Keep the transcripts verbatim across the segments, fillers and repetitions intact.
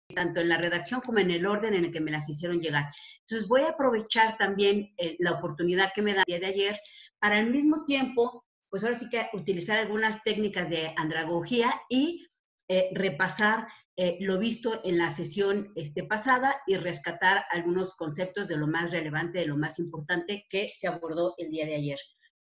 tanto en la redacción como en el orden en el que me las hicieron llegar. Entonces voy a aprovechar también eh, la oportunidad que me da el día de ayer para al mismo tiempo, pues ahora sí que utilizar algunas técnicas de andragogía y eh, repasar eh, lo visto en la sesión este, pasada y rescatar algunos conceptos de lo más relevante, de lo más importante que se abordó el día de ayer.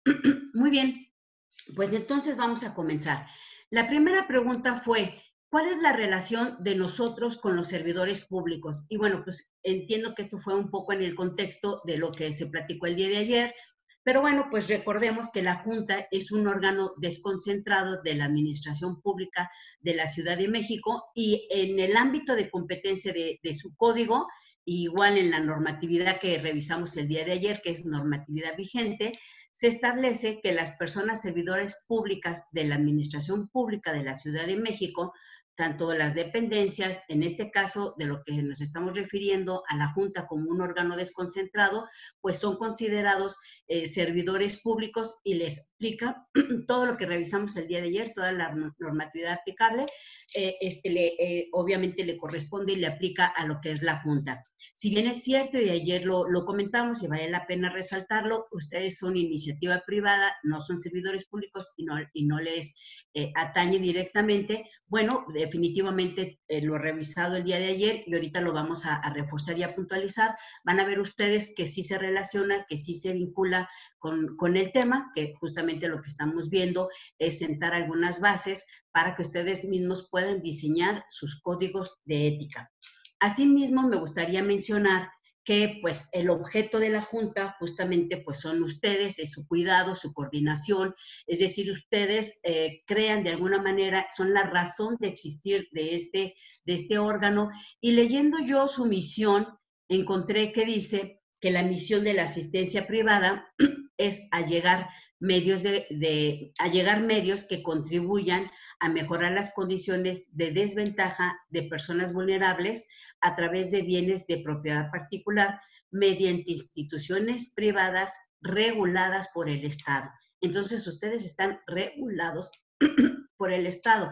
Muy bien, pues entonces vamos a comenzar. La primera pregunta fue, ¿cuál es la relación de nosotros con los servidores públicos? Y bueno, pues entiendo que esto fue un poco en el contexto de lo que se platicó el día de ayer, pero bueno, pues recordemos que la Junta es un órgano desconcentrado de la Administración Pública de la Ciudad de México y en el ámbito de competencia de, de su código, igual en la normatividad que revisamos el día de ayer, que es normatividad vigente, se establece que las personas servidoras públicas de la Administración Pública de la Ciudad de México, tanto las dependencias, en este caso de lo que nos estamos refiriendo a la Junta como un órgano desconcentrado, pues son considerados eh, servidores públicos y les explica todo lo que revisamos el día de ayer, toda la normatividad aplicable, eh, este le, eh, obviamente le corresponde y le aplica a lo que es la Junta. Si bien es cierto, y ayer lo, lo comentamos y vale la pena resaltarlo, ustedes son iniciativa privada, no son servidores públicos y no, y no les eh, atañe directamente, bueno, definitivamente eh, lo he revisado el día de ayer y ahorita lo vamos a, a reforzar y a puntualizar. Van a ver ustedes que sí se relaciona, que sí se vincula con, con el tema, que justamente lo que estamos viendo es sentar algunas bases para que ustedes mismos puedan diseñar sus códigos de ética. Asimismo, me gustaría mencionar que pues el objeto de la Junta justamente pues son ustedes, es su cuidado, su coordinación, es decir, ustedes eh, crean de alguna manera, son la razón de existir de este, de este órgano, y leyendo yo su misión, encontré que dice que la misión de la asistencia privada es allegar medios, de, de, allegar medios que contribuyan a mejorar las condiciones de desventaja de personas vulnerables a través de bienes de propiedad particular mediante instituciones privadas reguladas por el Estado. Entonces, ustedes están regulados por el Estado.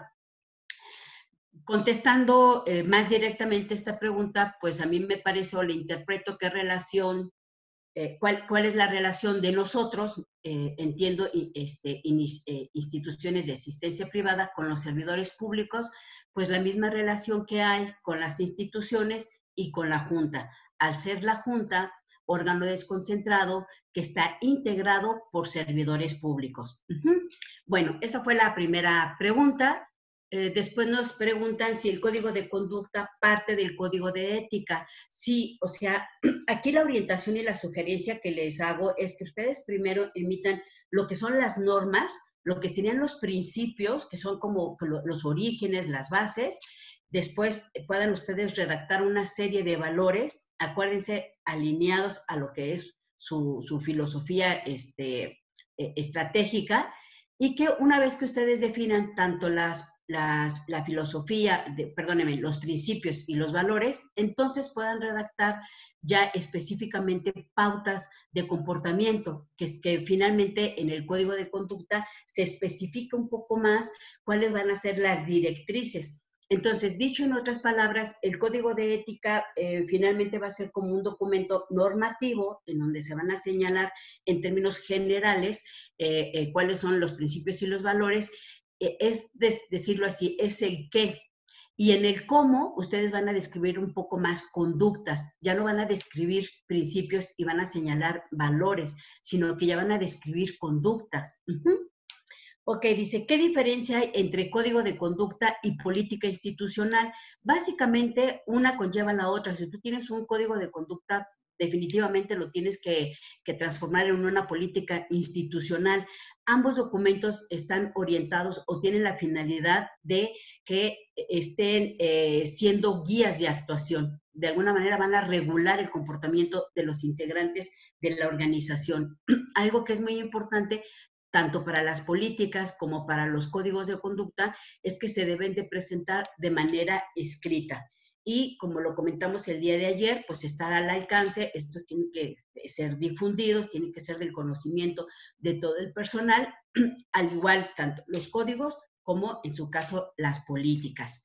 Contestando eh, más directamente esta pregunta, pues a mí me parece o le interpreto qué relación, eh, cuál, cuál es la relación de nosotros, eh, entiendo, este, in, eh, instituciones de asistencia privada con los servidores públicos, pues la misma relación que hay con las instituciones y con la Junta. Al ser la Junta, órgano desconcentrado que está integrado por servidores públicos. Uh-huh. Bueno, esa fue la primera pregunta. Eh, después nos preguntan si el código de conducta parte del código de ética. Sí, o sea, aquí la orientación y la sugerencia que les hago es que ustedes primero emitan lo que son las normas, lo que serían los principios, que son como los orígenes, las bases. Después puedan ustedes redactar una serie de valores, acuérdense, alineados a lo que es su, su filosofía este, eh, estratégica, y que una vez que ustedes definan tanto las, las, la filosofía, de, perdónenme, los principios y los valores, entonces puedan redactar ya específicamente pautas de comportamiento, que es que finalmente en el código de conducta se especifica un poco más cuáles van a ser las directrices. Entonces, dicho en otras palabras, el código de ética eh, finalmente va a ser como un documento normativo en donde se van a señalar en términos generales eh, eh, cuáles son los principios y los valores. Eh, es de, decirlo así, es el qué. Y en el cómo, ustedes van a describir un poco más conductas, ya no van a describir principios y van a señalar valores, sino que ya van a describir conductas. Uh-huh. Ok, dice, ¿qué diferencia hay entre código de conducta y política institucional? Básicamente, una conlleva a la otra. Si tú tienes un código de conducta, definitivamente lo tienes que, que transformar en una política institucional. Ambos documentos están orientados o tienen la finalidad de que estén eh, siendo guías de actuación. De alguna manera van a regular el comportamiento de los integrantes de la organización. Algo que es muy importante tanto para las políticas como para los códigos de conducta, es que se deben de presentar de manera escrita. Y como lo comentamos el día de ayer, pues estar al alcance, estos tienen que ser difundidos, tienen que ser del conocimiento de todo el personal, al igual tanto los códigos como en su caso las políticas.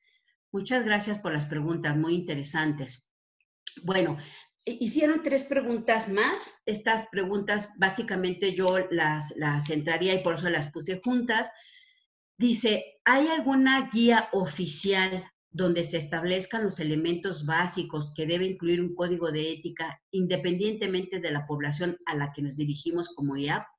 Muchas gracias por las preguntas, muy interesantes. Bueno, hicieron tres preguntas más. Estas preguntas básicamente yo las, las centraría y por eso las puse juntas. Dice, ¿hay alguna guía oficial donde se establezcan los elementos básicos que debe incluir un código de ética independientemente de la población a la que nos dirigimos como I A P?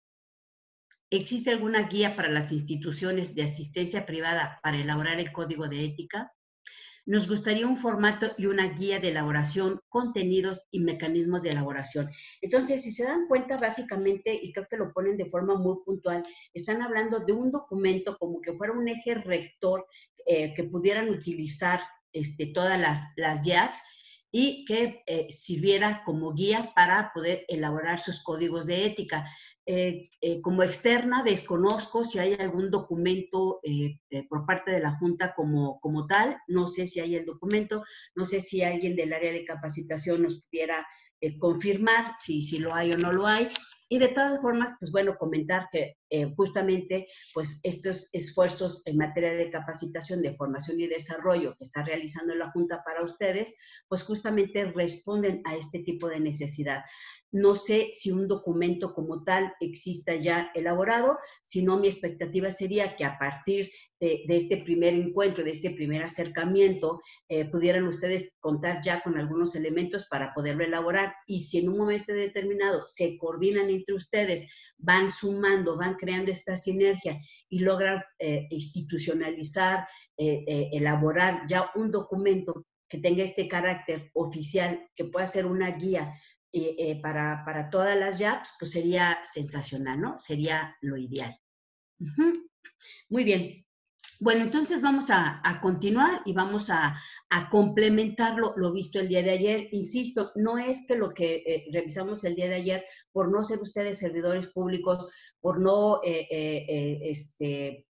¿Existe alguna guía para las instituciones de asistencia privada para elaborar el código de ética? Nos gustaría un formato y una guía de elaboración, contenidos y mecanismos de elaboración. Entonces, si se dan cuenta, básicamente, y creo que lo ponen de forma muy puntual, están hablando de un documento como que fuera un eje rector eh, que pudieran utilizar este, todas las, las I A Ps y que eh, sirviera como guía para poder elaborar sus códigos de ética. Eh, eh, como externa, desconozco si hay algún documento eh, eh, por parte de la Junta como, como tal, no sé si hay el documento, no sé si alguien del área de capacitación nos pudiera eh, confirmar si, si lo hay o no lo hay. Y de todas formas, pues bueno, comentar que eh, justamente pues estos esfuerzos en materia de capacitación, de formación y desarrollo que está realizando la Junta para ustedes, pues justamente responden a este tipo de necesidad. No sé si un documento como tal exista ya elaborado, sino mi expectativa sería que a partir de, de este primer encuentro, de este primer acercamiento, eh, pudieran ustedes contar ya con algunos elementos para poderlo elaborar. Y si en un momento determinado se coordinan entre ustedes, van sumando, van creando esta sinergia y logran eh, institucionalizar, eh, eh, elaborar ya un documento que tenga este carácter oficial, que pueda ser una guía Eh, eh, para, para todas las Y A Ps, pues sería sensacional, ¿no? Sería lo ideal. Uh-huh. Muy bien. Bueno, entonces vamos a, a continuar y vamos a, a complementar lo, lo visto el día de ayer. Insisto, no es que lo que eh, revisamos el día de ayer, por no ser ustedes servidores públicos, por no, eh, eh, eh, este,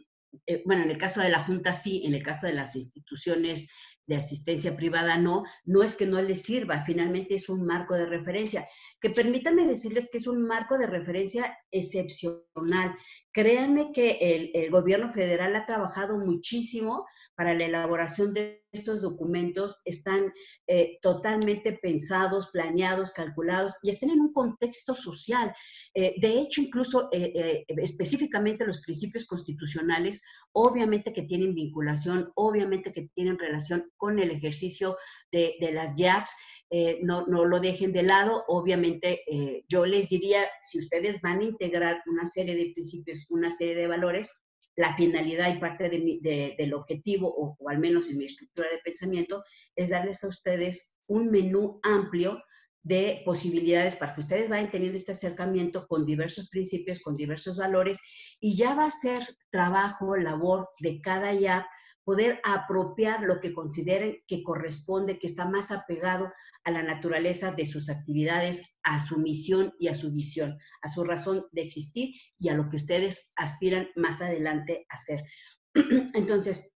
eh, bueno, en el caso de la Junta sí, en el caso de las instituciones de asistencia privada no, no es que no les sirva, finalmente es un marco de referencia. Que permítanme decirles que es un marco de referencia excepcional. Créanme que el, el gobierno federal ha trabajado muchísimo para la elaboración de estos documentos, están eh, totalmente pensados, planeados, calculados y están en un contexto social. Eh, de hecho, incluso eh, eh, específicamente los principios constitucionales, obviamente que tienen vinculación, obviamente que tienen relación con el ejercicio de, de las Y A Ps, eh, no, no lo dejen de lado. Obviamente, eh, yo les diría, si ustedes van a integrar una serie de principios, una serie de valores, la finalidad y parte de mi, de, del objetivo, o, o al menos en mi estructura de pensamiento, es darles a ustedes un menú amplio de posibilidades para que ustedes vayan teniendo este acercamiento con diversos principios, con diversos valores, y ya va a ser trabajo, labor de cada I A P poder apropiar lo que consideren que corresponde, que está más apegado a la naturaleza de sus actividades, a su misión y a su visión, a su razón de existir y a lo que ustedes aspiran más adelante a hacer. Entonces,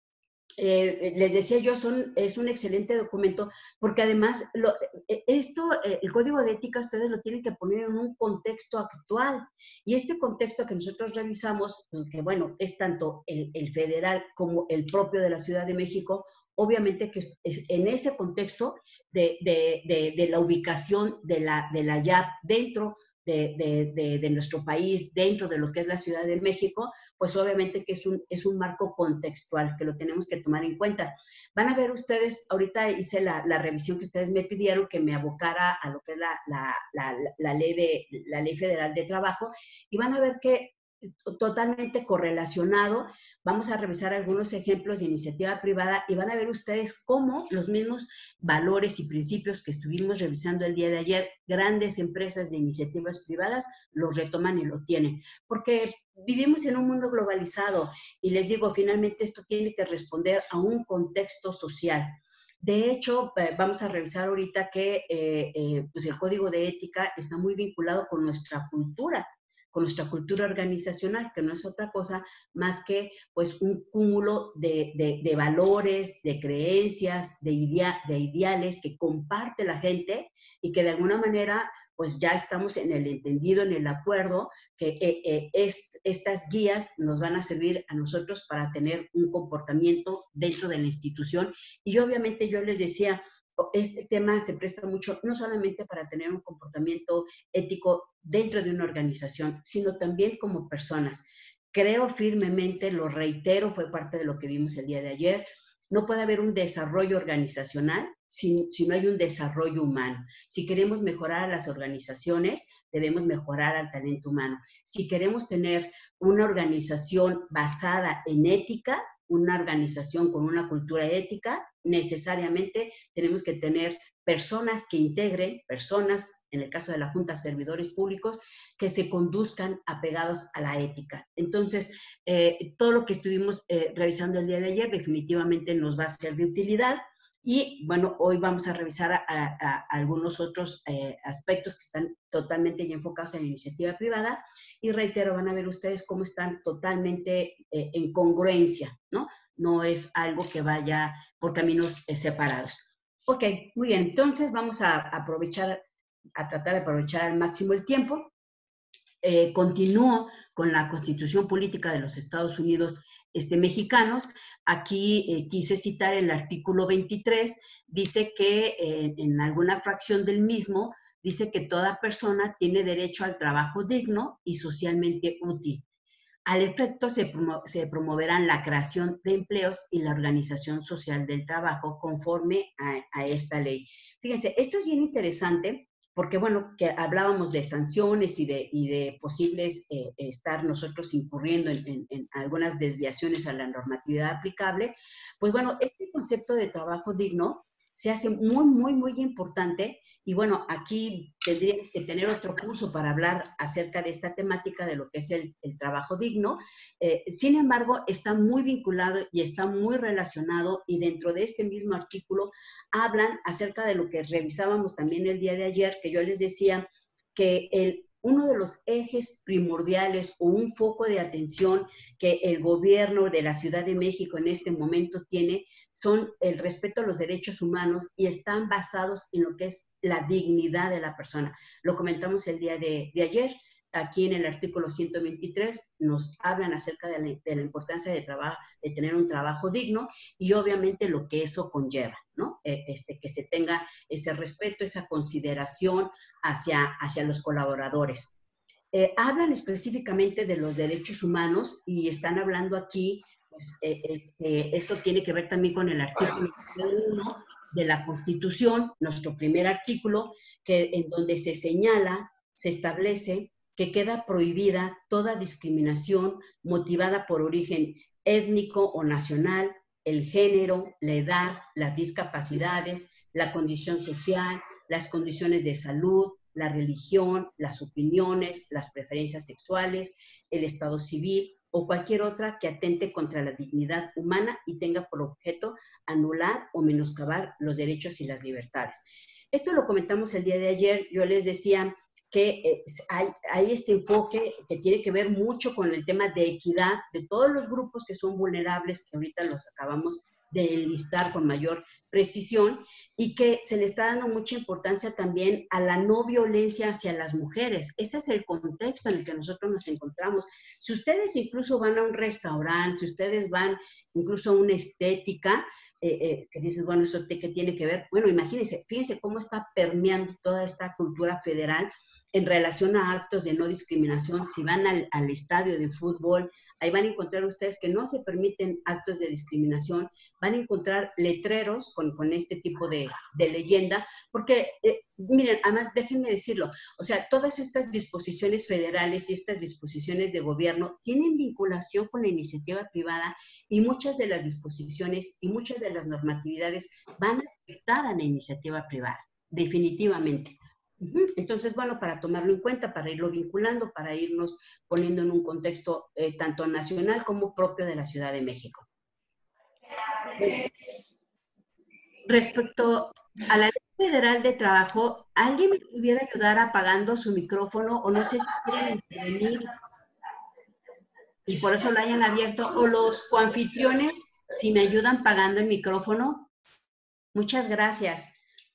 Eh, les decía yo, son, es un excelente documento porque además lo, esto, el código de ética ustedes lo tienen que poner en un contexto actual y este contexto que nosotros revisamos, que bueno, es tanto el, el federal como el propio de la Ciudad de México, obviamente que es, es en ese contexto de, de, de, de la ubicación de la, de la Y A P dentro de, de, de, de nuestro país, dentro de lo que es la Ciudad de México, pues obviamente que es un, es un marco contextual que lo tenemos que tomar en cuenta. Van a ver ustedes, ahorita hice la, la revisión que ustedes me pidieron, que me abocara a lo que es la, la, la, la, ley de, la Ley Federal de Trabajo, y van a ver que totalmente correlacionado. Vamos a revisar algunos ejemplos de iniciativa privada y van a ver ustedes cómo los mismos valores y principios que estuvimos revisando el día de ayer, grandes empresas de iniciativas privadas los retoman y lo tienen. Porque vivimos en un mundo globalizado y les digo, finalmente esto tiene que responder a un contexto social. De hecho, eh, vamos a revisar ahorita que eh, eh, pues el código de ética está muy vinculado con nuestra cultura, con nuestra cultura organizacional, que no es otra cosa más que pues un cúmulo de, de, de valores, de creencias, de, idea, de ideales que comparte la gente y que de alguna manera pues ya estamos en el entendido, en el acuerdo, que eh, eh, es, estas guías nos van a servir a nosotros para tener un comportamiento dentro de la institución. Y obviamente yo les decía, este tema se presta mucho, no solamente para tener un comportamiento ético dentro de una organización, sino también como personas. Creo firmemente, lo reitero, fue parte de lo que vimos el día de ayer, no puede haber un desarrollo organizacional si, si no hay un desarrollo humano. Si queremos mejorar a las organizaciones, debemos mejorar al talento humano. Si queremos tener una organización basada en ética, una organización con una cultura ética, necesariamente tenemos que tener personas que integren, personas, en el caso de la Junta, servidores públicos, que se conduzcan apegados a la ética. Entonces, eh, todo lo que estuvimos eh, revisando el día de ayer definitivamente nos va a ser de utilidad. Y bueno, hoy vamos a revisar a, a, a algunos otros eh, aspectos que están totalmente ya enfocados en la iniciativa privada. Y reitero, van a ver ustedes cómo están totalmente eh, en congruencia, ¿no? No es algo que vaya por caminos eh, separados. Ok, muy bien. Entonces vamos a aprovechar, a tratar de aprovechar al máximo el tiempo. Eh, continúo con la Constitución Política de los Estados Unidos este, mexicanos. Aquí eh, quise citar el artículo veintitrés, dice que eh, en alguna fracción del mismo, dice que toda persona tiene derecho al trabajo digno y socialmente útil. Al efecto, se, promo se promoverán la creación de empleos y la organización social del trabajo conforme a, a esta ley. Fíjense, esto es bien interesante porque, bueno, que hablábamos de sanciones y de, y de posibles eh, estar nosotros incurriendo en, en, en algunas desviaciones a la normatividad aplicable. Pues, bueno, este concepto de trabajo digno se hace muy, muy, muy importante. Y bueno, aquí tendríamos que tener otro curso para hablar acerca de esta temática de lo que es el, el trabajo digno. Eh, sin embargo, está muy vinculado y está muy relacionado, y dentro de este mismo artículo hablan acerca de lo que revisábamos también el día de ayer, que yo les decía que el, uno de los ejes primordiales o un foco de atención que el gobierno de la Ciudad de México en este momento tiene son el respeto a los derechos humanos y están basados en lo que es la dignidad de la persona. Lo comentamos el día de, de ayer. Aquí en el artículo ciento veintitrés nos hablan acerca de la, de la importancia de, de tener un trabajo digno y obviamente lo que eso conlleva, ¿no? Este, que se tenga ese respeto, esa consideración hacia, hacia los colaboradores. Eh, hablan específicamente de los derechos humanos y están hablando aquí, pues, eh, este, esto tiene que ver también con el artículo uno de la Constitución, nuestro primer artículo, que, en donde se señala, se establece que queda prohibida toda discriminación motivada por origen étnico o nacional, el género, la edad, las discapacidades, la condición social, las condiciones de salud, la religión, las opiniones, las preferencias sexuales, el estado civil o cualquier otra que atente contra la dignidad humana y tenga por objeto anular o menoscabar los derechos y las libertades. Esto lo comentamos el día de ayer. Yo les decía que eh, hay, hay este enfoque que tiene que ver mucho con el tema de equidad de todos los grupos que son vulnerables, que ahorita los acabamos de enlistar con mayor precisión, y que se le está dando mucha importancia también a la no violencia hacia las mujeres. Ese es el contexto en el que nosotros nos encontramos. Si ustedes incluso van a un restaurante, si ustedes van incluso a una estética, eh, eh, que dices, bueno, ¿eso qué tiene que ver? Bueno, imagínense, fíjense cómo está permeando toda esta cultura federal en relación a actos de no discriminación. Si van al, al estadio de fútbol, ahí van a encontrar ustedes que no se permiten actos de discriminación, van a encontrar letreros con, con este tipo de, de leyenda, porque, eh, miren, además déjenme decirlo, o sea, todas estas disposiciones federales y estas disposiciones de gobierno tienen vinculación con la iniciativa privada, y muchas de las disposiciones y muchas de las normatividades van a afectar a la iniciativa privada, definitivamente. Entonces, bueno, para tomarlo en cuenta, para irlo vinculando, para irnos poniendo en un contexto eh, tanto nacional como propio de la Ciudad de México. Respecto a la Ley Federal de Trabajo, ¿alguien me pudiera ayudar apagando su micrófono? O no sé si quieren intervenir y por eso lo hayan abierto, o los coanfitriones, si me ayudan pagando el micrófono. Muchas gracias.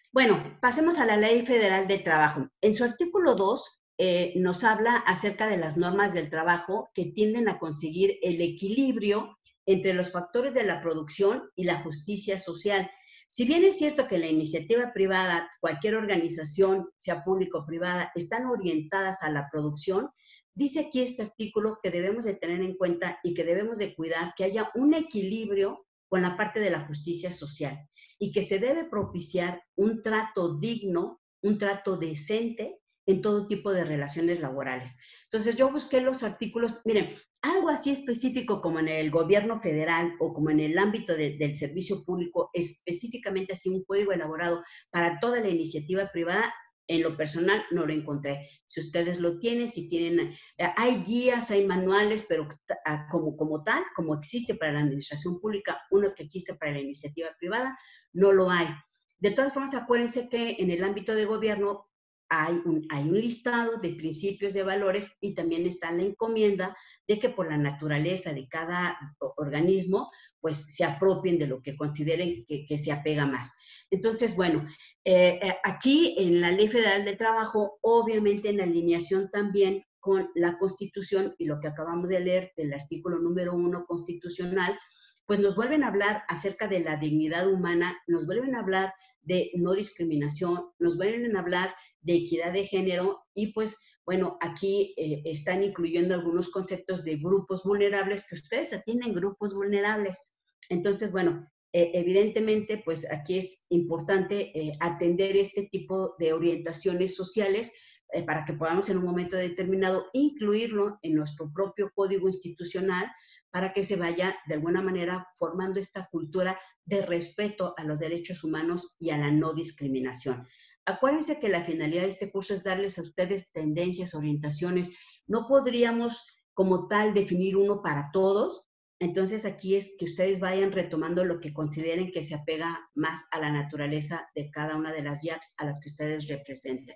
Bueno, pasemos a la Ley Federal del Trabajo. En su artículo dos eh, nos habla acerca de las normas del trabajo que tienden a conseguir el equilibrio entre los factores de la producción y la justicia social. Si bien es cierto que la iniciativa privada, cualquier organización, sea pública o privada, están orientadas a la producción, dice aquí este artículo que debemos de tener en cuenta y que debemos de cuidar que haya un equilibrio con la parte de la justicia social y que se debe propiciar un trato digno, un trato decente en todo tipo de relaciones laborales. Entonces yo busqué los artículos, miren, algo así específico como en el gobierno federal o como en el ámbito de, del servicio público, específicamente así un código elaborado para toda la iniciativa privada, en lo personal no lo encontré. Si ustedes lo tienen, si tienen, hay guías, hay manuales, pero como, como tal, como existe para la administración pública, uno que existe para la iniciativa privada, no lo hay. De todas formas, acuérdense que en el ámbito de gobierno hay un, hay un listado de principios, de valores, y también está la encomienda de que por la naturaleza de cada organismo, pues se apropien de lo que consideren que, que se apega más. Entonces, bueno, eh, aquí en la Ley Federal del Trabajo, obviamente en alineación también con la Constitución y lo que acabamos de leer del artículo número uno constitucional, pues nos vuelven a hablar acerca de la dignidad humana, nos vuelven a hablar de no discriminación, nos vuelven a hablar de equidad de género y pues, bueno, aquí eh, están incluyendo algunos conceptos de grupos vulnerables, que ustedes atienden grupos vulnerables. Entonces, bueno, eh, evidentemente, pues aquí es importante eh, atender este tipo de orientaciones sociales eh, para que podamos en un momento determinado incluirlo en nuestro propio código institucional para que se vaya de alguna manera formando esta cultura de respeto a los derechos humanos y a la no discriminación. Acuérdense que la finalidad de este curso es darles a ustedes tendencias, orientaciones. No podríamos como tal definir uno para todos. Entonces aquí es que ustedes vayan retomando lo que consideren que se apega más a la naturaleza de cada una de las Y A Ps a las que ustedes representen.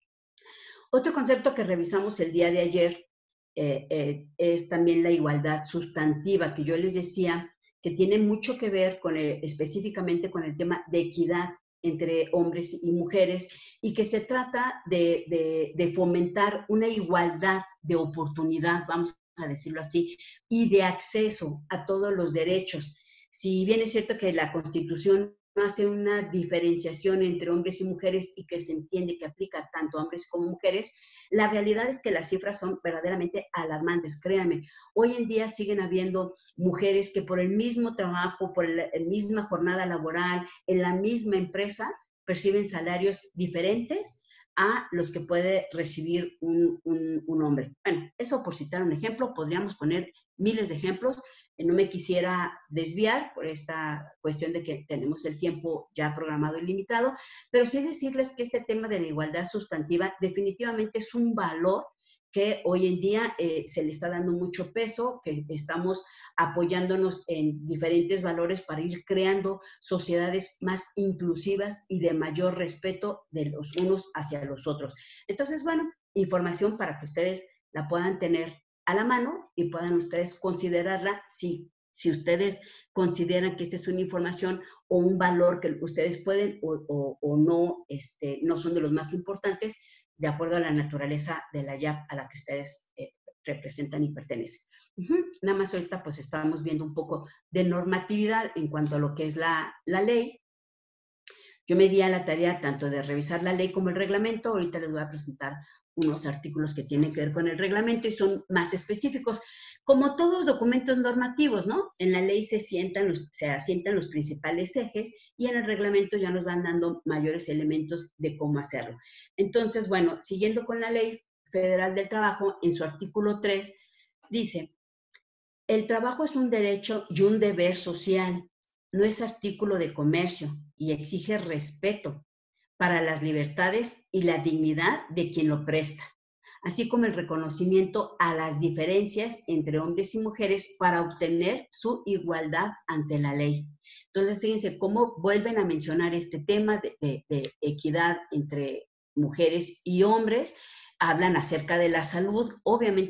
Otro concepto que revisamos el día de ayer eh, eh, es también la igualdad sustantiva, que yo les decía que tiene mucho que ver con el, específicamente con el tema de equidad entre hombres y mujeres y que se trata de, de, de fomentar una igualdad de oportunidad, vamos a decirlo así, y de acceso a todos los derechos. Si bien es cierto que la Constitución no hace una diferenciación entre hombres y mujeres y que se entiende que aplica tanto a hombres como mujeres, la realidad es que las cifras son verdaderamente alarmantes, créanme. Hoy en día siguen habiendo mujeres que por el mismo trabajo, por la misma jornada laboral, en la misma empresa, perciben salarios diferentes a los que puede recibir un, un, un hombre. Bueno, eso por citar un ejemplo, podríamos poner miles de ejemplos. No me quisiera desviar por esta cuestión de que tenemos el tiempo ya programado y limitado, pero sí decirles que este tema de la igualdad sustantiva definitivamente es un valor que hoy en día eh, se le está dando mucho peso, que estamos apoyándonos en diferentes valores para ir creando sociedades más inclusivas y de mayor respeto de los unos hacia los otros. Entonces, bueno, información para que ustedes la puedan tener a la mano y puedan ustedes considerarla si, si ustedes consideran que esta es una información o un valor que ustedes pueden o, o, o no, este, no son de los más importantes, de acuerdo a la naturaleza de la Y A P a la que ustedes eh, representan y pertenecen. Uh-huh. Nada más ahorita pues estamos viendo un poco de normatividad en cuanto a lo que es la, la ley. Yo me di a la tarea tanto de revisar la ley como el reglamento. Ahorita les voy a presentar unos artículos que tienen que ver con el reglamento y son más específicos. Como todos los documentos normativos, ¿no? En la ley se, sientan los, se asientan los principales ejes y en el reglamento ya nos van dando mayores elementos de cómo hacerlo. Entonces, bueno, siguiendo con la Ley Federal del Trabajo, en su artículo tres, dice, el trabajo es un derecho y un deber social, no es artículo de comercio y exige respeto para las libertades y la dignidad de quien lo presta, así como el reconocimiento a las diferencias entre hombres y mujeres para obtener su igualdad ante la ley. Entonces, fíjense cómo vuelven a mencionar este tema de, de, de equidad entre mujeres y hombres. Hablan acerca de la salud. Obviamente,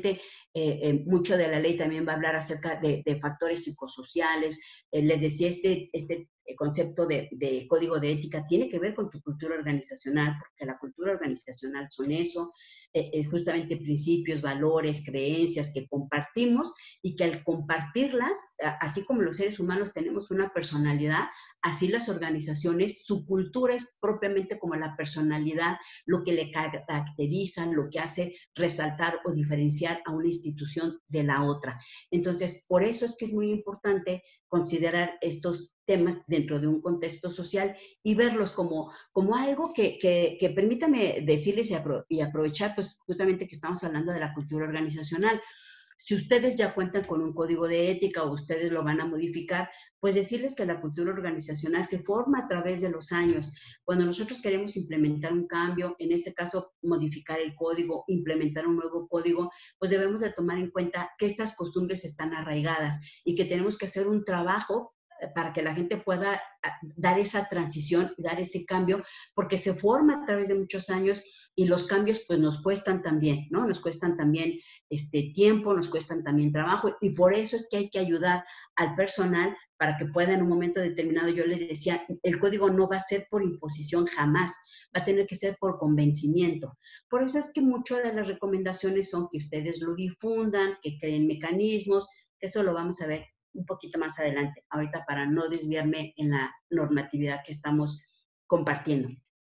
eh, eh, mucho de la ley también va a hablar acerca de, de factores psicosociales. Eh, les decía, este, este concepto de, de código de ética tiene que ver con tu cultura organizacional, porque la cultura organizacional son eso, eh, eh, justamente principios, valores, creencias que compartimos y que al compartirlas, así como los seres humanos tenemos una personalidad, así las organizaciones, su cultura es propiamente como la personalidad, lo que le caracteriza, lo que hace resaltar o diferenciar a una institución de la otra. Entonces, por eso es que es muy importante considerar estos temas dentro de un contexto social y verlos como, como algo que, que, que permítame decirles y, apro y aprovechar, pues justamente que estamos hablando de la cultura organizacional. Si ustedes ya cuentan con un código de ética o ustedes lo van a modificar, pues decirles que la cultura organizacional se forma a través de los años. Cuando nosotros queremos implementar un cambio, en este caso modificar el código, implementar un nuevo código, pues debemos de tomar en cuenta que estas costumbres están arraigadas y que tenemos que hacer un trabajo para que la gente pueda dar esa transición, dar ese cambio, porque se forma a través de muchos años y los cambios pues nos cuestan también, ¿no? Nos cuestan también este, tiempo, nos cuestan también trabajo y por eso es que hay que ayudar al personal para que pueda en un momento determinado, yo les decía, el código no va a ser por imposición jamás, va a tener que ser por convencimiento. Por eso es que muchas de las recomendaciones son que ustedes lo difundan, que creen mecanismos, que eso lo vamos a ver un poquito más adelante, ahorita para no desviarme en la normatividad que estamos compartiendo.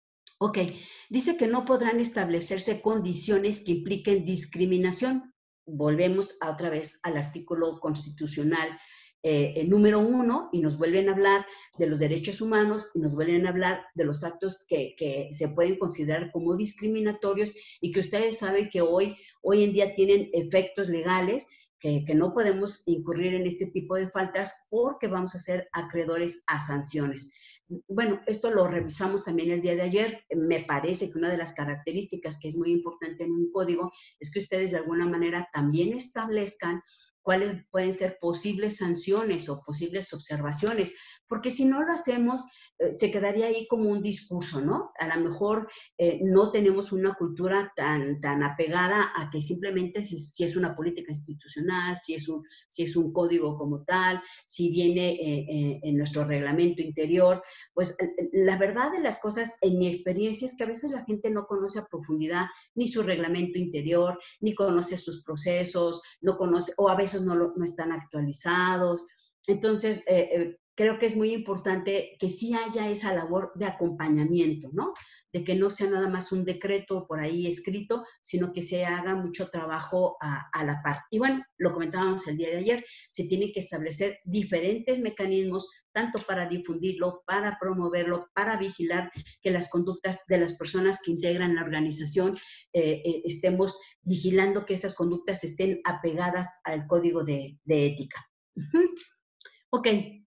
Ok, dice que no podrán establecerse condiciones que impliquen discriminación. Volvemos a otra vez al artículo constitucional eh, el número uno y nos vuelven a hablar de los derechos humanos y nos vuelven a hablar de los actos que, que se pueden considerar como discriminatorios y que ustedes saben que hoy, hoy en día tienen efectos legales. Que, que no podemos incurrir en este tipo de faltas porque vamos a ser acreedores a sanciones. Bueno, esto lo revisamos también el día de ayer. Me parece que una de las características que es muy importante en un código es que ustedes de alguna manera también establezcan cuáles pueden ser posibles sanciones o posibles observaciones, porque si no lo hacemos, eh, se quedaría ahí como un discurso, ¿no? A lo mejor eh, no tenemos una cultura tan, tan apegada a que simplemente si, si es una política institucional, si es un, si es un código como tal, si viene eh, eh, en nuestro reglamento interior, pues la verdad de las cosas, en mi experiencia, es que a veces la gente no conoce a profundidad ni su reglamento interior, ni conoce sus procesos, no conoce, o a veces no, lo, no están actualizados. Entonces, eh, eh, creo que es muy importante que sí haya esa labor de acompañamiento, ¿no? De que no sea nada más un decreto por ahí escrito, sino que se haga mucho trabajo a, a la par. Y bueno, lo comentábamos el día de ayer, se tienen que establecer diferentes mecanismos, tanto para difundirlo, para promoverlo, para vigilar que las conductas de las personas que integran la organización eh, eh, estemos vigilando que esas conductas estén apegadas al código de, de ética. Uh-huh. Ok.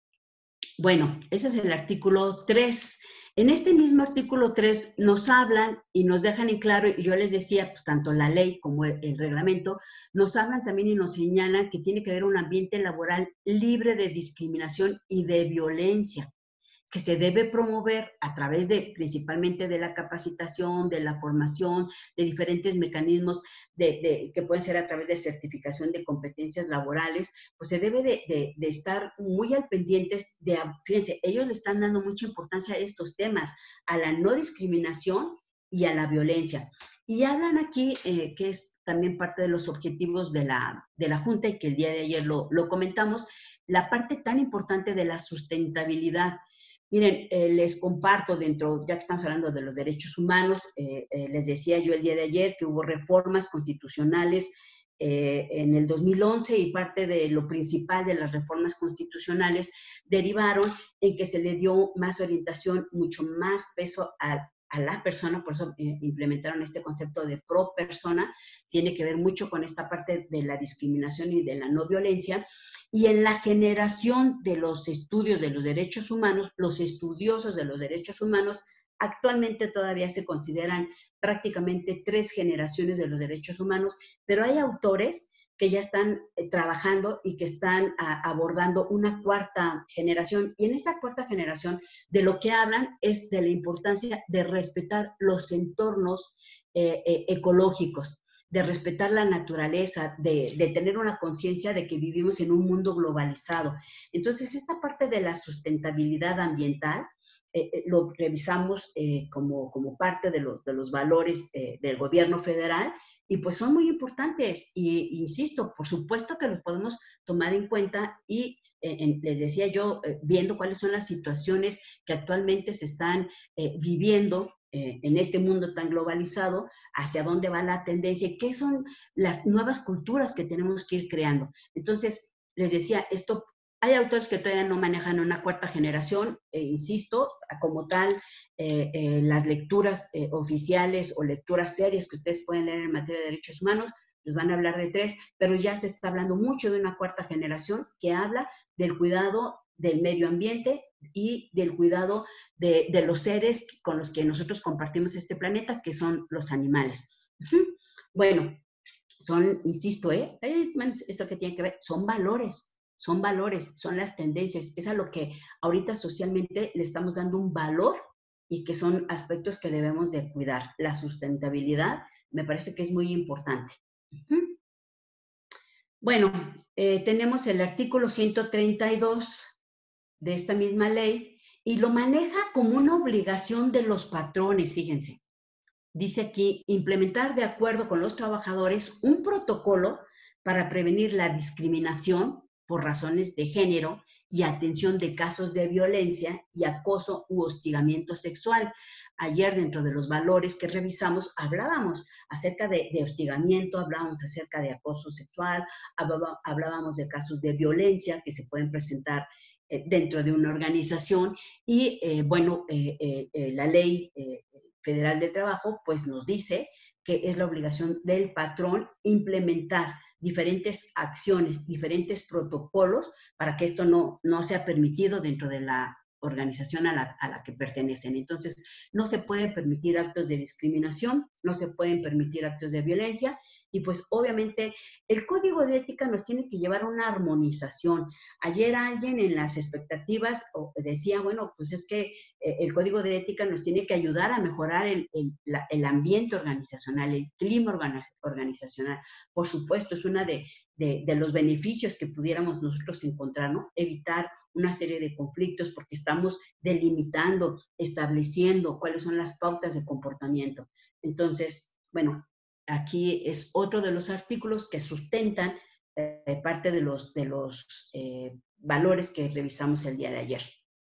Bueno, ese es el artículo tres. En este mismo artículo tres nos hablan y nos dejan en claro, y yo les decía, pues tanto la ley como el, el reglamento, nos hablan también y nos señalan que tiene que haber un ambiente laboral libre de discriminación y de violencia, que se debe promover a través de, principalmente de la capacitación, de la formación, de diferentes mecanismos de, de, que pueden ser a través de certificación de competencias laborales, pues se debe de, de, de estar muy al pendientes de, fíjense, ellos le están dando mucha importancia a estos temas, a la no discriminación y a la violencia. Y hablan aquí, eh, que es también parte de los objetivos de la, de la Junta y que el día de ayer lo, lo comentamos, la parte tan importante de la sustentabilidad. Miren, eh, les comparto dentro, ya que estamos hablando de los derechos humanos, eh, eh, les decía yo el día de ayer que hubo reformas constitucionales eh, en el dos mil once y parte de lo principal de las reformas constitucionales derivaron en que se le dio más orientación, mucho más peso a, a la persona, por eso eh, implementaron este concepto de pro persona, tiene que ver mucho con esta parte de la discriminación y de la no violencia. Y en la generación de los estudios de los derechos humanos, los estudiosos de los derechos humanos actualmente todavía se consideran prácticamente tres generaciones de los derechos humanos, pero hay autores que ya están eh, trabajando y que están a, abordando una cuarta generación. Y en esta cuarta generación de lo que hablan es de la importancia de respetar los entornos eh, eh, ecológicos. de respetar la naturaleza, de, de tener una conciencia de que vivimos en un mundo globalizado. Entonces, esta parte de la sustentabilidad ambiental eh, eh, lo revisamos eh, como, como parte de los, de los valores eh, del gobierno federal y pues son muy importantes. Y insisto, por supuesto que los podemos tomar en cuenta y eh, en, les decía yo, eh, viendo cuáles son las situaciones que actualmente se están eh, viviendo eh, en este mundo tan globalizado, hacia dónde va la tendencia y qué son las nuevas culturas que tenemos que ir creando. Entonces, les decía, esto, hay autores que todavía no manejan una cuarta generación, e insisto, como tal, eh, eh, las lecturas eh, oficiales o lecturas serias que ustedes pueden leer en materia de derechos humanos, les van a hablar de tres, pero ya se está hablando mucho de una cuarta generación que habla del cuidado del medio ambiente y del cuidado de, de los seres con los que nosotros compartimos este planeta, que son los animales. Bueno, son, insisto, ¿eh? Esto que tiene que ver, son valores, son valores, son las tendencias, es a lo que ahorita socialmente le estamos dando un valor y que son aspectos que debemos de cuidar. La sustentabilidad me parece que es muy importante. Uh-huh. Bueno, eh, tenemos el artículo ciento treinta y dos de esta misma ley y lo maneja como una obligación de los patrones, fíjense. Dice aquí, implementar de acuerdo con los trabajadores un protocolo para prevenir la discriminación por razones de género y atención de casos de violencia y acoso u hostigamiento sexual. Ayer, dentro de los valores que revisamos, hablábamos acerca de, de hostigamiento, hablábamos acerca de acoso sexual, hablábamos de casos de violencia que se pueden presentar eh, dentro de una organización y, eh, bueno, eh, eh, eh, la ley eh, Federal de Trabajo, pues nos dice que es la obligación del patrón implementar diferentes acciones, diferentes protocolos para que esto no, no sea permitido dentro de la organización a la, a la que pertenecen. Entonces, no se pueden permitir actos de discriminación, no se pueden permitir actos de violencia y pues obviamente el código de ética nos tiene que llevar a una armonización. Ayer alguien en las expectativas decía, bueno, pues es que el código de ética nos tiene que ayudar a mejorar el, el, la, el ambiente organizacional, el clima organizacional. Por supuesto, es uno de, de, de los beneficios que pudiéramos nosotros encontrar, ¿no? Evitar una serie de conflictos porque estamos delimitando, estableciendo cuáles son las pautas de comportamiento. Entonces, bueno, aquí es otro de los artículos que sustentan eh, parte de los, de los eh, valores que revisamos el día de ayer.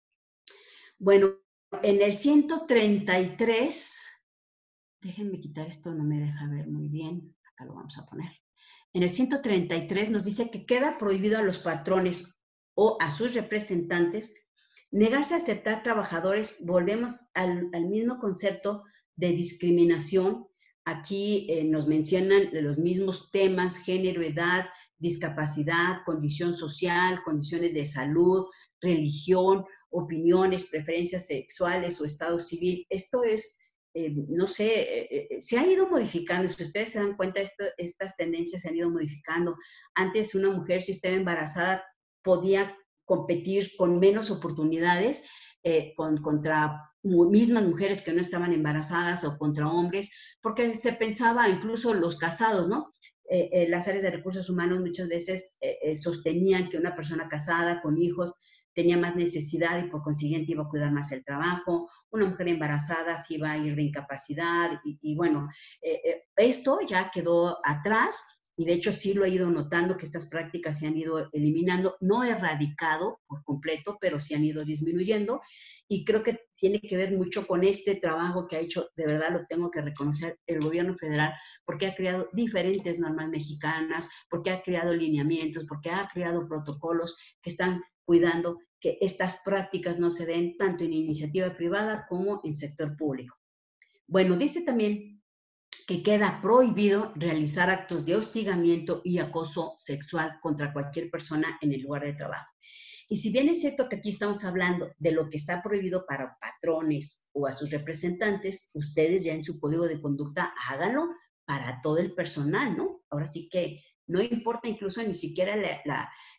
Bueno, en el ciento treinta y tres, déjenme quitar esto, no me deja ver muy bien, acá lo vamos a poner. En el ciento treinta y tres nos dice que queda prohibido a los patrones o a sus representantes negarse a aceptar trabajadores. Volvemos al, al mismo concepto de discriminación. Aquí eh, nos mencionan los mismos temas: género, edad, discapacidad, condición social, condiciones de salud, religión, opiniones, preferencias sexuales o estado civil. Esto es, eh, no sé, eh, eh, se ha ido modificando. Si ustedes se dan cuenta, esto, estas tendencias se han ido modificando. Antes una mujer, si estaba embarazada, podía competir con menos oportunidades eh, con, contra mismas mujeres que no estaban embarazadas o contra hombres, porque se pensaba, incluso los casados, ¿no? Eh, eh, las áreas de recursos humanos muchas veces eh, eh, sostenían que una persona casada con hijos tenía más necesidad y por consiguiente iba a cuidar más el trabajo, una mujer embarazada se iba a ir de incapacidad y, y bueno, eh, eh, esto ya quedó atrás y de hecho sí lo he ido notando que estas prácticas se han ido eliminando, no erradicado por completo, pero sí han ido disminuyendo y creo que tiene que ver mucho con este trabajo que ha hecho, de verdad lo tengo que reconocer, el gobierno federal, porque ha creado diferentes normas mexicanas, porque ha creado lineamientos, porque ha creado protocolos que están cuidando que estas prácticas no se den tanto en iniciativa privada como en sector público. Bueno, dice también que queda prohibido realizar actos de hostigamiento y acoso sexual contra cualquier persona en el lugar de trabajo. Y si bien es cierto que aquí estamos hablando de lo que está prohibido para patrones o a sus representantes, ustedes ya en su código de conducta háganlo para todo el personal, ¿no? Ahora sí que no importa incluso ni siquiera la, la,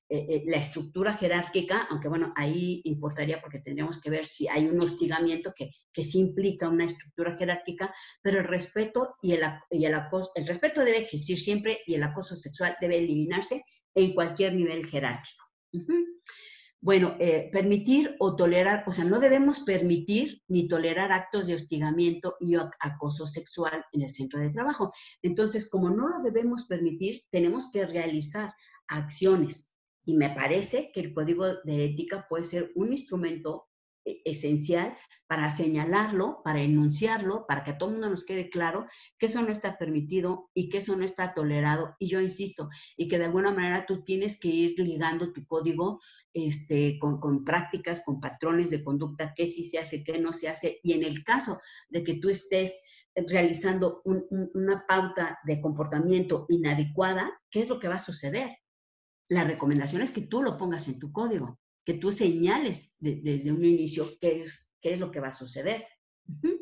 eh, eh, la estructura jerárquica, aunque bueno, ahí importaría porque tendríamos que ver si hay un hostigamiento que, que sí implica una estructura jerárquica, pero el respeto y el, y el acoso, el respeto debe existir siempre y el acoso sexual debe eliminarse en cualquier nivel jerárquico. Uh-huh. Bueno, eh, permitir o tolerar, o sea, no debemos permitir ni tolerar actos de hostigamiento y acoso sexual en el centro de trabajo. Entonces, como no lo debemos permitir, tenemos que realizar acciones. Y me parece que el código de ética puede ser un instrumento esencial para señalarlo, para enunciarlo, para que a todo el mundo nos quede claro que eso no está permitido y que eso no está tolerado. Y yo insisto, y que de alguna manera tú tienes que ir ligando tu código este, con, con prácticas, con patrones de conducta, qué sí se hace, qué no se hace. Y en el caso de que tú estés realizando un, un, una pauta de comportamiento inadecuada, ¿qué es lo que va a suceder? La recomendación es que tú lo pongas en tu código, que tú señales de, desde un inicio qué es, qué es lo que va a suceder. Uh-huh.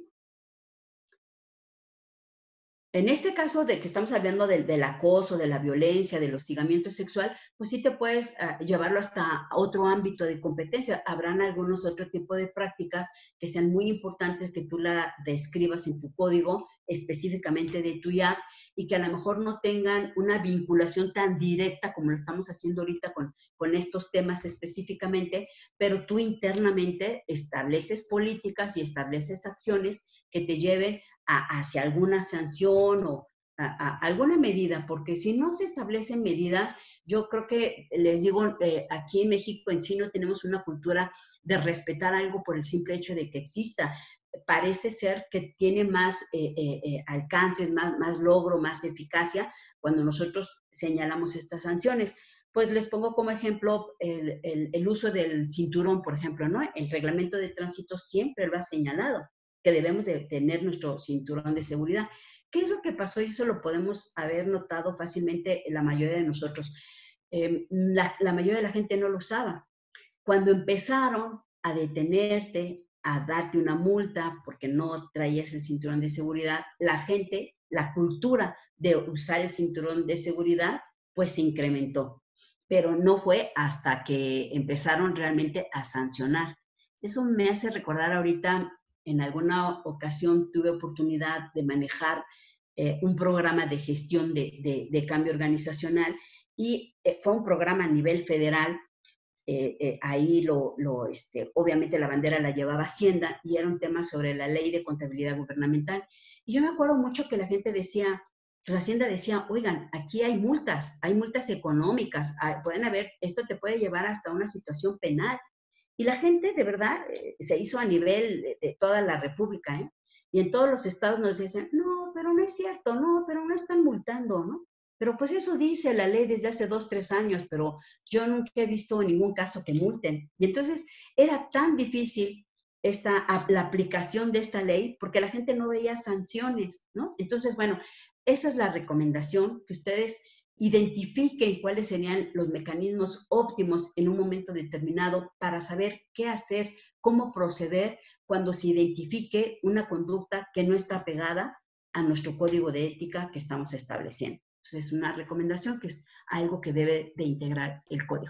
En este caso de que estamos hablando del, del acoso, de la violencia, del hostigamiento sexual, pues sí te puedes uh, llevarlo hasta otro ámbito de competencia. Habrán algunos otro tipo de prácticas que sean muy importantes que tú la describas en tu código específicamente de tu I A P y que a lo mejor no tengan una vinculación tan directa como lo estamos haciendo ahorita con, con estos temas específicamente, pero tú internamente estableces políticas y estableces acciones que te lleven A, hacia alguna sanción o a, a alguna medida, porque si no se establecen medidas, yo creo que, les digo, eh, aquí en México en sí no tenemos una cultura de respetar algo por el simple hecho de que exista. Parece ser que tiene más eh, eh, eh, alcances, más, más logro, más eficacia cuando nosotros señalamos estas sanciones. Pues les pongo como ejemplo el, el, el uso del cinturón, por ejemplo, ¿no? El reglamento de tránsito siempre lo ha señalado, que debemos de tener nuestro cinturón de seguridad. ¿Qué es lo que pasó? Y eso lo podemos haber notado fácilmente en la mayoría de nosotros. Eh, la, la mayoría de la gente no lo usaba. Cuando empezaron a detenerte, a darte una multa porque no traías el cinturón de seguridad, la gente, la cultura de usar el cinturón de seguridad, pues se incrementó. Pero no fue hasta que empezaron realmente a sancionar. Eso me hace recordar ahorita, en alguna ocasión tuve oportunidad de manejar eh, un programa de gestión de, de, de cambio organizacional y eh, fue un programa a nivel federal. Eh, eh, ahí lo, lo este, obviamente la bandera la llevaba Hacienda y era un tema sobre la ley de contabilidad gubernamental. Y yo me acuerdo mucho que la gente decía, pues Hacienda decía, oigan, aquí hay multas, hay multas económicas, hay, pueden haber, esto te puede llevar hasta una situación penal. Y la gente, de verdad, eh, se hizo a nivel de, de toda la República, ¿eh? Y en todos los estados nos dicen, no, pero no es cierto, no, pero no están multando, ¿no? Pero pues eso dice la ley desde hace dos, tres años, pero yo nunca he visto ningún caso que multen. Y entonces era tan difícil esta, la aplicación de esta ley porque la gente no veía sanciones, ¿no? Entonces, bueno, esa es la recomendación, que ustedes identifiquen cuáles serían los mecanismos óptimos en un momento determinado para saber qué hacer, cómo proceder cuando se identifique una conducta que no está pegada a nuestro código de ética que estamos estableciendo. Entonces, es una recomendación que es algo que debe de integrar el código.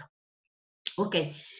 Ok.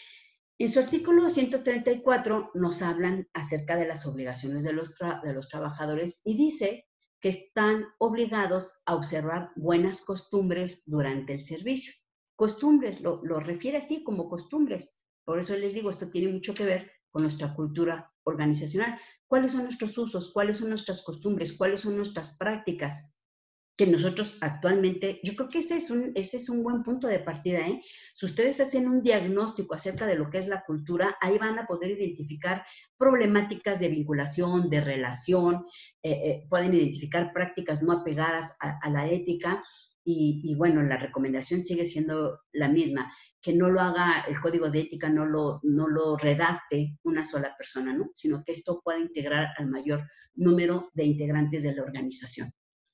En su artículo ciento treinta y cuatro nos hablan acerca de las obligaciones de los, tra de los trabajadores y dice que están obligados a observar buenas costumbres durante el servicio. Costumbres, lo, lo refiere así como costumbres. Por eso les digo, esto tiene mucho que ver con nuestra cultura organizacional. ¿Cuáles son nuestros usos? ¿Cuáles son nuestras costumbres? ¿Cuáles son nuestras prácticas? Que nosotros actualmente, yo creo que ese es un, ese es un buen punto de partida, ¿eh? Si ustedes hacen un diagnóstico acerca de lo que es la cultura, ahí van a poder identificar problemáticas de vinculación, de relación, eh, eh, pueden identificar prácticas no apegadas a, a la ética y, y bueno, la recomendación sigue siendo la misma, que no lo haga el código de ética, no lo, no lo redacte una sola persona, ¿no? Sino que esto pueda integrar al mayor número de integrantes de la organización.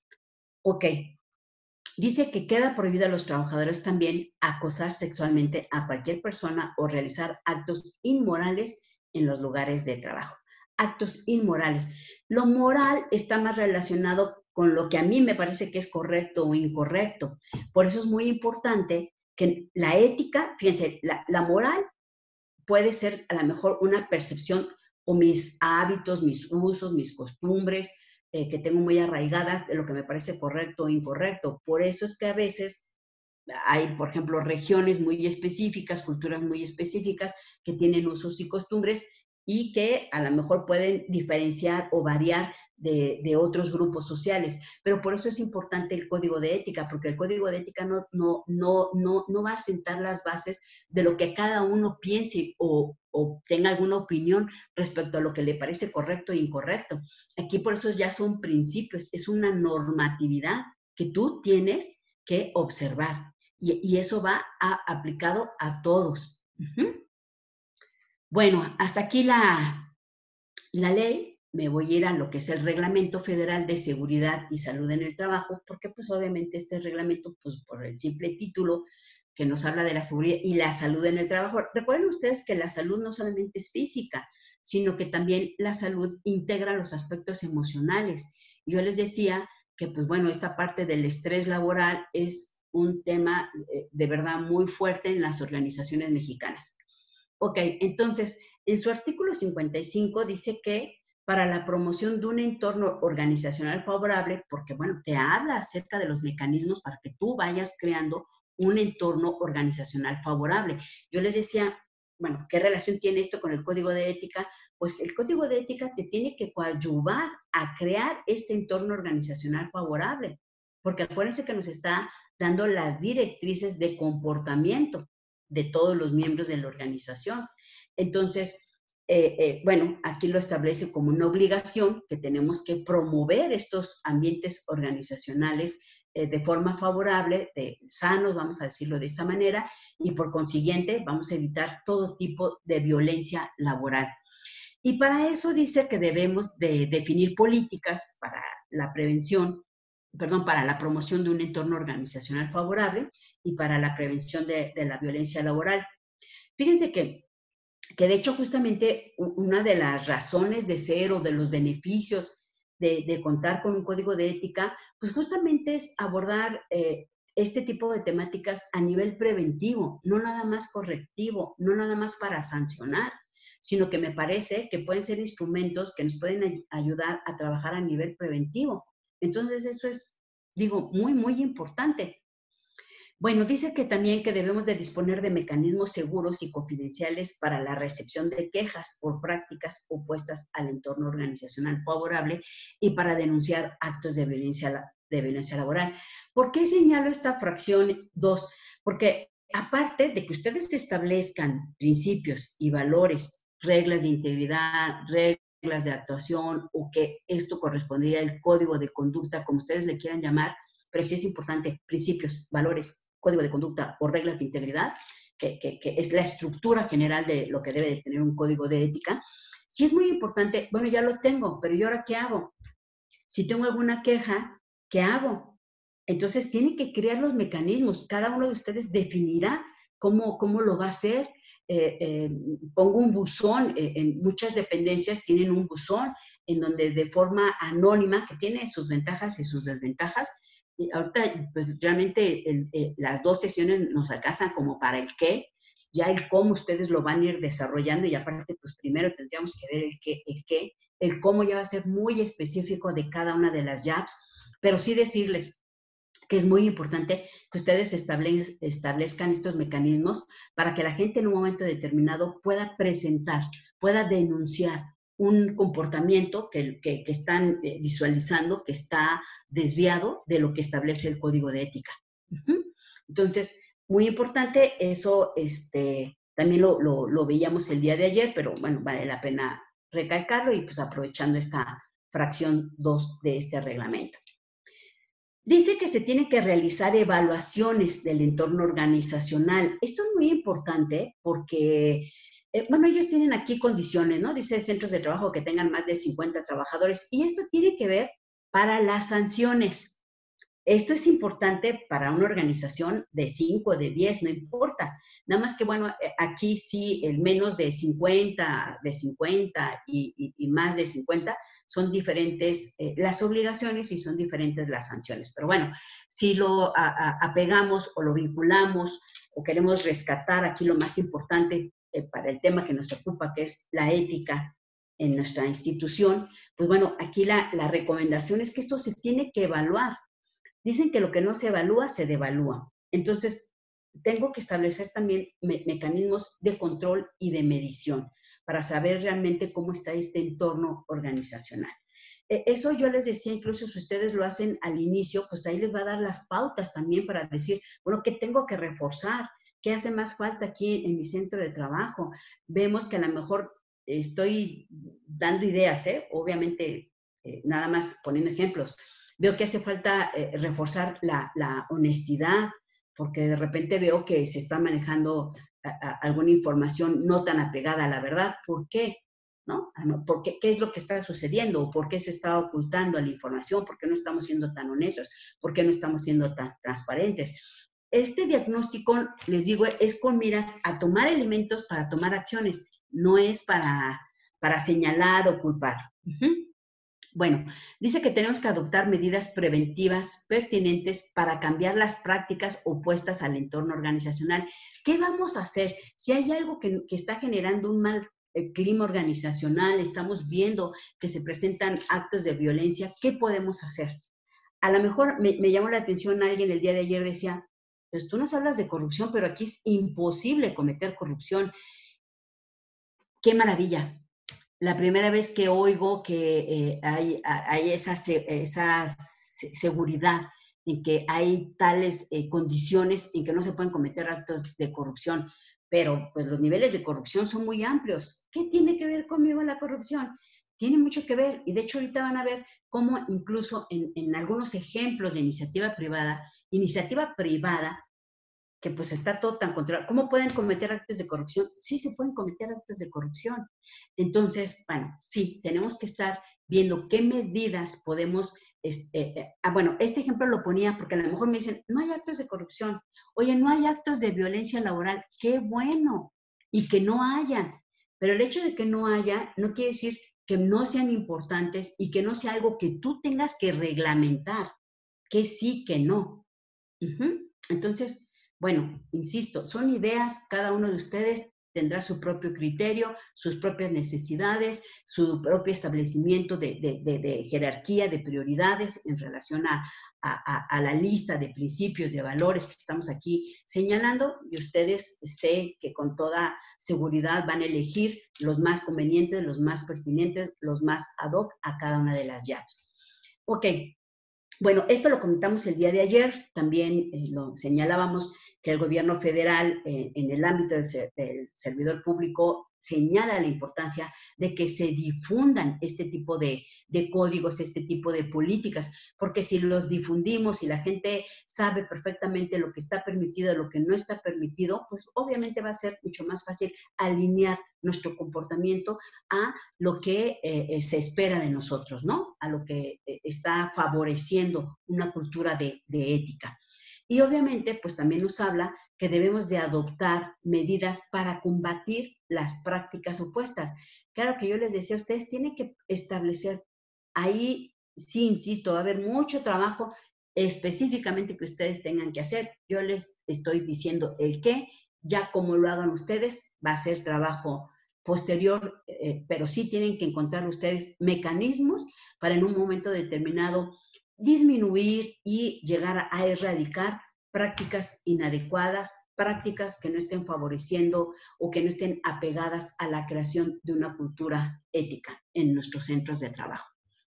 Ok, dice que queda prohibido a los trabajadores también acosar sexualmente a cualquier persona o realizar actos inmorales en los lugares de trabajo. Actos inmorales. Lo moral está más relacionado con lo que a mí me parece que es correcto o incorrecto. Por eso es muy importante que la ética, fíjense, la, la moral puede ser a lo mejor una percepción o mis hábitos, mis usos, mis costumbres, eh, que tengo muy arraigadas de lo que me parece correcto o incorrecto. Por eso es que a veces hay, por ejemplo, regiones muy específicas, culturas muy específicas que tienen usos y costumbres y que a lo mejor pueden diferenciar o variar de, de otros grupos sociales. Pero por eso es importante el código de ética, porque el código de ética no, no, no, no, no va a sentar las bases de lo que cada uno piense o, o tenga alguna opinión respecto a lo que le parece correcto e incorrecto. Aquí por eso ya son principios, es una normatividad que tú tienes que observar. Y, y eso va a, aplicado a todos. Uh-huh. Bueno, hasta aquí la, la ley. Me voy a ir a lo que es el Reglamento Federal de Seguridad y Salud en el Trabajo, porque pues obviamente este reglamento, pues por el simple título que nos habla de la seguridad y la salud en el trabajo. Recuerden ustedes que la salud no solamente es física, sino que también la salud integra los aspectos emocionales. Yo les decía que pues bueno, esta parte del estrés laboral es un tema eh, de verdad muy fuerte en las organizaciones mexicanas. Ok, entonces, en su artículo cincuenta y cinco dice que para la promoción de un entorno organizacional favorable, porque, bueno, te habla acerca de los mecanismos para que tú vayas creando un entorno organizacional favorable. Yo les decía, bueno, ¿qué relación tiene esto con el código de ética? Pues el código de ética te tiene que coadyuvar a crear este entorno organizacional favorable, porque acuérdense que nos está dando las directrices de comportamiento de todos los miembros de la organización. Entonces, eh, eh, bueno, aquí lo establece como una obligación que tenemos que promover estos ambientes organizacionales eh, de forma favorable, de sanos, vamos a decirlo de esta manera, y por consiguiente vamos a evitar todo tipo de violencia laboral. Y para eso dice que debemos de definir políticas para la prevención, perdón, para la promoción de un entorno organizacional favorable y para la prevención de, de la violencia laboral. Fíjense que, que de hecho justamente una de las razones de ser o de los beneficios de, de contar con un código de ética, pues justamente es abordar eh, este tipo de temáticas a nivel preventivo, no nada más correctivo, no nada más para sancionar, sino que me parece que pueden ser instrumentos que nos pueden ay ayudar a trabajar a nivel preventivo. Entonces eso es, digo, muy, muy importante. Bueno, dice que también que debemos de disponer de mecanismos seguros y confidenciales para la recepción de quejas por prácticas opuestas al entorno organizacional favorable y para denunciar actos de violencia, de violencia laboral. ¿Por qué señalo esta fracción dos? Porque aparte de que ustedes establezcan principios y valores, reglas de integridad, reglas de actuación o que esto correspondería al código de conducta, como ustedes le quieran llamar, pero sí es importante, principios, valores, código de conducta o reglas de integridad, que, que, que es la estructura general de lo que debe de tener un código de ética. Sí es muy importante, bueno, ya lo tengo, pero ¿y ahora qué hago? Si tengo alguna queja, ¿qué hago? Entonces tiene que crear los mecanismos, cada uno de ustedes definirá cómo, cómo lo va a hacer. Eh, eh, pongo un buzón, eh, en muchas dependencias tienen un buzón en donde de forma anónima, que tiene sus ventajas y sus desventajas, y ahorita pues realmente el, el, las dos sesiones nos alcanzan como para el qué, ya el cómo ustedes lo van a ir desarrollando y aparte pues primero tendríamos que ver el qué, el qué, el cómo ya va a ser muy específico de cada una de las jobs, pero sí decirles que es muy importante que ustedes establez, establezcan estos mecanismos para que la gente en un momento determinado pueda presentar, pueda denunciar un comportamiento que, que, que están visualizando, que está desviado de lo que establece el código de ética. Uh-huh. Entonces, muy importante, eso este, también lo, lo, lo veíamos el día de ayer, pero bueno, vale la pena recalcarlo y pues aprovechando esta fracción dos de este reglamento. Dice que se tienen que realizar evaluaciones del entorno organizacional. Esto es muy importante porque, eh, bueno, ellos tienen aquí condiciones, ¿no? Dice centros de trabajo que tengan más de cincuenta trabajadores y esto tiene que ver para las sanciones. Esto es importante para una organización de cinco, de diez, no importa. Nada más que, bueno, aquí sí, el menos de cincuenta, de cincuenta y, y, y más de cincuenta, son diferentes eh, las obligaciones y son diferentes las sanciones. Pero bueno, si lo a, a, apegamos o lo vinculamos o queremos rescatar aquí lo más importante eh, para el tema que nos ocupa, que es la ética en nuestra institución, pues bueno, aquí la, la recomendación es que esto se tiene que evaluar. Dicen que lo que no se evalúa, se devalúa. Entonces, tengo que establecer también me mecanismos de control y de medición para saber realmente cómo está este entorno organizacional. Eso yo les decía, incluso si ustedes lo hacen al inicio, pues ahí les va a dar las pautas también para decir, bueno, ¿qué tengo que reforzar? ¿Qué hace más falta aquí en mi centro de trabajo? Vemos que a lo mejor estoy dando ideas, ¿eh? Obviamente, eh, nada más poniendo ejemplos. Veo que hace falta eh, reforzar la, la honestidad, porque de repente veo que se está manejando a, a, alguna información no tan apegada a la verdad. ¿Por qué? ¿No? ¿Por qué, ¿Qué es lo que está sucediendo? ¿Por qué se está ocultando la información? ¿Por qué no estamos siendo tan honestos? ¿Por qué no estamos siendo tan transparentes? Este diagnóstico, les digo, es con miras a tomar elementos para tomar acciones, no es para, para señalar o culpar. Uh-huh. Bueno, dice que tenemos que adoptar medidas preventivas pertinentes para cambiar las prácticas opuestas al entorno organizacional. ¿Qué vamos a hacer? Si hay algo que, que está generando un mal el clima organizacional, estamos viendo que se presentan actos de violencia, ¿qué podemos hacer? A lo mejor me, me llamó la atención alguien el día de ayer, decía, pues tú nos hablas de corrupción, pero aquí es imposible cometer corrupción. ¡Qué maravilla! La primera vez que oigo que eh, hay, hay esa, esa seguridad en que hay tales eh, condiciones en que no se pueden cometer actos de corrupción. Pero pues los niveles de corrupción son muy amplios. ¿Qué tiene que ver conmigo la corrupción? Tiene mucho que ver, y de hecho ahorita van a ver cómo incluso en, en algunos ejemplos de iniciativa privada, iniciativa privada, que pues está todo tan controlado. ¿Cómo pueden cometer actos de corrupción? Sí se pueden cometer actos de corrupción. Entonces, bueno, sí, tenemos que estar viendo qué medidas podemos, este, eh, ah, bueno, este ejemplo lo ponía porque a lo mejor me dicen, no hay actos de corrupción, oye, no hay actos de violencia laboral, qué bueno, y que no hayan, pero el hecho de que no haya no quiere decir que no sean importantes y que no sea algo que tú tengas que reglamentar, que sí, que no. Uh-huh. Entonces, bueno, insisto, son ideas, cada uno de ustedes tendrá su propio criterio, sus propias necesidades, su propio establecimiento de, de, de, de jerarquía, de prioridades en relación a, a, a la lista de principios, de valores que estamos aquí señalando, y ustedes sé que con toda seguridad van a elegir los más convenientes, los más pertinentes, los más ad hoc a cada una de las llaves. Ok. Bueno, esto lo comentamos el día de ayer, también eh, lo señalábamos que el gobierno federal eh, en el ámbito del, del servidor público señala la importancia de que se difundan este tipo de, de códigos, este tipo de políticas, porque si los difundimos y la gente sabe perfectamente lo que está permitido, lo que no está permitido, pues obviamente va a ser mucho más fácil alinear nuestro comportamiento a lo que eh, se espera de nosotros, ¿no? A lo que eh, está favoreciendo una cultura de, de ética. Y obviamente, pues también nos habla que debemos de adoptar medidas para combatir las prácticas opuestas. Claro que yo les decía, ustedes tienen que establecer, ahí sí, insisto, va a haber mucho trabajo específicamente que ustedes tengan que hacer. Yo les estoy diciendo el qué, ya como lo hagan ustedes, va a ser trabajo posterior, eh, pero sí tienen que encontrar ustedes mecanismos para en un momento determinado disminuir y llegar a erradicar prácticas inadecuadas, prácticas que no estén favoreciendo o que no estén apegadas a la creación de una cultura ética en nuestros centros de trabajo.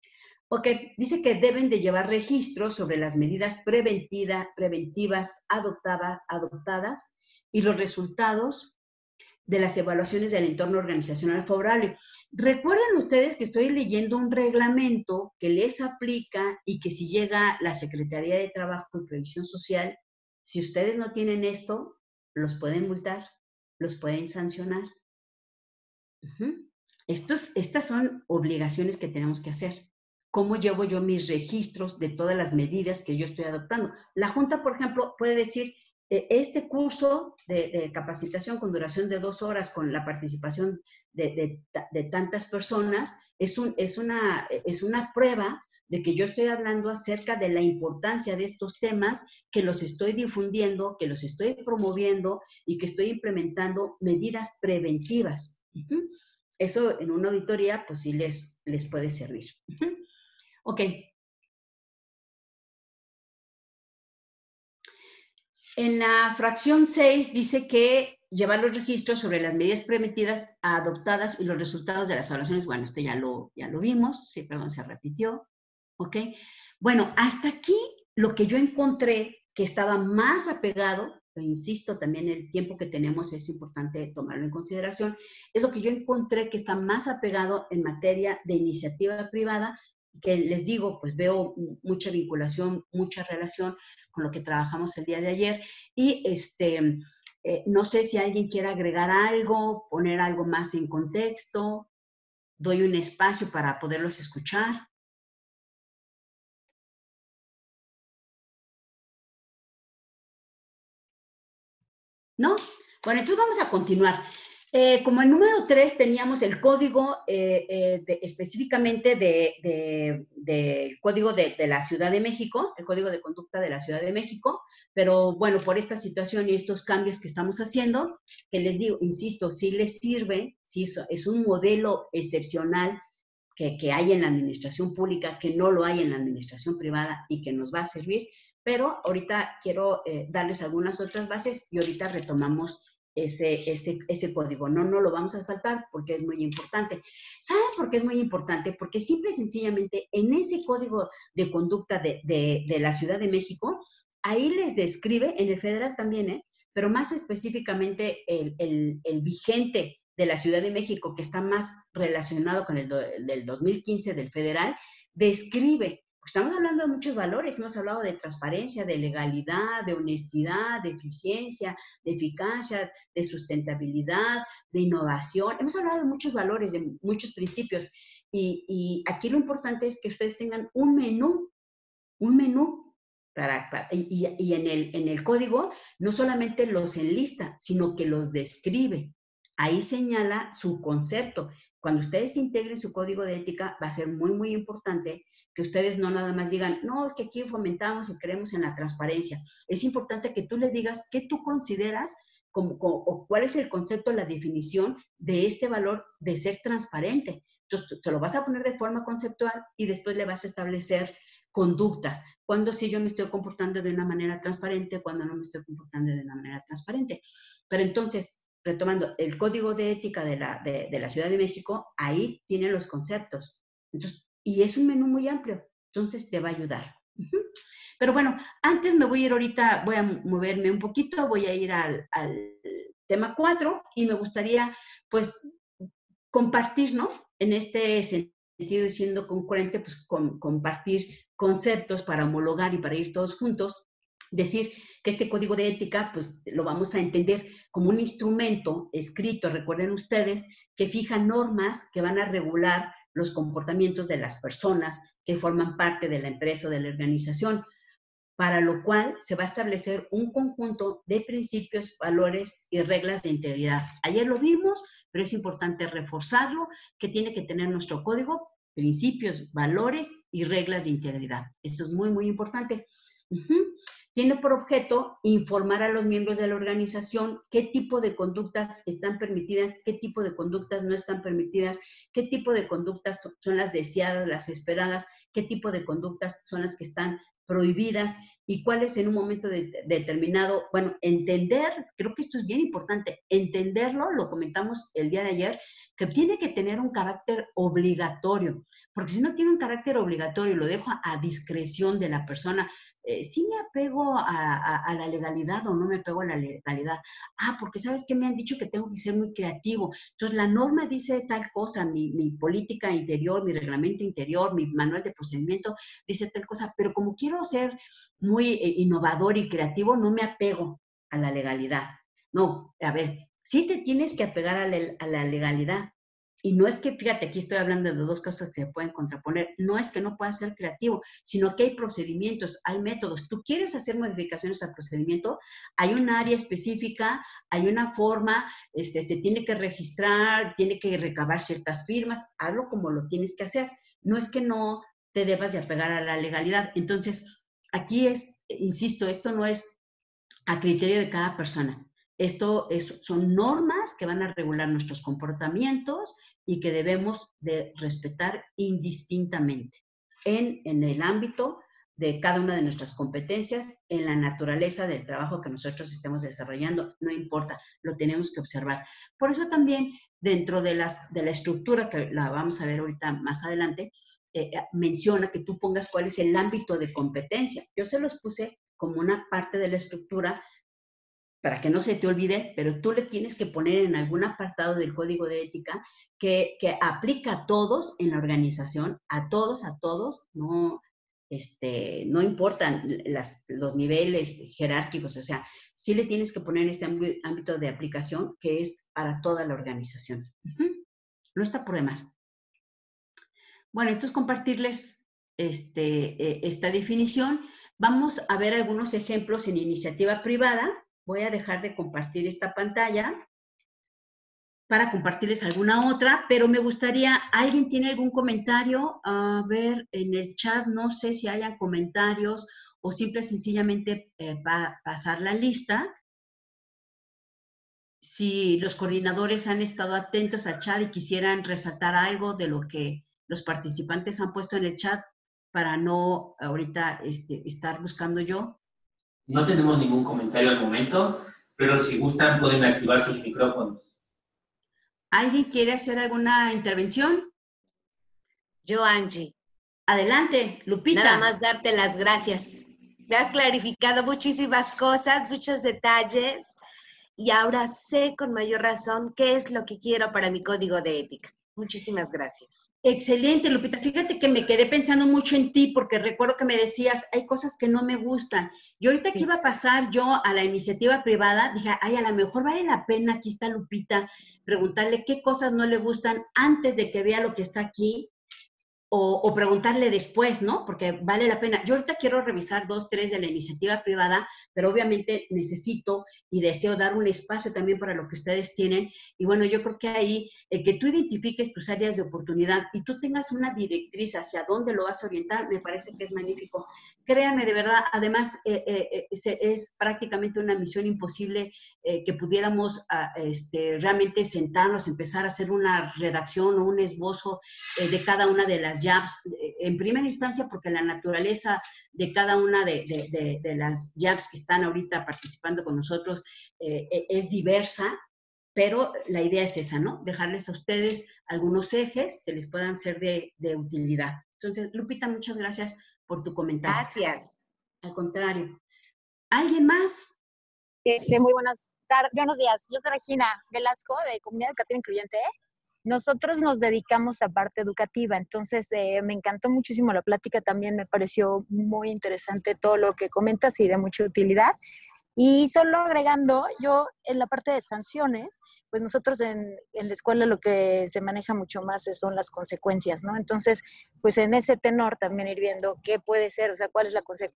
Ok, dice que deben de llevar registros sobre las medidas preventiva, preventivas adoptada, adoptadas y los resultados de las evaluaciones del entorno organizacional favorable. Recuerden ustedes que estoy leyendo un reglamento que les aplica y que si llega la Secretaría de Trabajo y Previsión Social, si ustedes no tienen esto, los pueden multar, los pueden sancionar. Uh-huh. Estos, estas son obligaciones que tenemos que hacer. ¿Cómo llevo yo mis registros de todas las medidas que yo estoy adoptando? La Junta, por ejemplo, puede decir, este curso de, de capacitación con duración de dos horas con la participación de, de, de tantas personas es, un, es, una, es una prueba de que yo estoy hablando acerca de la importancia de estos temas, que los estoy difundiendo, que los estoy promoviendo y que estoy implementando medidas preventivas. Uh-huh. Eso en una auditoría, pues sí les, les puede servir. Uh-huh. Ok. En la fracción seis dice que llevar los registros sobre las medidas preventivas adoptadas y los resultados de las evaluaciones. Bueno, esto ya lo, ya lo vimos. Sí, perdón, se repitió. Ok. Bueno, hasta aquí lo que yo encontré que estaba más apegado, e insisto, también el tiempo que tenemos es importante tomarlo en consideración, es lo que yo encontré que está más apegado en materia de iniciativa privada, que les digo, pues veo mucha vinculación, mucha relación con lo que trabajamos el día de ayer, y este, eh, no sé si alguien quiere agregar algo, poner algo más en contexto, doy un espacio para poderlos escuchar. ¿No? Bueno, entonces vamos a continuar. Eh, como el número tres teníamos el código eh, eh, de, específicamente del de, de código de, de la Ciudad de México, el código de conducta de la Ciudad de México, pero bueno, por esta situación y estos cambios que estamos haciendo, que les digo, insisto, sí les sirve, sí es un modelo excepcional que, que hay en la administración pública, que no lo hay en la administración privada y que nos va a servir, pero ahorita quiero eh, darles algunas otras bases y ahorita retomamos ese, ese, ese código. No, no lo vamos a saltar porque es muy importante. ¿Saben por qué es muy importante? Porque simple y sencillamente en ese código de conducta de, de, de la Ciudad de México, ahí les describe, en el federal también, ¿eh? Pero más específicamente el, el, el vigente de la Ciudad de México, que está más relacionado con el, do, el del dos mil quince del federal, describe. Estamos hablando de muchos valores, hemos hablado de transparencia, de legalidad, de honestidad, de eficiencia, de eficacia, de sustentabilidad, de innovación. Hemos hablado de muchos valores, de muchos principios. Y, y aquí lo importante es que ustedes tengan un menú, un menú. Para, para, y y en, el, en el código no solamente los enlista, sino que los describe. Ahí señala su concepto. Cuando ustedes integren su código de ética, va a ser muy, muy importante que ustedes no nada más digan, no, es que aquí fomentamos y creemos en la transparencia. Es importante que tú le digas qué tú consideras como, como, o cuál es el concepto, la definición de este valor de ser transparente. Entonces, te lo vas a poner de forma conceptual y después le vas a establecer conductas. Cuando sí yo me estoy comportando de una manera transparente, cuando no me estoy comportando de una manera transparente. Pero entonces, retomando, el código de ética de la, de, de la Ciudad de México, ahí tiene los conceptos. Entonces, y es un menú muy amplio, entonces te va a ayudar. Uh-huh. Pero bueno, antes me voy a ir ahorita, voy a moverme un poquito, voy a ir al, al tema cuatro y me gustaría, pues, compartir, ¿no? En este sentido, siendo concurrente, pues, con, compartir conceptos para homologar y para ir todos juntos. Decir que este código de ética, pues lo vamos a entender como un instrumento escrito, recuerden ustedes, que fija normas que van a regular los comportamientos de las personas que forman parte de la empresa o de la organización, para lo cual se va a establecer un conjunto de principios, valores y reglas de integridad. Ayer lo vimos, pero es importante reforzarlo, que tiene que tener nuestro código, principios, valores y reglas de integridad. Eso es muy, muy importante. Uh-huh. Tiene por objeto informar a los miembros de la organización qué tipo de conductas están permitidas, qué tipo de conductas no están permitidas, qué tipo de conductas son las deseadas, las esperadas, qué tipo de conductas son las que están prohibidas y cuáles en un momento de, determinado, bueno, entender, creo que esto es bien importante, entenderlo, lo comentamos el día de ayer, que tiene que tener un carácter obligatorio, porque si no tiene un carácter obligatorio y lo dejo a, a discreción de la persona, eh, ¿sí me apego a, a, a la legalidad o no me apego a la legalidad? Ah, porque ¿sabes qué? Me han dicho que tengo que ser muy creativo. Entonces, la norma dice tal cosa, mi, mi política interior, mi reglamento interior, mi manual de procedimiento dice tal cosa, pero como quiero ser muy eh, innovador y creativo, no me apego a la legalidad. No, a ver, sí te tienes que apegar a la, a la legalidad. Y no es que, fíjate, aquí estoy hablando de dos cosas que se pueden contraponer. No es que no puedas ser creativo, sino que hay procedimientos, hay métodos. Tú quieres hacer modificaciones al procedimiento, hay un área específica, hay una forma, este, se tiene que registrar, tiene que recabar ciertas firmas, hazlo como lo tienes que hacer. No es que no te debas de apegar a la legalidad. Entonces, aquí es, insisto, esto no es a criterio de cada persona. Esto es, son normas que van a regular nuestros comportamientos y que debemos de respetar indistintamente en, en el ámbito de cada una de nuestras competencias, en la naturaleza del trabajo que nosotros estemos desarrollando, no importa, lo tenemos que observar. Por eso también dentro de, las, de la estructura, que la vamos a ver ahorita más adelante, eh, menciona que tú pongas cuál es el ámbito de competencia. Yo se los puse como una parte de la estructura para que no se te olvide, pero tú le tienes que poner en algún apartado del código de ética que, que aplica a todos en la organización, a todos, a todos, no, este, no importan las, los niveles jerárquicos, o sea, sí le tienes que poner este ámbito de aplicación que es para toda la organización. Uh-huh. No está por demás. Bueno, entonces compartirles este, eh, esta definición. Vamos a ver algunos ejemplos en iniciativa privada. Voy a dejar de compartir esta pantalla para compartirles alguna otra, pero me gustaría, ¿alguien tiene algún comentario? A ver, en el chat no sé si hayan comentarios o simple y sencillamente eh, va a pasar la lista. Si los coordinadores han estado atentos al chat y quisieran resaltar algo de lo que los participantes han puesto en el chat para no ahorita este, estar buscando yo. No tenemos ningún comentario al momento, pero si gustan pueden activar sus micrófonos. ¿Alguien quiere hacer alguna intervención? Yo, Angie. Adelante, Lupita. Nada más darte las gracias. Me has clarificado muchísimas cosas, muchos detalles, y ahora sé con mayor razón qué es lo que quiero para mi código de ética. Muchísimas gracias. Excelente, Lupita. Fíjate que me quedé pensando mucho en ti porque recuerdo que me decías, hay cosas que no me gustan. Y ahorita sí, que iba a pasar yo a la iniciativa privada, dije, ay, a lo mejor vale la pena, aquí está Lupita, preguntarle qué cosas no le gustan antes de que vea lo que está aquí. O, o preguntarle después, ¿no? Porque vale la pena. Yo ahorita quiero revisar dos, tres de la iniciativa privada, pero obviamente necesito y deseo dar un espacio también para lo que ustedes tienen. Y bueno, yo creo que ahí, el que tú identifiques tus áreas de oportunidad y tú tengas una directriz hacia dónde lo vas a orientar, me parece que es magnífico. Créanme, de verdad, además eh, eh, es, es prácticamente una misión imposible eh, que pudiéramos a, este, realmente sentarnos, empezar a hacer una redacción o un esbozo eh, de cada una de las jobs, en primera instancia porque la naturaleza de cada una de, de, de, de las jobs que están ahorita participando con nosotros eh, es diversa, pero la idea es esa, ¿no? Dejarles a ustedes algunos ejes que les puedan ser de, de utilidad. Entonces, Lupita, muchas gracias por tu comentario. Gracias. Al contrario. ¿Alguien más? Este, muy buenas tardes, buenos días. Yo soy Regina Velasco, de Comunidad Educativa Incluyente. Nosotros nos dedicamos a parte educativa, entonces eh, me encantó muchísimo la plática, también me pareció muy interesante todo lo que comentas y de mucha utilidad. Y solo agregando, yo en la parte de sanciones, pues nosotros en, en la escuela lo que se maneja mucho más son las consecuencias, ¿no? Entonces, pues en ese tenor también ir viendo qué puede ser, o sea, cuál es la consecuencia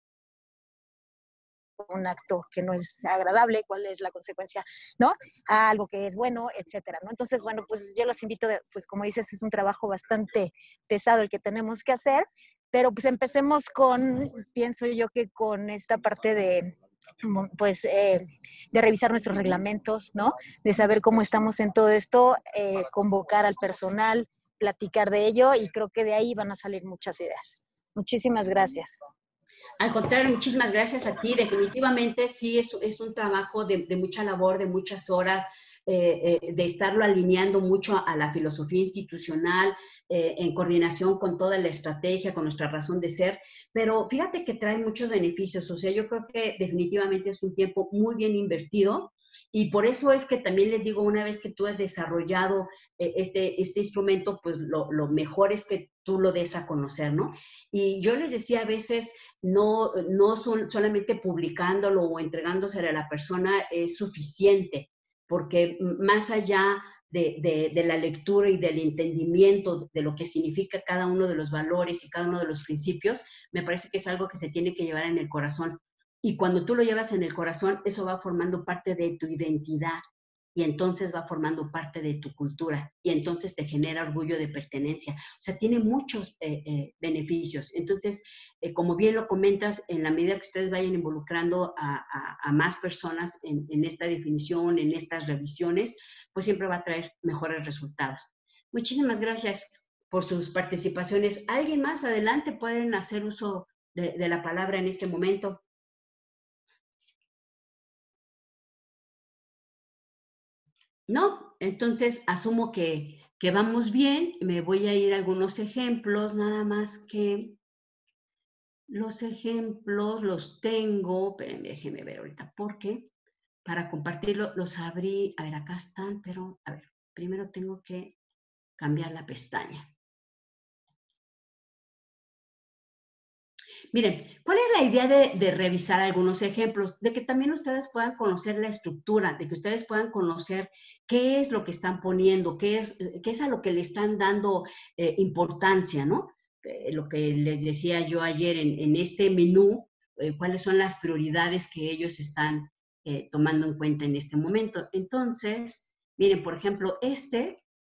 un acto que no es agradable, cuál es la consecuencia, ¿no? A algo que es bueno, etcétera, ¿no? Entonces, bueno, pues yo los invito, de, pues como dices, es un trabajo bastante pesado el que tenemos que hacer, pero pues empecemos con, pienso yo que con esta parte de, pues, eh, de revisar nuestros reglamentos, ¿no? De saber cómo estamos en todo esto, eh, convocar al personal, platicar de ello, y creo que de ahí van a salir muchas ideas. Muchísimas gracias. Al contrario, muchísimas gracias a ti. Definitivamente sí es, es un trabajo de, de mucha labor, de muchas horas, eh, eh, de estarlo alineando mucho a la filosofía institucional, eh, en coordinación con toda la estrategia, con nuestra razón de ser. Pero fíjate que trae muchos beneficios. O sea, yo creo que definitivamente es un tiempo muy bien invertido. Y por eso es que también les digo, una vez que tú has desarrollado eh, este, este instrumento, pues lo, lo mejor es que tú lo des a conocer, ¿no? Y yo les decía a veces, no, no son, solamente publicándolo o entregándoselo a la persona es suficiente, porque más allá de, de, de la lectura y del entendimiento de lo que significa cada uno de los valores y cada uno de los principios, me parece que es algo que se tiene que llevar en el corazón. Y cuando tú lo llevas en el corazón, eso va formando parte de tu identidad. y entonces va formando parte de tu cultura y entonces te genera orgullo de pertenencia. O sea, tiene muchos eh, eh, beneficios. Entonces, eh, como bien lo comentas, en la medida que ustedes vayan involucrando a, a, a más personas en, en esta definición, en estas revisiones, pues siempre va a traer mejores resultados. Muchísimas gracias por sus participaciones. ¿Alguien más? Adelante, pueden hacer uso de, de la palabra en este momento. No, entonces asumo que, que vamos bien. Me voy a ir a algunos ejemplos, nada más que los ejemplos los tengo. Espérenme, déjenme ver ahorita, porque para compartirlo los abrí. A ver, acá están, pero a ver, primero tengo que cambiar la pestaña. Miren, ¿cuál es la idea de, de revisar algunos ejemplos? De que también ustedes puedan conocer la estructura, de que ustedes puedan conocer qué es lo que están poniendo, qué es, qué es a lo que le están dando eh, importancia, ¿no? Eh, lo que les decía yo ayer en, en este menú, eh, cuáles son las prioridades que ellos están eh, tomando en cuenta en este momento. Entonces, miren, por ejemplo, este...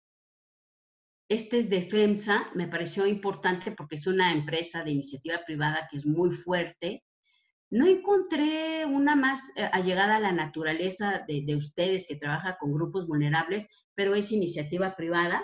Este es de FEMSA, me pareció importante porque es una empresa de iniciativa privada que es muy fuerte. No encontré una más eh, allegada a la naturaleza de, de ustedes que trabaja con grupos vulnerables, pero es iniciativa privada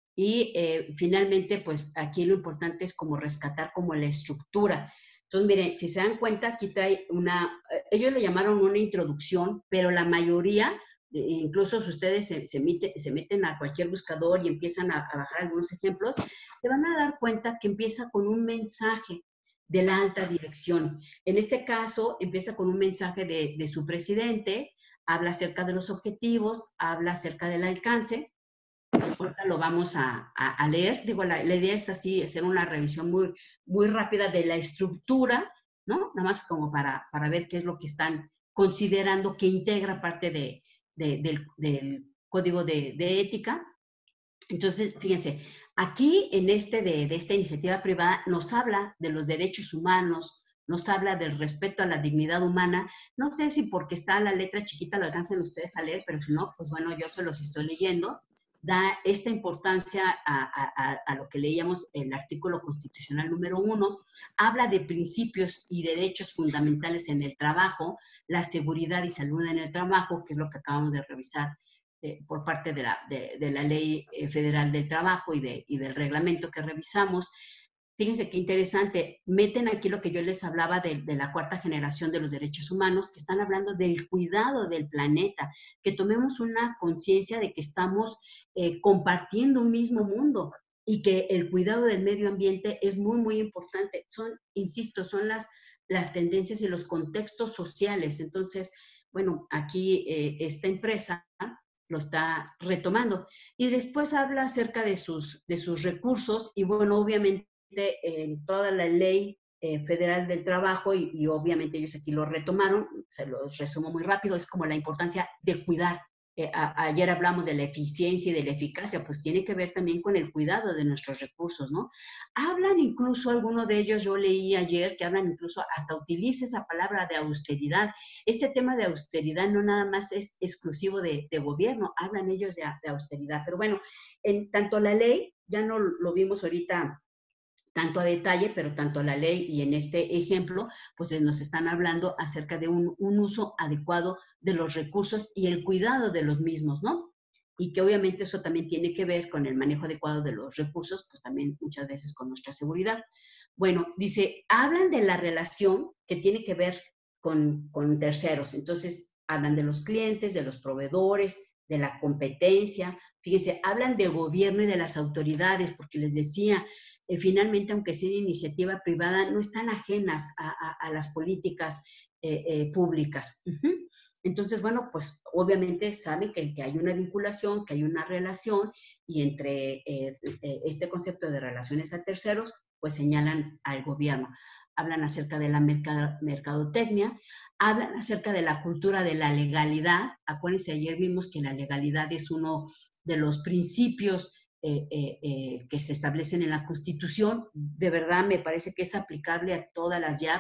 y eh, finalmente pues aquí lo importante es como rescatar como la estructura. Entonces miren, si se dan cuenta aquí trae una, eh, ellos le llamaron una introducción, pero la mayoría incluso si ustedes se, se, mete, se meten a cualquier buscador y empiezan a, a bajar algunos ejemplos, se van a dar cuenta que empieza con un mensaje de la alta dirección. En este caso, empieza con un mensaje de, de su presidente, habla acerca de los objetivos, habla acerca del alcance. Ahorita lo vamos a, a, a leer. Digo, la, la idea es así, hacer una revisión muy, muy rápida de la estructura, ¿no? Nada más como para, para ver qué es lo que están considerando que integra parte de, De, del, del código de, de ética. Entonces, fíjense, aquí en este de, de esta iniciativa privada nos habla de los derechos humanos, nos habla del respeto a la dignidad humana. No sé si porque está la letra chiquita lo alcancen ustedes a leer, pero si no, pues bueno, yo se los estoy leyendo. Da esta importancia a, a, a lo que leíamos el artículo constitucional número uno, habla de principios y derechos fundamentales en el trabajo, la seguridad y salud en el trabajo, que es lo que acabamos de revisar eh, por parte de la, de, de la Ley Federal del Trabajo y, de, y del reglamento que revisamos. Fíjense qué interesante, meten aquí lo que yo les hablaba de, de la cuarta generación de los derechos humanos, que están hablando del cuidado del planeta, que tomemos una conciencia de que estamos eh, compartiendo un mismo mundo y que el cuidado del medio ambiente es muy, muy importante. Son, insisto, son las, las tendencias y los contextos sociales. Entonces, bueno, aquí eh, esta empresa lo está retomando. Y después habla acerca de sus, de sus recursos y, bueno, obviamente, en toda la ley eh, federal del trabajo y, y obviamente ellos aquí lo retomaron, se los resumo muy rápido, es como la importancia de cuidar. Eh, a, ayer hablamos de la eficiencia y de la eficacia, pues tiene que ver también con el cuidado de nuestros recursos, ¿no? Hablan incluso, algunos de ellos yo leí ayer, que hablan incluso, hasta utiliza esa palabra de austeridad. Este tema de austeridad no nada más es exclusivo de, de gobierno, hablan ellos de, de austeridad, pero bueno, en tanto la ley, ya no lo vimos ahorita tanto a detalle, pero tanto la ley y en este ejemplo, pues nos están hablando acerca de un, un uso adecuado de los recursos y el cuidado de los mismos, ¿no? Y que obviamente eso también tiene que ver con el manejo adecuado de los recursos, pues también muchas veces con nuestra seguridad. Bueno, dice, hablan de la relación que tiene que ver con, con terceros, entonces hablan de los clientes, de los proveedores, de la competencia, fíjense, hablan del gobierno y de las autoridades, porque les decía, Eh, finalmente, aunque sea iniciativa privada, no están ajenas a, a, a las políticas eh, eh, públicas. Uh-huh. Entonces, bueno, pues obviamente saben que, que hay una vinculación, que hay una relación, y entre eh, eh, este concepto de relaciones a terceros, pues señalan al gobierno. Hablan acerca de la mercado, mercadotecnia, hablan acerca de la cultura de la legalidad. Acuérdense, ayer vimos que la legalidad es uno de los principios Eh, eh, eh, que se establecen en la Constitución. De verdad me parece que es aplicable a todas las J A Ps,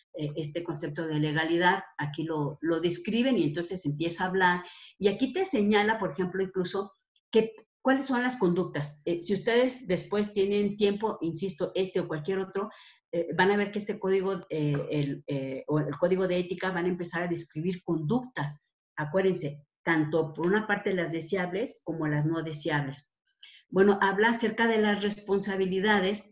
eh, este concepto de legalidad, aquí lo, lo describen y entonces empieza a hablar. Y aquí te señala, por ejemplo, incluso, que, cuáles son las conductas. Eh, si ustedes después tienen tiempo, insisto, este o cualquier otro, eh, van a ver que este código, eh, el, eh, o el código de ética van a empezar a describir conductas. Acuérdense, tanto por una parte las deseables como las no deseables. Bueno, habla acerca de las responsabilidades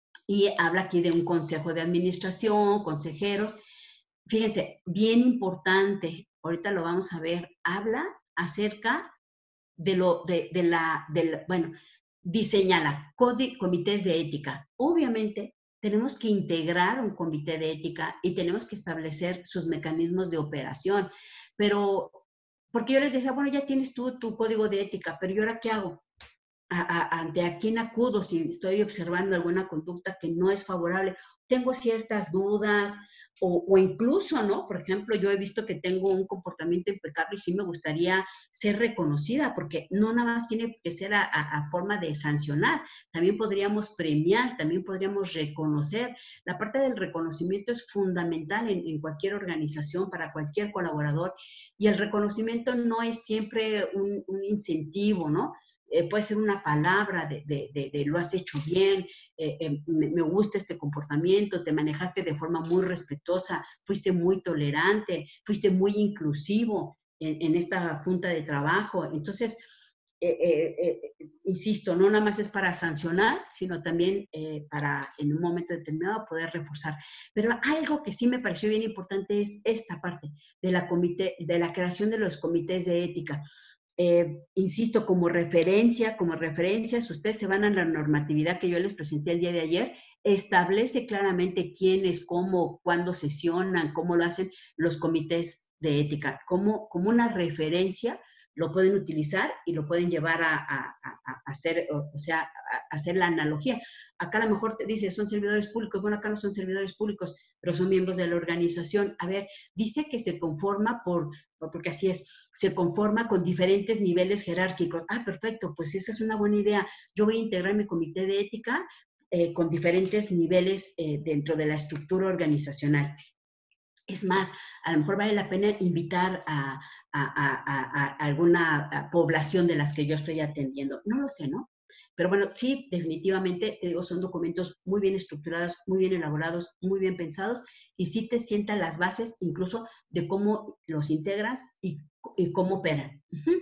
y habla aquí de un consejo de administración, consejeros. Fíjense, bien importante, ahorita lo vamos a ver, habla acerca de lo, de, de la, de la, bueno, diseña la comités de ética. Obviamente, tenemos que integrar un comité de ética y tenemos que establecer sus mecanismos de operación. Pero, porque yo les decía, bueno, ya tienes tú tu código de ética, pero ¿y ahora qué hago? A, a, ¿Ante a quién acudo si estoy observando alguna conducta que no es favorable? Tengo ciertas dudas o, o incluso, ¿no? Por ejemplo, yo he visto que tengo un comportamiento impecable y sí me gustaría ser reconocida, porque no nada más tiene que ser a, a, a forma de sancionar, también podríamos premiar, también podríamos reconocer. La parte del reconocimiento es fundamental en, en cualquier organización, para cualquier colaborador, y el reconocimiento no es siempre un, un incentivo, ¿no? Eh, puede ser una palabra de, de, de, de lo has hecho bien, eh, eh, me, me gusta este comportamiento, te manejaste de forma muy respetuosa, fuiste muy tolerante, fuiste muy inclusivo en, en esta junta de trabajo. Entonces, eh, eh, eh, insisto, no nada más es para sancionar, sino también eh, para en un momento determinado poder reforzar. Pero algo que sí me pareció bien importante es esta parte de la, comité, de la creación de los comités de ética. Eh, insisto, como referencia, como referencias, ustedes se van a la normatividad que yo les presenté el día de ayer, establece claramente quiénes, cómo, cuándo sesionan, cómo lo hacen los comités de ética. Como, como una referencia lo pueden utilizar y lo pueden llevar a, a, a hacer, o sea, a hacer la analogía. Acá a lo mejor te dice, son servidores públicos. Bueno, acá no son servidores públicos, pero son miembros de la organización. A ver, dice que se conforma por, porque así es, se conforma con diferentes niveles jerárquicos. Ah, perfecto, pues esa es una buena idea. Yo voy a integrar mi comité de ética eh, con diferentes niveles eh, dentro de la estructura organizacional. Es más, a lo mejor vale la pena invitar a, a, a, a, a alguna población de las que yo estoy atendiendo. No lo sé, ¿no? Pero bueno, sí, definitivamente, te digo, son documentos muy bien estructurados, muy bien elaborados, muy bien pensados, y sí te sientan las bases incluso de cómo los integras y, y cómo operan. Uh-huh.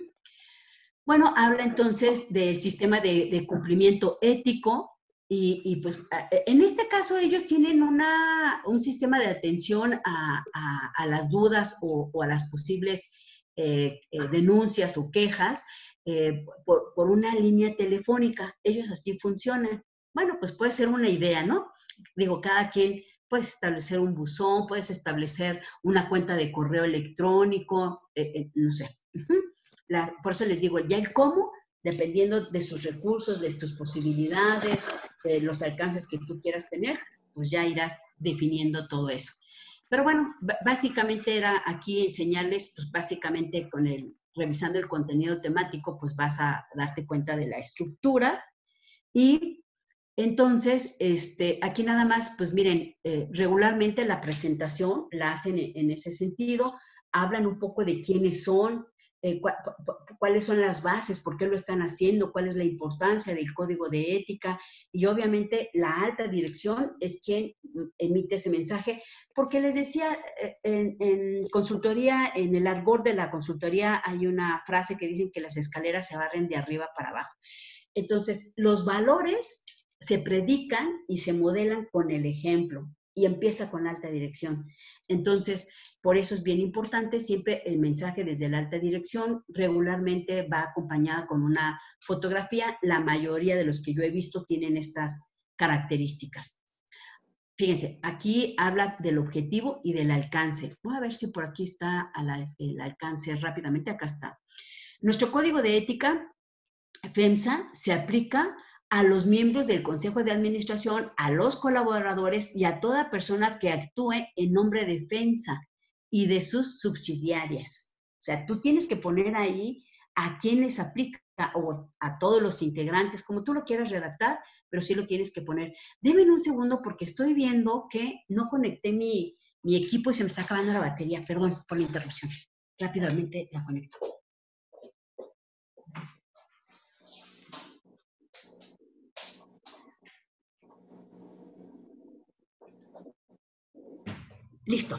Bueno, habla entonces del sistema de, de cumplimiento ético, y, y pues en este caso ellos tienen una, un sistema de atención a, a, a las dudas o, o a las posibles eh, eh, denuncias o quejas, Eh, por, por una línea telefónica. Ellos así funcionan. Bueno, pues puede ser una idea, ¿no? Digo, cada quien puede establecer un buzón, puedes establecer una cuenta de correo electrónico, eh, eh, no sé. Uh-huh. La, por eso les digo, ya el cómo, dependiendo de sus recursos, de tus posibilidades, de los alcances que tú quieras tener, pues ya irás definiendo todo eso. Pero bueno, básicamente era aquí enseñarles, pues básicamente con el revisando el contenido temático, pues vas a darte cuenta de la estructura. Y entonces, este, aquí nada más, pues miren, eh, regularmente la presentación la hacen en, en ese sentido, hablan un poco de quiénes son, eh, cu cu cuáles son las bases, por qué lo están haciendo, cuál es la importancia del código de ética, y obviamente la alta dirección es quien emite ese mensaje, porque les decía, en, en consultoría, en el argot de la consultoría hay una frase que dicen que las escaleras se barren de arriba para abajo. Entonces, los valores se predican y se modelan con el ejemplo, y empieza con la alta dirección. Entonces, por eso es bien importante siempre el mensaje desde la alta dirección. Regularmente va acompañada con una fotografía. La mayoría de los que yo he visto tienen estas características. Fíjense, aquí habla del objetivo y del alcance. Voy a ver si por aquí está el alcance rápidamente. Acá está. Nuestro código de ética, FEMSA, se aplica a los miembros del Consejo de Administración, a los colaboradores y a toda persona que actúe en nombre de FEMSA y de sus subsidiarias. O sea, tú tienes que poner ahí a quién les aplica, o a todos los integrantes, como tú lo quieras redactar, pero sí lo tienes que poner. Deme un segundo porque estoy viendo que no conecté mi, mi equipo y se me está acabando la batería. Perdón por la interrupción. Rápidamente la conecto. Listo.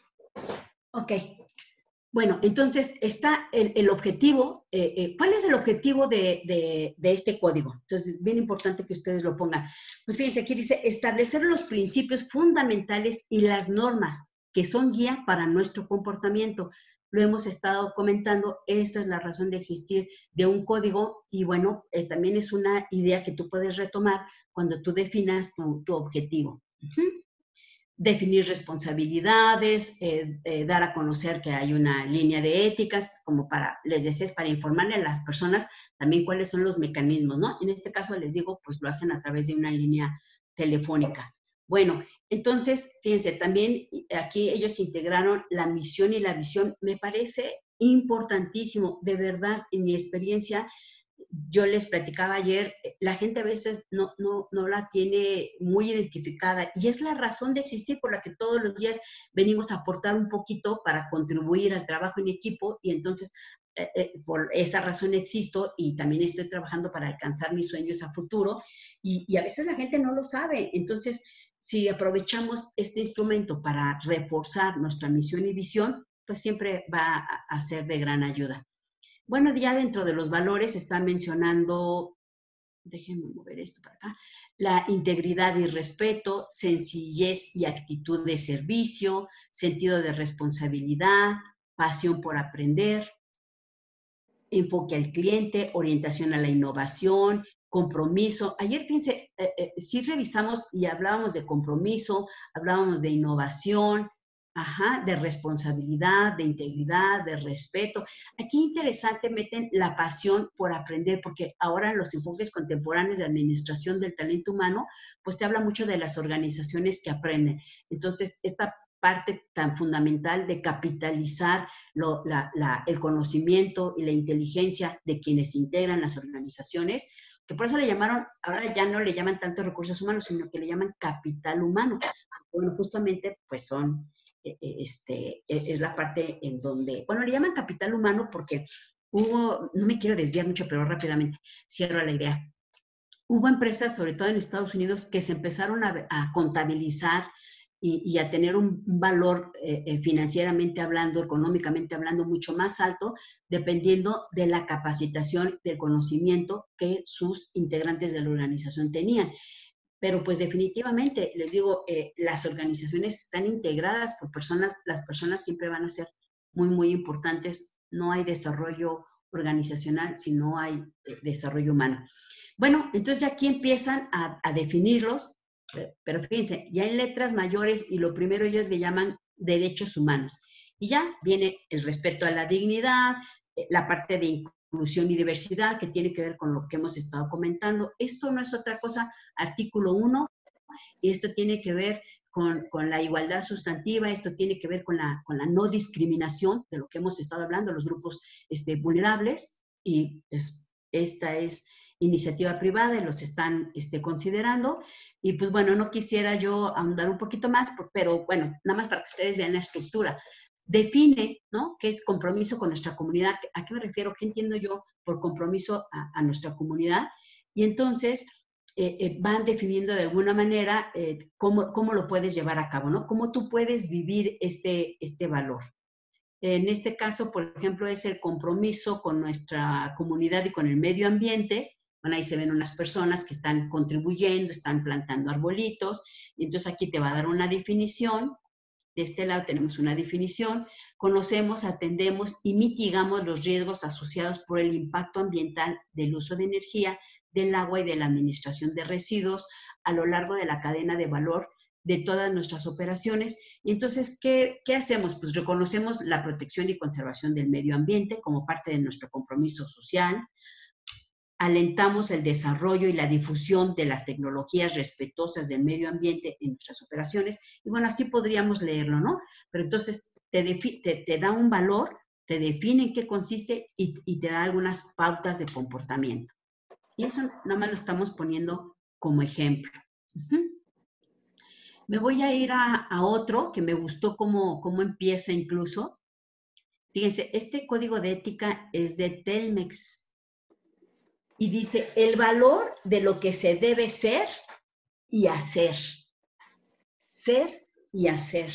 Ok. Bueno, entonces está el, el objetivo. Eh, eh, ¿Cuál es el objetivo de, de, de este código? Entonces, es bien importante que ustedes lo pongan. Pues fíjense, aquí dice, establecer los principios fundamentales y las normas que son guía para nuestro comportamiento. Lo hemos estado comentando, esa es la razón de existir de un código y bueno, eh, también es una idea que tú puedes retomar cuando tú definas tu, tu objetivo. Uh-huh. Definir responsabilidades, eh, eh, dar a conocer que hay una línea de éticas, como para, les decía, es para informarle a las personas también cuáles son los mecanismos, ¿no? En este caso, les digo, pues lo hacen a través de una línea telefónica. Bueno, entonces, fíjense, también aquí ellos integraron la misión y la visión. Me parece importantísimo, de verdad, en mi experiencia. Yo les platicaba ayer, la gente a veces no, no, no la tiene muy identificada y es la razón de existir por la que todos los días venimos a aportar un poquito para contribuir al trabajo en equipo y entonces eh, eh, por esa razón existo y también estoy trabajando para alcanzar mis sueños a futuro y, y a veces la gente no lo sabe. Entonces, si aprovechamos este instrumento para reforzar nuestra misión y visión, pues siempre va a, a ser de gran ayuda. Bueno, ya dentro de los valores está mencionando, déjenme mover esto para acá, la integridad y respeto, sencillez y actitud de servicio, sentido de responsabilidad, pasión por aprender, enfoque al cliente, orientación a la innovación, compromiso. Ayer, fíjense, eh, eh, sí revisamos y hablábamos de compromiso, hablábamos de innovación, ajá, de responsabilidad, de integridad, de respeto. Aquí interesante meten la pasión por aprender, porque ahora los enfoques contemporáneos de administración del talento humano, pues te habla mucho de las organizaciones que aprenden. Entonces, esta parte tan fundamental de capitalizar lo, la, la, el conocimiento y la inteligencia de quienes integran las organizaciones, que por eso le llamaron, ahora ya no le llaman tanto recursos humanos, sino que le llaman capital humano. Bueno, justamente pues son, eh, este, es la parte en donde, bueno, le llaman capital humano porque hubo, no me quiero desviar mucho, pero rápidamente cierro la idea. Hubo empresas, sobre todo en Estados Unidos, que se empezaron a, a contabilizar y, y a tener un, un valor eh, financieramente hablando, económicamente hablando, mucho más alto, dependiendo de la capacitación, del conocimiento que sus integrantes de la organización tenían. Pero pues definitivamente, les digo, eh, las organizaciones están integradas por personas, las personas siempre van a ser muy, muy importantes. No hay desarrollo organizacional si no hay eh, desarrollo humano. Bueno, entonces ya aquí empiezan a, a definirlos, pero fíjense, ya en letras mayores y lo primero ellos le llaman derechos humanos. Y ya viene el respeto a la dignidad, la parte de inclusión y diversidad que tiene que ver con lo que hemos estado comentando. Esto no es otra cosa, artículo uno, y esto tiene que ver con, con la igualdad sustantiva, esto tiene que ver con la, con la no discriminación de lo que hemos estado hablando, los grupos este, vulnerables, y es, esta es iniciativa privada y los están este, considerando. Y pues bueno, no quisiera yo ahondar un poquito más, pero bueno, nada más para que ustedes vean la estructura. Define, ¿no?, qué es compromiso con nuestra comunidad. ¿A qué me refiero? ¿Qué entiendo yo por compromiso a, a nuestra comunidad? Y entonces eh, eh, van definiendo de alguna manera eh, cómo, cómo lo puedes llevar a cabo, ¿no? Cómo tú puedes vivir este, este valor. En este caso, por ejemplo, es el compromiso con nuestra comunidad y con el medio ambiente. Bueno, ahí se ven unas personas que están contribuyendo, están plantando arbolitos, y entonces aquí te va a dar una definición. De este lado tenemos una definición. Conocemos, atendemos y mitigamos los riesgos asociados por el impacto ambiental del uso de energía, del agua y de la administración de residuos a lo largo de la cadena de valor de todas nuestras operaciones. Y entonces, ¿qué, qué hacemos? Pues reconocemos la protección y conservación del medio ambiente como parte de nuestro compromiso social. Alentamos el desarrollo y la difusión de las tecnologías respetuosas del medio ambiente en nuestras operaciones. Y bueno, así podríamos leerlo, ¿no? Pero entonces te, te, te da un valor, te define en qué consiste y, y te da algunas pautas de comportamiento. Y eso nada más lo estamos poniendo como ejemplo. Uh-huh. Me voy a ir a, a otro que me gustó cómo, cómo empieza incluso. Fíjense, este código de ética es de Telmex y dice el valor de lo que se debe ser y hacer. Ser y hacer.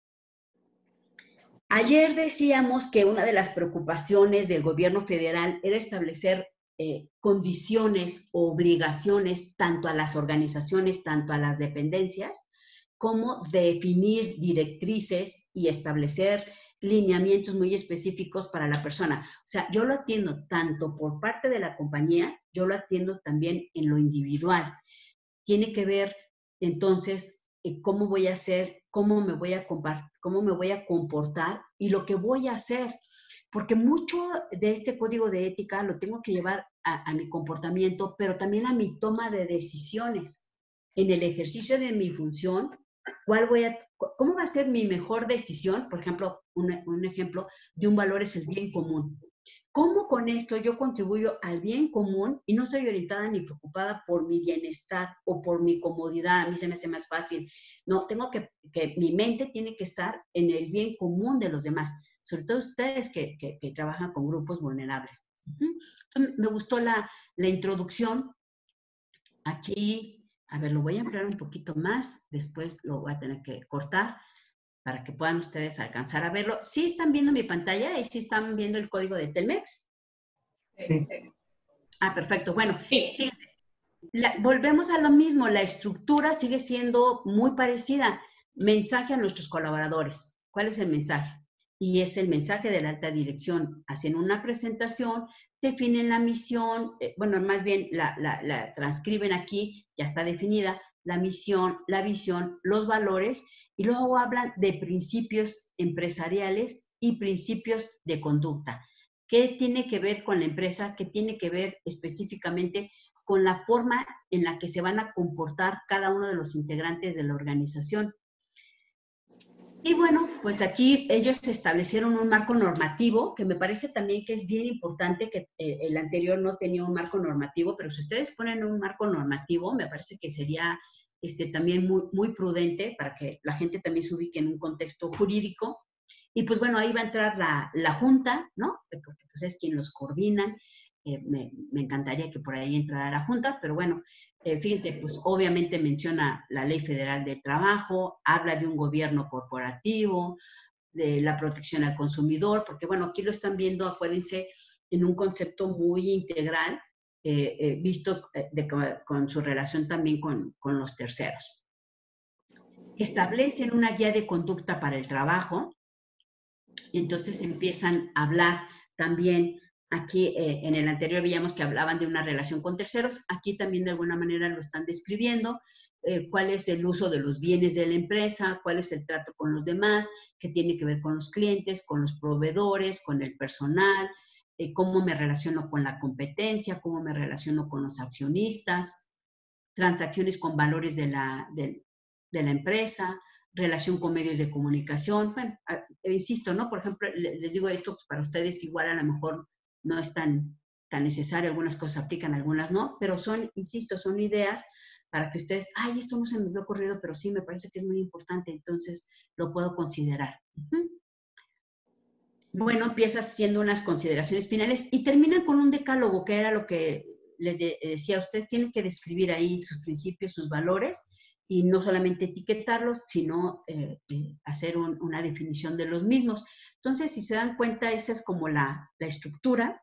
Ayer decíamos que una de las preocupaciones del gobierno federal era establecer eh, condiciones o obligaciones tanto a las organizaciones, tanto a las dependencias, como definir directrices y establecer lineamientos muy específicos para la persona. O sea, yo lo atiendo tanto por parte de la compañía, yo lo atiendo también en lo individual. Tiene que ver, entonces, eh, cómo voy a hacer, cómo me voy a compartir, cómo me voy a comportar y lo que voy a hacer. Porque mucho de este código de ética lo tengo que llevar a, a mi comportamiento, pero también a mi toma de decisiones. En el ejercicio de mi función, ¿cuál voy a, ¿cómo va a ser mi mejor decisión? Por ejemplo, un, un ejemplo de un valor es el bien común. ¿Cómo con esto yo contribuyo al bien común y no estoy orientada ni preocupada por mi bienestar o por mi comodidad? A mí se me hace más fácil. No, tengo que, que mi mente tiene que estar en el bien común de los demás, sobre todo ustedes que, que, que trabajan con grupos vulnerables. Uh-huh. Entonces, me gustó la, la introducción. Aquí, a ver, lo voy a ampliar un poquito más, después lo voy a tener que cortar para que puedan ustedes alcanzar a verlo. ¿Sí están viendo mi pantalla y sí están viendo el código de Telmex? Sí. Ah, perfecto. Bueno, fíjense, la, volvemos a lo mismo. La estructura sigue siendo muy parecida. Mensaje a nuestros colaboradores. ¿Cuál es el mensaje? Y es el mensaje de la alta dirección. Hacen una presentación, definen la misión, eh, bueno, más bien la, la, la transcriben aquí, ya está definida, la misión, la visión, los valores, y luego hablan de principios empresariales y principios de conducta. ¿Qué tiene que ver con la empresa? ¿Qué tiene que ver específicamente con la forma en la que se van a comportar cada uno de los integrantes de la organización? Y bueno, pues aquí ellos establecieron un marco normativo, que me parece también que es bien importante, que eh, el anterior no tenía un marco normativo, pero si ustedes ponen un marco normativo, me parece que sería este, también muy, muy prudente para que la gente también se ubique en un contexto jurídico. Y pues bueno, ahí va a entrar la, la Junta, ¿no? Porque pues es quien los coordina. Eh, me, me encantaría que por ahí entrara la Junta, pero bueno, eh, fíjense, pues obviamente menciona la Ley Federal del Trabajo, habla de un gobierno corporativo, de la protección al consumidor, porque bueno, aquí lo están viendo, acuérdense, en un concepto muy integral, eh, eh, visto de, con su relación también con, con los terceros. Establecen una guía de conducta para el trabajo, y entonces empiezan a hablar también, aquí eh, en el anterior veíamos que hablaban de una relación con terceros, aquí también de alguna manera lo están describiendo, eh, cuál es el uso de los bienes de la empresa, cuál es el trato con los demás, qué tiene que ver con los clientes, con los proveedores, con el personal, eh, cómo me relaciono con la competencia, cómo me relaciono con los accionistas, transacciones con valores de la, de, de la empresa, relación con medios de comunicación. Bueno, insisto, ¿no? Por ejemplo, les digo esto, pues para ustedes igual a lo mejor no es tan, tan necesario, algunas cosas aplican, algunas no, pero son, insisto, son ideas para que ustedes, ay, esto no se me había ocurrido, pero sí me parece que es muy importante, entonces lo puedo considerar. Uh-huh. Bueno, empieza haciendo unas consideraciones finales y terminan con un decálogo, que era lo que les de, decía, ustedes tienen que describir ahí sus principios, sus valores, y no solamente etiquetarlos, sino eh, eh, hacer un, una definición de los mismos. Entonces, si se dan cuenta, esa es como la, la estructura.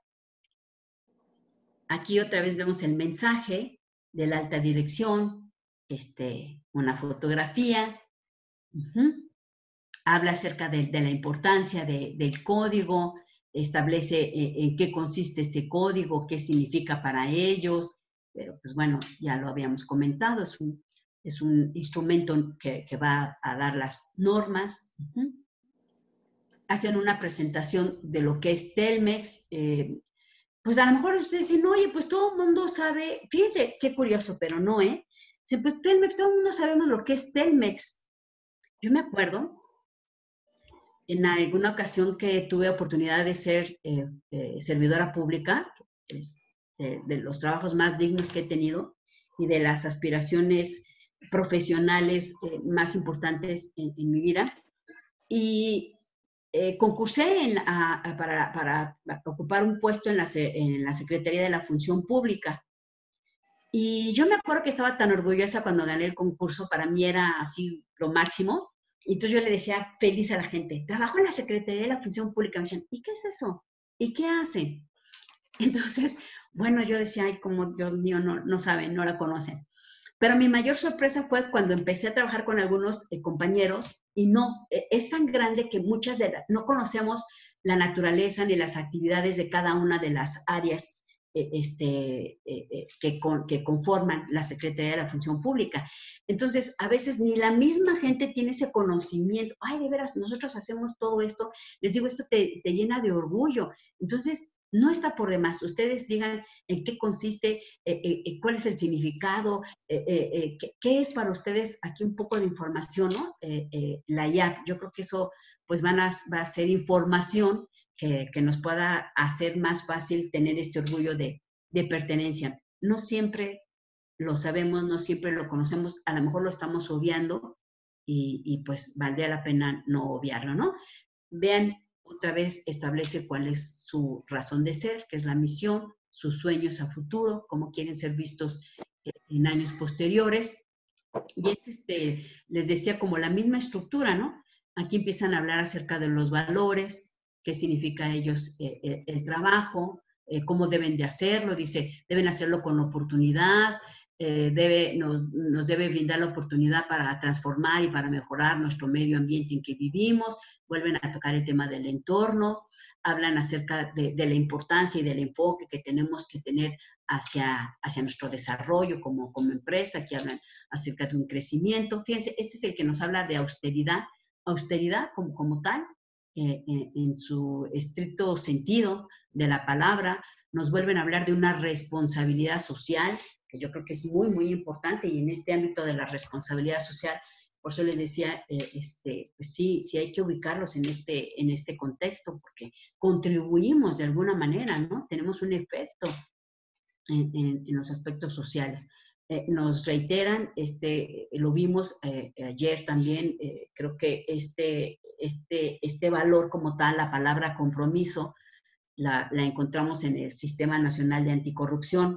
Aquí otra vez vemos el mensaje de la alta dirección, este, una fotografía, uh-huh. Habla acerca de, de la importancia de, del código, establece eh, en qué consiste este código, qué significa para ellos, pero pues bueno, ya lo habíamos comentado, es un, es un instrumento que, que va a dar las normas. Uh-huh. Hacen una presentación de lo que es Telmex, eh, pues a lo mejor ustedes dicen, oye, pues todo el mundo sabe, fíjense qué curioso, pero no, ¿eh? Dicen, pues Telmex, todo el mundo sabemos lo que es Telmex. Yo me acuerdo, en alguna ocasión que tuve oportunidad de ser eh, eh, servidora pública, es de, de los trabajos más dignos que he tenido y de las aspiraciones profesionales eh, más importantes en, en mi vida. Y eh, concursé en, a, a, para, para ocupar un puesto en la, en la Secretaría de la Función Pública. Y yo me acuerdo que estaba tan orgullosa cuando gané el concurso, para mí era así lo máximo. Y entonces yo le decía feliz a la gente, trabajo en la Secretaría de la Función Pública. Me decían, ¿y qué es eso? ¿Y qué hace? Entonces, bueno, yo decía, ay, como Dios mío, no, no saben, no la conocen. Pero mi mayor sorpresa fue cuando empecé a trabajar con algunos eh, compañeros y no, eh, es tan grande que muchas de las, no conocemos la naturaleza ni las actividades de cada una de las áreas eh, este, eh, eh, que, con, que conforman la Secretaría de la Función Pública. Entonces, a veces ni la misma gente tiene ese conocimiento. Ay, de veras, nosotros hacemos todo esto. Les digo, esto te, te llena de orgullo. Entonces, no está por demás. Ustedes digan en qué consiste, eh, eh, cuál es el significado, eh, eh, qué, qué es para ustedes, aquí un poco de información, ¿no? Eh, eh, la I A P. Yo creo que eso pues van a, va a ser información que, que nos pueda hacer más fácil tener este orgullo de, de pertenencia. No siempre lo sabemos, no siempre lo conocemos, a lo mejor lo estamos obviando y, y pues valdría la pena no obviarlo, ¿no? Vean, otra vez establece cuál es su razón de ser, qué es la misión, sus sueños a futuro, cómo quieren ser vistos en años posteriores. Y es, este, les decía, como la misma estructura, ¿no? Aquí empiezan a hablar acerca de los valores, qué significa ellos eh, el, el trabajo, eh, cómo deben de hacerlo. Dice, deben hacerlo con oportunidad, eh, debe, nos, nos debe brindar la oportunidad para transformar y para mejorar nuestro medio ambiente en que vivimos. Vuelven a tocar el tema del entorno, hablan acerca de, de la importancia y del enfoque que tenemos que tener hacia, hacia nuestro desarrollo como, como empresa. Aquí hablan acerca de un crecimiento. Fíjense, este es el que nos habla de austeridad, austeridad como, como tal, eh, en, en su estricto sentido de la palabra. Nos vuelven a hablar de una responsabilidad social, que yo creo que es muy, muy importante, y en este ámbito de la responsabilidad social, por eso les decía, eh, este, pues sí, sí hay que ubicarlos en este, en este contexto, porque contribuimos de alguna manera, ¿no? Tenemos un efecto en, en, en los aspectos sociales. Eh, nos reiteran, este, lo vimos eh, ayer también, eh, creo que este, este, este valor como tal, la palabra compromiso, la, la encontramos en el Sistema Nacional de Anticorrupción.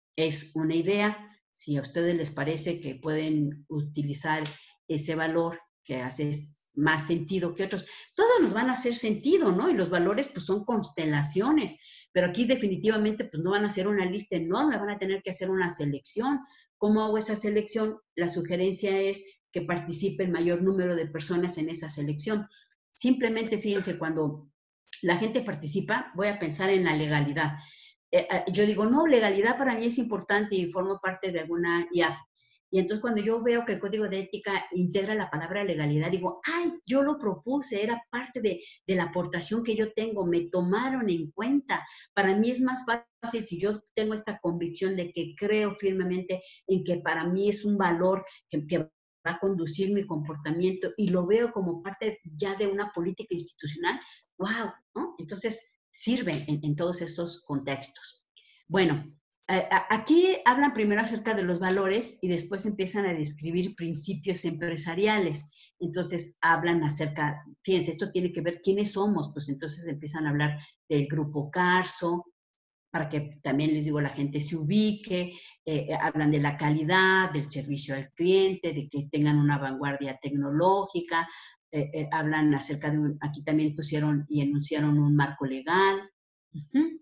Es una idea, si a ustedes les parece que pueden utilizar ese valor que hace más sentido que otros, todos nos van a hacer sentido, ¿no? Y los valores pues son constelaciones, pero aquí definitivamente pues no van a hacer una lista enorme, van a tener que hacer una selección. ¿Cómo hago esa selección? La sugerencia es que participe el mayor número de personas en esa selección. Simplemente fíjense, cuando la gente participa, voy a pensar en la legalidad. Eh, yo digo, no, legalidad para mí es importante y formo parte de alguna I A P. Y entonces cuando yo veo que el Código de Ética integra la palabra legalidad, digo, ay, yo lo propuse, era parte de, de la aportación que yo tengo, me tomaron en cuenta. Para mí es más fácil si yo tengo esta convicción de que creo firmemente en que para mí es un valor que, que va a conducir mi comportamiento y lo veo como parte ya de una política institucional, wow, ¿no? Entonces sirve en, en todos esos contextos. Bueno, aquí hablan primero acerca de los valores y después empiezan a describir principios empresariales. Entonces hablan acerca, fíjense, esto tiene que ver quiénes somos, pues entonces empiezan a hablar del grupo Carso, para que también les digo la gente se ubique, eh, hablan de la calidad, del servicio al cliente, de que tengan una vanguardia tecnológica, eh, eh, hablan acerca de, un, aquí también pusieron y enunciaron un marco legal. Uh-huh.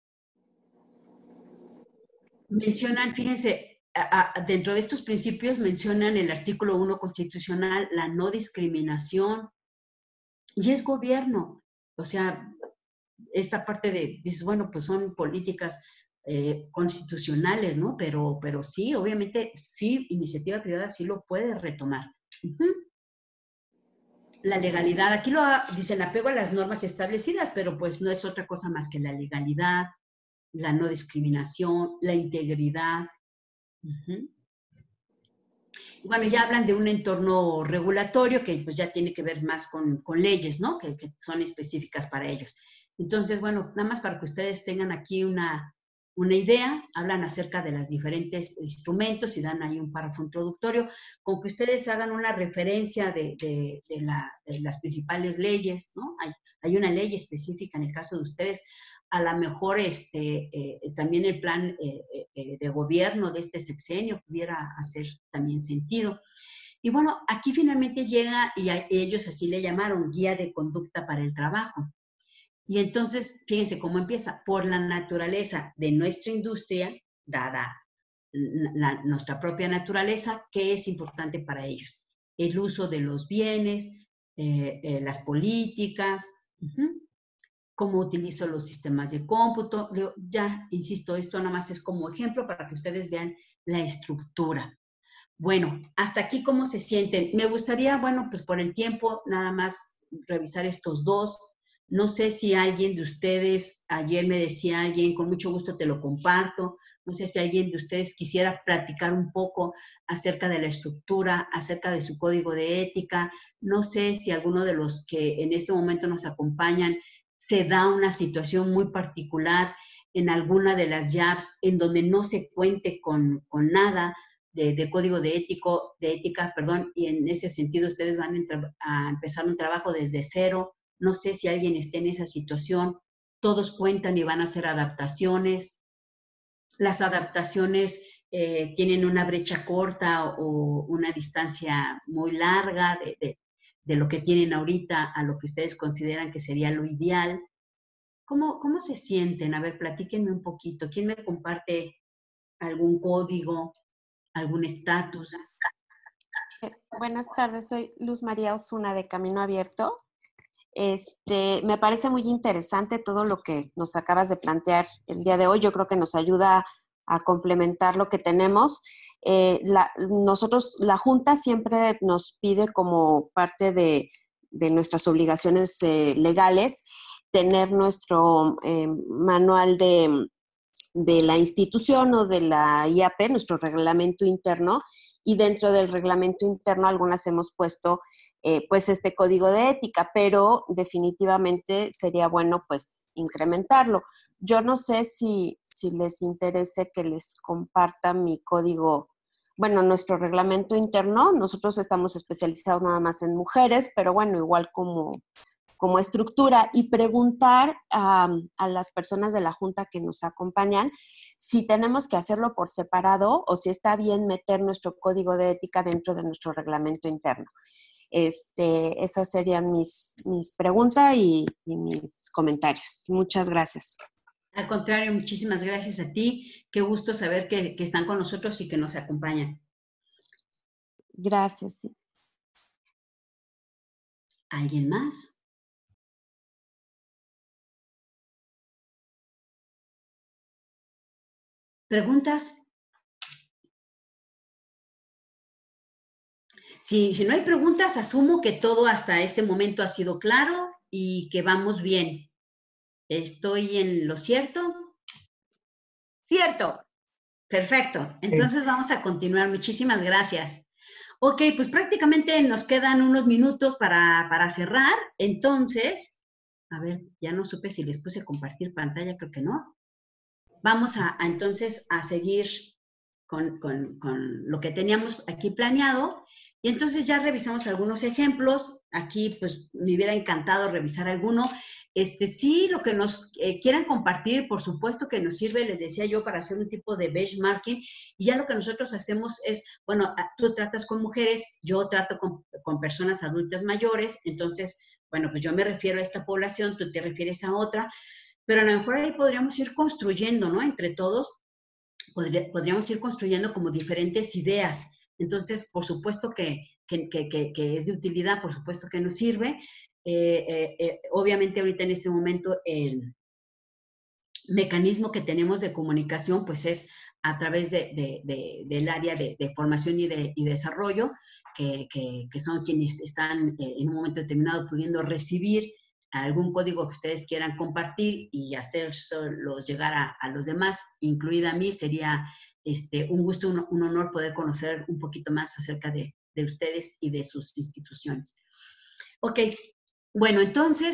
Mencionan, fíjense, a, a, dentro de estos principios mencionan el artículo uno constitucional, la no discriminación, y es gobierno. O sea, esta parte de, dices, bueno, pues son políticas eh, constitucionales, ¿no? Pero, pero sí, obviamente, sí, iniciativa privada sí lo puede retomar. Uh-huh. La legalidad, aquí lo dicen apego a las normas establecidas, pero pues no es otra cosa más que la legalidad, la no discriminación, la integridad. Uh-huh. Bueno, ya hablan de un entorno regulatorio que pues ya tiene que ver más con, con leyes, ¿no? Que, que son específicas para ellos. Entonces, bueno, nada más para que ustedes tengan aquí una, una idea, hablan acerca de los diferentes instrumentos y dan ahí un párrafo introductorio, con que ustedes hagan una referencia de, de, de, la, de las principales leyes, ¿no? Hay, hay una ley específica en el caso de ustedes, a lo mejor este, eh, también el plan eh, eh, de gobierno de este sexenio pudiera hacer también sentido. Y bueno, aquí finalmente llega, y a, ellos así le llamaron, guía de conducta para el trabajo. Y entonces, fíjense cómo empieza, por la naturaleza de nuestra industria, dada la, nuestra propia naturaleza, ¿qué es importante para ellos? El uso de los bienes, eh, eh, las políticas, uh-huh. Cómo utilizo los sistemas de cómputo. Ya, insisto, esto nada más es como ejemplo para que ustedes vean la estructura. Bueno, hasta aquí cómo se sienten. Me gustaría, bueno, pues por el tiempo, nada más revisar estos dos. No sé si alguien de ustedes, ayer me decía alguien, con mucho gusto te lo comparto, no sé si alguien de ustedes quisiera platicar un poco acerca de la estructura, acerca de su código de ética. No sé si alguno de los que en este momento nos acompañan se da una situación muy particular en alguna de las J A Bs en donde no se cuente con, con nada de, de código de, ético, de ética, perdón, y en ese sentido ustedes van a, a empezar un trabajo desde cero. No sé si alguien esté en esa situación. Todos cuentan y van a hacer adaptaciones. Las adaptaciones eh, tienen una brecha corta o una distancia muy larga de, de, de lo que tienen ahorita a lo que ustedes consideran que sería lo ideal. ¿Cómo, cómo se sienten? A ver, platíquenme un poquito. ¿Quién me comparte algún código, algún estatus? Eh, buenas tardes, soy Luz María Osuna de Camino Abierto. Este, me parece muy interesante todo lo que nos acabas de plantear el día de hoy. Yo creo que nos ayuda a complementar lo que tenemos. Eh, la, nosotros, la Junta siempre nos pide como parte de, de nuestras obligaciones eh, legales tener nuestro eh, manual de, de la institución o de la I A P, nuestro reglamento interno, y dentro del reglamento interno algunas hemos puesto eh, pues este código de ética, pero definitivamente sería bueno pues incrementarlo. Yo no sé si, si les interese que les comparta mi código, bueno, nuestro reglamento interno. Nosotros estamos especializados nada más en mujeres, pero bueno, igual como, como estructura, y preguntar um, a las personas de la Junta que nos acompañan si tenemos que hacerlo por separado o si está bien meter nuestro código de ética dentro de nuestro reglamento interno. Este, esas serían mis, mis preguntas y, y mis comentarios. Muchas gracias. Al contrario, muchísimas gracias a ti. Qué gusto saber que, que están con nosotros y que nos acompañan. Gracias. Sí. ¿Alguien más? ¿Preguntas? Si, si no hay preguntas, asumo que todo hasta este momento ha sido claro y que vamos bien. ¿Estoy en lo cierto? Cierto. Perfecto. Entonces vamos a continuar. Muchísimas gracias. Ok, pues prácticamente nos quedan unos minutos para, para cerrar. Entonces, a ver, ya no supe si les puse compartir pantalla, creo que no. Vamos a, a entonces a seguir con, con, con lo que teníamos aquí planeado. Y entonces ya revisamos algunos ejemplos. Aquí, pues, me hubiera encantado revisar alguno. Este, sí, lo que nos eh, quieran compartir, por supuesto que nos sirve, les decía yo, para hacer un tipo de benchmarking. Y ya lo que nosotros hacemos es, bueno, tú tratas con mujeres, yo trato con, con personas adultas mayores. Entonces, bueno, pues yo me refiero a esta población, tú te refieres a otra. Pero a lo mejor ahí podríamos ir construyendo, ¿no? Entre todos, podría, podríamos ir construyendo como diferentes ideas. Entonces, por supuesto que, que, que, que es de utilidad, por supuesto que nos sirve. Eh, eh, eh, obviamente ahorita en este momento el mecanismo que tenemos de comunicación pues es a través de, de, de, del área de, de formación y, de, y desarrollo, que, que, que son quienes están eh, en un momento determinado pudiendo recibir algún código que ustedes quieran compartir y hacerlos llegar a, a los demás, incluida a mí. Sería este, un gusto, un, un honor poder conocer un poquito más acerca de, de ustedes y de sus instituciones. Ok, bueno, entonces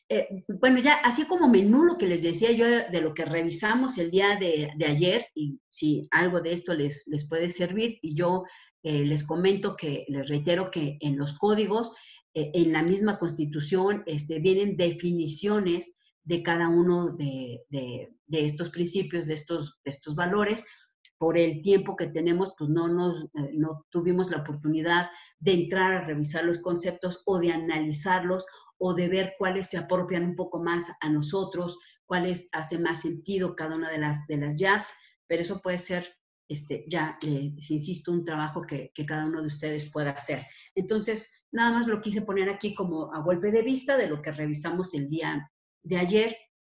eh, bueno, ya así como menú, lo que les decía yo de lo que revisamos el día de, de ayer, y si algo de esto les, les puede servir, y yo eh, les comento que, les reitero que en los códigos, eh, en la misma Constitución, este, vienen definiciones de cada uno de, de, de estos principios, de estos, de estos valores. Por el tiempo que tenemos, pues no, nos, eh, no tuvimos la oportunidad de entrar a revisar los conceptos o de analizarlos o de ver cuáles se apropian un poco más a nosotros, cuáles hace más sentido cada una de las, de las jabs, pero eso puede ser, este, ya, les insisto, un trabajo que, que cada uno de ustedes pueda hacer. Entonces, nada más lo quise poner aquí como a golpe de vista de lo que revisamos el día de ayer.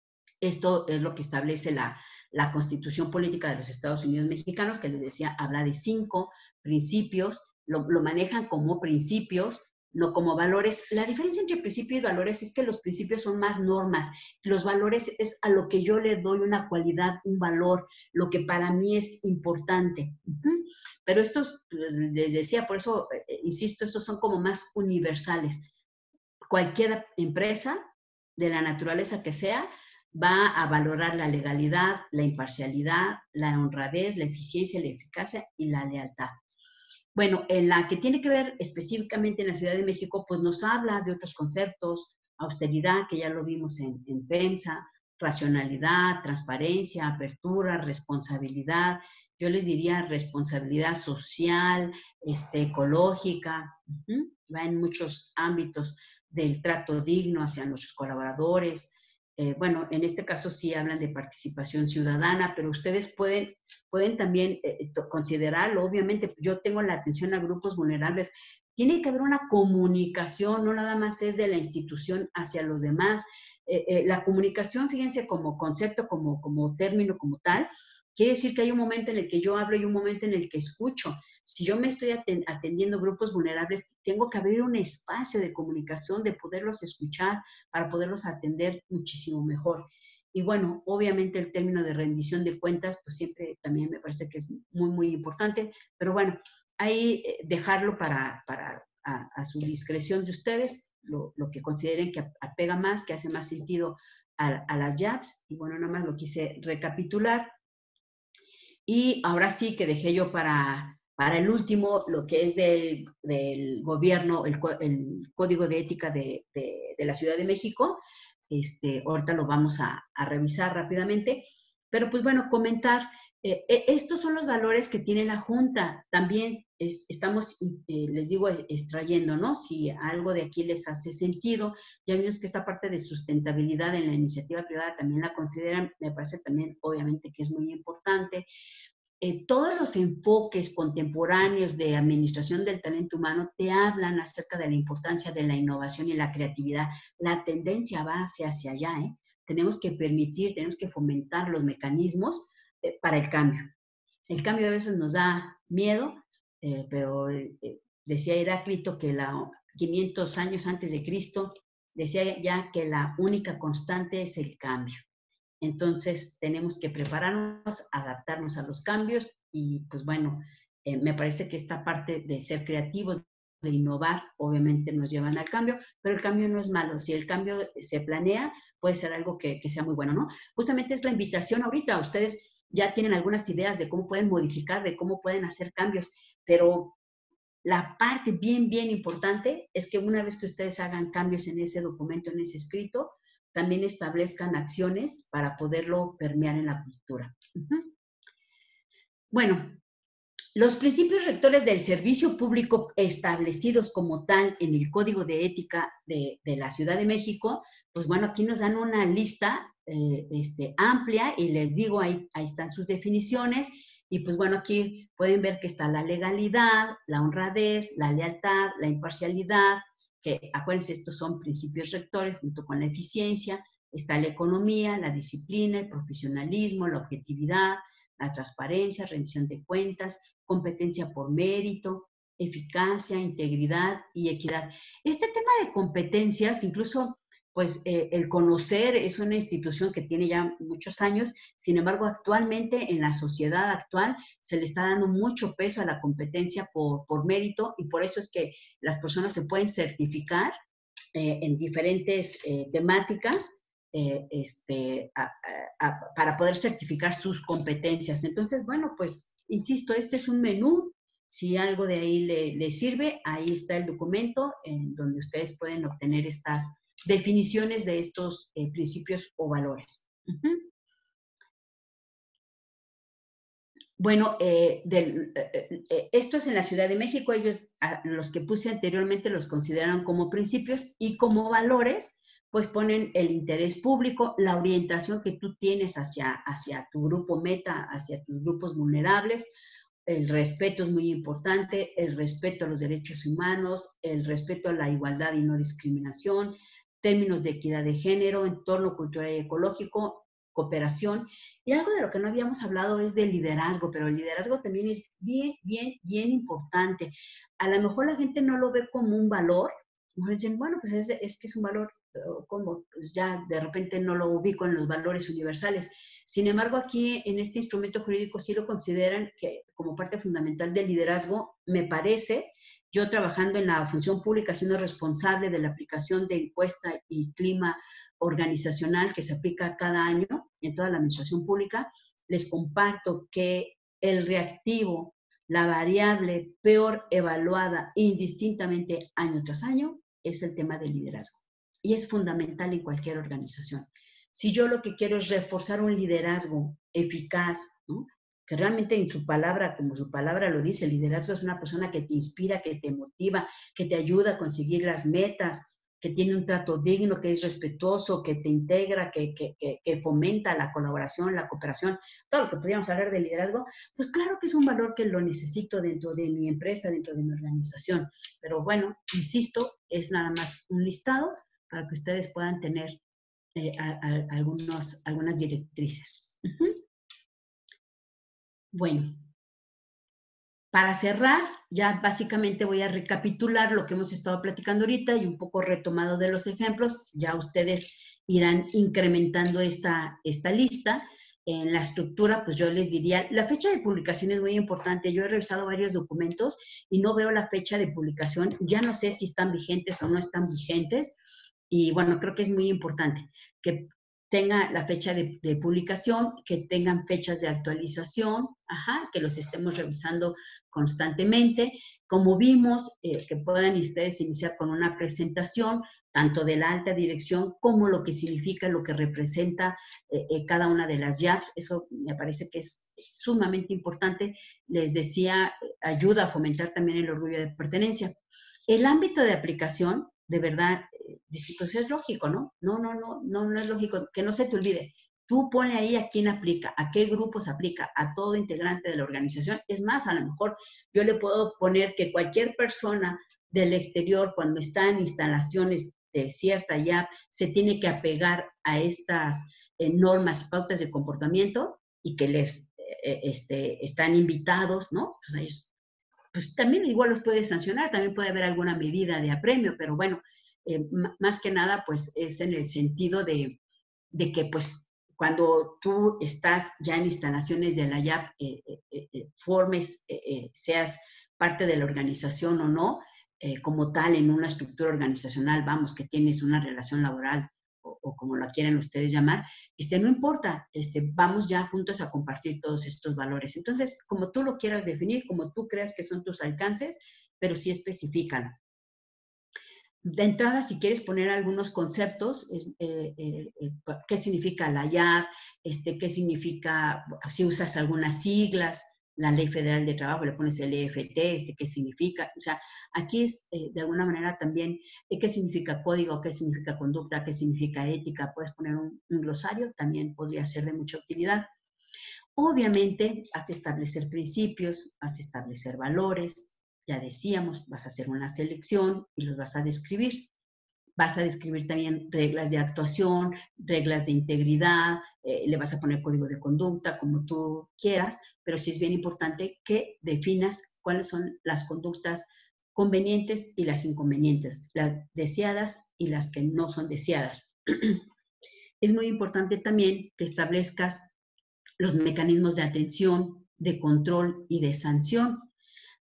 Esto es lo que establece la, la Constitución Política de los Estados Unidos Mexicanos, que les decía, habla de cinco principios, lo, lo manejan como principios, no como valores. La diferencia entre principios y valores es que los principios son más normas, los valores es a lo que yo le doy una cualidad, un valor, lo que para mí es importante. Uh-huh. Pero estos, pues, les decía, por eso, eh, insisto, estos son como más universales. Cualquier empresa, de la naturaleza que sea, va a valorar la legalidad, la imparcialidad, la honradez, la eficiencia, la eficacia y la lealtad. Bueno, en la que tiene que ver específicamente en la Ciudad de México, pues nos habla de otros conceptos, austeridad, que ya lo vimos en, en FEMSA, racionalidad, transparencia, apertura, responsabilidad, yo les diría responsabilidad social, este, ecológica, uh-huh, va en muchos ámbitos del trato digno hacia nuestros colaboradores. Eh, bueno, en este caso sí hablan de participación ciudadana, pero ustedes pueden, pueden también eh, considerarlo. Obviamente, yo tengo la atención a grupos vulnerables. Tiene que haber una comunicación, no nada más es de la institución hacia los demás. Eh, eh, la comunicación, fíjense, como concepto, como, como término, como tal, quiere decir que hay un momento en el que yo hablo y un momento en el que escucho. Si yo me estoy atendiendo grupos vulnerables, tengo que abrir un espacio de comunicación, de poderlos escuchar, para poderlos atender muchísimo mejor. Y bueno, obviamente el término de rendición de cuentas, pues siempre también me parece que es muy, muy importante, pero bueno, ahí dejarlo para, para a, a su discreción de ustedes, lo, lo que consideren que apega más, que hace más sentido a, a las jabs, y bueno, nada más lo quise recapitular. Y ahora sí que dejé yo para, para el último lo que es del, del gobierno, el, el Código de Ética de, de, de la Ciudad de México. Este, ahorita lo vamos a, a revisar rápidamente. Pero pues bueno, comentar, eh, estos son los valores que tiene la Junta. También es, estamos, eh, les digo, extrayendo, ¿no? Si algo de aquí les hace sentido. Ya vimos que esta parte de sustentabilidad en la iniciativa privada también la consideran, me parece también, obviamente, que es muy importante. Eh, todos los enfoques contemporáneos de administración del talento humano te hablan acerca de la importancia de la innovación y la creatividad. La tendencia va hacia, hacia allá, ¿eh? Tenemos que permitir, tenemos que fomentar los mecanismos eh, para el cambio. El cambio a veces nos da miedo, eh, pero eh, decía Heráclito que la, quinientos años antes de Cristo, decía ya que la única constante es el cambio. Entonces, tenemos que prepararnos, adaptarnos a los cambios y, pues bueno, eh, me parece que esta parte de ser creativos, de innovar, obviamente nos llevan al cambio, pero el cambio no es malo. Si el cambio se planea, puede ser algo que, que sea muy bueno, ¿no? Justamente es la invitación ahorita. Ustedes ya tienen algunas ideas de cómo pueden modificar, de cómo pueden hacer cambios, pero la parte bien, bien importante es que una vez que ustedes hagan cambios en ese documento, en ese escrito, también establezcan acciones para poderlo permear en la cultura. Uh-huh. Bueno, los principios rectores del servicio público establecidos como tal en el Código de Ética de, de la Ciudad de México, pues bueno, aquí nos dan una lista eh, este, amplia y les digo, ahí, ahí están sus definiciones y pues bueno, aquí pueden ver que está la legalidad, la honradez, la lealtad, la imparcialidad, que acuérdense, estos son principios rectores junto con la eficiencia, está la economía, la disciplina, el profesionalismo, la objetividad, la transparencia, rendición de cuentas, competencia por mérito, eficacia, integridad y equidad. Este tema de competencias, incluso pues eh, el conocer es una institución que tiene ya muchos años, sin embargo actualmente en la sociedad actual se le está dando mucho peso a la competencia por, por mérito y por eso es que las personas se pueden certificar eh, en diferentes eh, temáticas eh, este, a, a, a, para poder certificar sus competencias. Entonces, bueno, pues, insisto, este es un menú. Si algo de ahí le, le sirve, ahí está el documento en donde ustedes pueden obtener estas definiciones de estos eh, principios o valores. Uh-huh. Bueno, eh, del, eh, eh, esto es en la Ciudad de México. Ellos, a, los que puse anteriormente, los consideran como principios, y como valores, pues ponen el interés público, la orientación que tú tienes hacia, hacia tu grupo meta, hacia tus grupos vulnerables. El respeto es muy importante, el respeto a los derechos humanos, el respeto a la igualdad y no discriminación, términos de equidad de género, entorno cultural y ecológico, cooperación. Y algo de lo que no habíamos hablado es del liderazgo, pero el liderazgo también es bien, bien, bien importante. A lo mejor la gente no lo ve como un valor, a lo mejor dicen, bueno, pues es, es que es un valor, como pues ya de repente no lo ubico en los valores universales. Sin embargo, aquí en este instrumento jurídico sí lo consideran que como parte fundamental del liderazgo. Me parece, yo trabajando en la función pública, siendo responsable de la aplicación de encuesta y clima organizacional que se aplica cada año en toda la administración pública, les comparto que el reactivo, la variable peor evaluada indistintamente año tras año, es el tema del liderazgo. Y es fundamental en cualquier organización. Si yo lo que quiero es reforzar un liderazgo eficaz, ¿no?, que realmente en su palabra, como su palabra lo dice, el liderazgo es una persona que te inspira, que te motiva, que te ayuda a conseguir las metas, que tiene un trato digno, que es respetuoso, que te integra, que, que, que, que fomenta la colaboración, la cooperación, todo lo que podríamos hablar de liderazgo, pues claro que es un valor que lo necesito dentro de mi empresa, dentro de mi organización. Pero bueno, insisto, es nada más un listado para que ustedes puedan tener eh, a, a, algunos, algunas directrices. Uh-huh. Bueno, para cerrar, ya básicamente voy a recapitular lo que hemos estado platicando ahorita y un poco retomado de los ejemplos. Ya ustedes irán incrementando esta, esta lista. En la estructura, pues yo les diría, la fecha de publicación es muy importante. Yo he revisado varios documentos y no veo la fecha de publicación. Ya no sé si están vigentes o no están vigentes. Y bueno, creo que es muy importante que tenga la fecha de, de publicación, que tengan fechas de actualización, ajá, que los estemos revisando constantemente. Como vimos, eh, que puedan ustedes iniciar con una presentación, tanto de la alta dirección como lo que significa, lo que representa eh, eh, cada una de las Y A Ps. Eso me parece que es sumamente importante. Les decía, ayuda a fomentar también el orgullo de pertenencia. El ámbito de aplicación, de verdad, dice, pues es lógico, ¿no? No, no, no, no, no es lógico, que no se te olvide. Tú pone ahí a quién aplica, a qué grupos aplica, a todo integrante de la organización. Es más, a lo mejor yo le puedo poner que cualquier persona del exterior, cuando está en instalaciones de cierta Y A P, se tiene que apegar a estas eh, normas y pautas de comportamiento y que les eh, este, están invitados, ¿no? Pues ellos, pues también igual los puede sancionar, también puede haber alguna medida de apremio, pero bueno, Eh, más que nada, pues es en el sentido de, de que, pues, cuando tú estás ya en instalaciones de la Y A P, eh, eh, eh, formes, eh, eh, seas parte de la organización o no, eh, como tal, en una estructura organizacional, vamos, que tienes una relación laboral o, o como la quieran ustedes llamar, este, no importa, este, vamos ya juntos a compartir todos estos valores. Entonces, como tú lo quieras definir, como tú creas que son tus alcances, pero sí especifícalo. De entrada, si quieres poner algunos conceptos, es, eh, eh, ¿qué significa la Y A P? Este, ¿Qué significa, si usas algunas siglas, la Ley Federal de Trabajo, le pones el E F T, este, ¿qué significa? O sea, aquí es, eh, de alguna manera también, eh, ¿qué significa código? ¿Qué significa conducta? ¿Qué significa ética? Puedes poner un, un glosario, también podría ser de mucha utilidad. Obviamente, vas a establecer principios, vas a establecer valores. Ya decíamos, vas a hacer una selección y los vas a describir. Vas a describir también reglas de actuación, reglas de integridad, eh, le vas a poner código de conducta, como tú quieras, pero sí es bien importante que definas cuáles son las conductas convenientes y las inconvenientes, las deseadas y las que no son deseadas. Es muy importante también que establezcas los mecanismos de atención, de control y de sanción.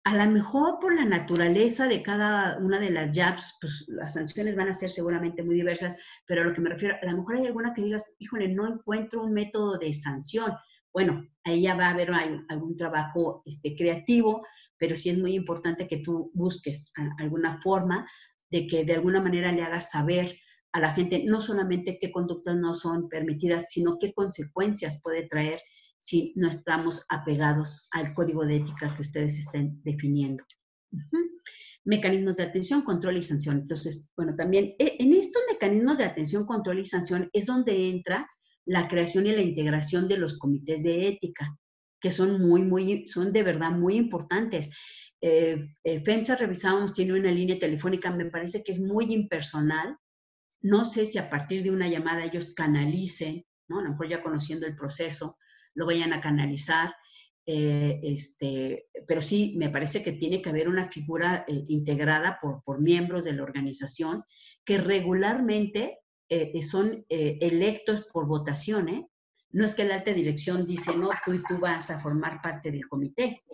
A lo mejor por la naturaleza de cada una de las J A Ps, pues las sanciones van a ser seguramente muy diversas, pero a lo que me refiero, a lo mejor hay alguna que digas, híjole, no encuentro un método de sanción. Bueno, ahí ya va a haber algún trabajo este, creativo, pero sí es muy importante que tú busques alguna forma de que de alguna manera le hagas saber a la gente no solamente qué conductas no son permitidas, sino qué consecuencias puede traer si no estamos apegados al código de ética que ustedes estén definiendo. Uh-huh. Mecanismos de atención, control y sanción. Entonces, bueno, también en estos mecanismos de atención, control y sanción es donde entra la creación y la integración de los comités de ética, que son muy, muy, son de verdad muy importantes. Eh, eh, FEMSA revisábamos, tiene una línea telefónica, me parece que es muy impersonal. No sé si a partir de una llamada ellos canalicen, ¿no? A lo mejor ya conociendo el proceso, lo vayan a canalizar, eh, este, pero sí, me parece que tiene que haber una figura eh, integrada por, por miembros de la organización que regularmente eh, son eh, electos por votación, ¿eh? No es que la alta dirección dice, no, tú y tú vas a formar parte del comité.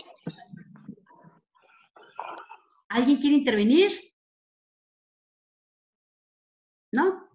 ¿Alguien quiere intervenir? ¿No?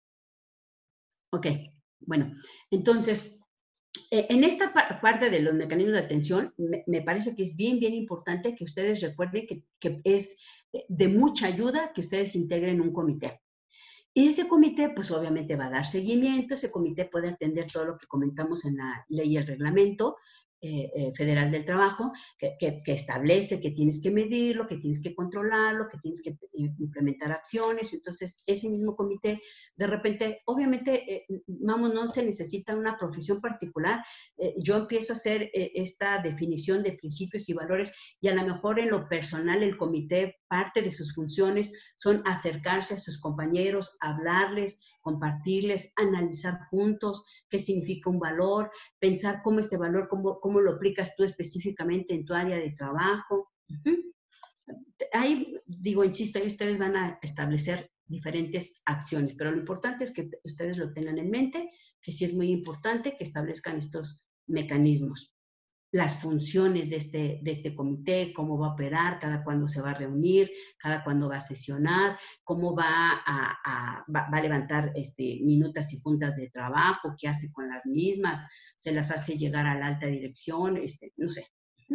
Ok, bueno, entonces, eh, en esta pa parte de los mecanismos de atención, me, me parece que es bien, bien importante que ustedes recuerden que, que es de mucha ayuda que ustedes integren un comité. Y ese comité, pues obviamente va a dar seguimiento, ese comité puede atender todo lo que comentamos en la ley y el reglamento eh, eh, federal del trabajo, que, que, que establece que tienes que medirlo, que tienes que controlarlo, que tienes que implementar acciones. Entonces, ese mismo comité, de repente, obviamente, eh, vamos, no se necesita una profesión particular. Eh, yo empiezo a hacer eh, esta definición de principios y valores y a lo mejor en lo personal el comité, parte de sus funciones son acercarse a sus compañeros, hablarles, compartirles, analizar juntos qué significa un valor, pensar cómo este valor, cómo, cómo lo aplicas tú específicamente en tu área de trabajo. Uh-huh. Ahí, digo, insisto, ahí ustedes van a establecer diferentes acciones, pero lo importante es que ustedes lo tengan en mente, que sí es muy importante que establezcan estos mecanismos. Las funciones de este, de este comité, cómo va a operar, cada cuándo se va a reunir, cada cuándo va a sesionar, cómo va a, a, va, va a levantar este, minutas y juntas de trabajo, qué hace con las mismas, se las hace llegar a la alta dirección, este, no sé.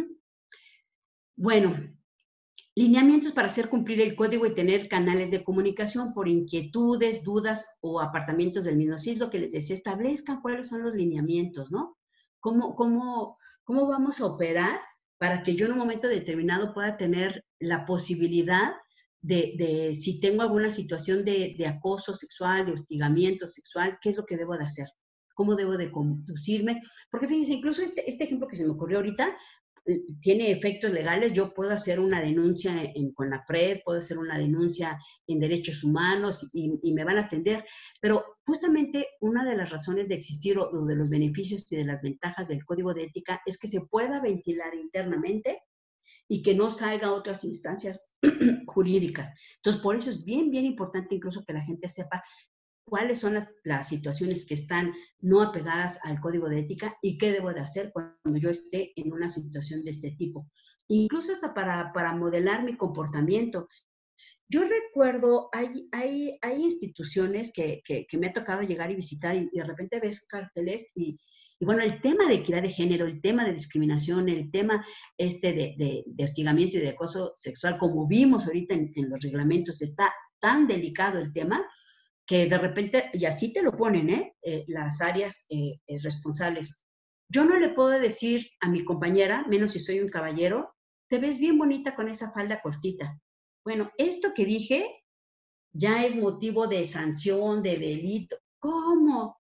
Bueno, lineamientos para hacer cumplir el código y tener canales de comunicación por inquietudes, dudas o apartamientos del mismo. Así es lo que les decía, establezcan cuáles son los lineamientos, ¿no? ¿Cómo, cómo, cómo vamos a operar para que yo en un momento determinado pueda tener la posibilidad de, de si tengo alguna situación de, de acoso sexual, de hostigamiento sexual, qué es lo que debo de hacer? ¿Cómo debo de conducirme? Porque fíjense, incluso este, este ejemplo que se me ocurrió ahorita, tiene efectos legales. Yo puedo hacer una denuncia en CONAPRED, puedo hacer una denuncia en derechos humanos y, y me van a atender, pero justamente una de las razones de existir o, o de los beneficios y de las ventajas del código de ética es que se pueda ventilar internamente y que no salga a otras instancias jurídicas. Entonces, por eso es bien, bien importante incluso que la gente sepa cuáles son las, las situaciones que están no apegadas al código de ética y qué debo de hacer cuando yo esté en una situación de este tipo. Incluso hasta para, para modelar mi comportamiento. Yo recuerdo, hay, hay, hay instituciones que, que, que me ha tocado llegar y visitar y, y de repente ves carteles y, y bueno, el tema de equidad de género, el tema de discriminación, el tema este de, de, de hostigamiento y de acoso sexual, como vimos ahorita en, en los reglamentos, está tan delicado el tema que de repente, y así te lo ponen, ¿eh? Eh, las áreas eh, eh, responsables. Yo no le puedo decir a mi compañera, menos si soy un caballero, te ves bien bonita con esa falda cortita. Bueno, esto que dije ya es motivo de sanción, de delito. ¿Cómo?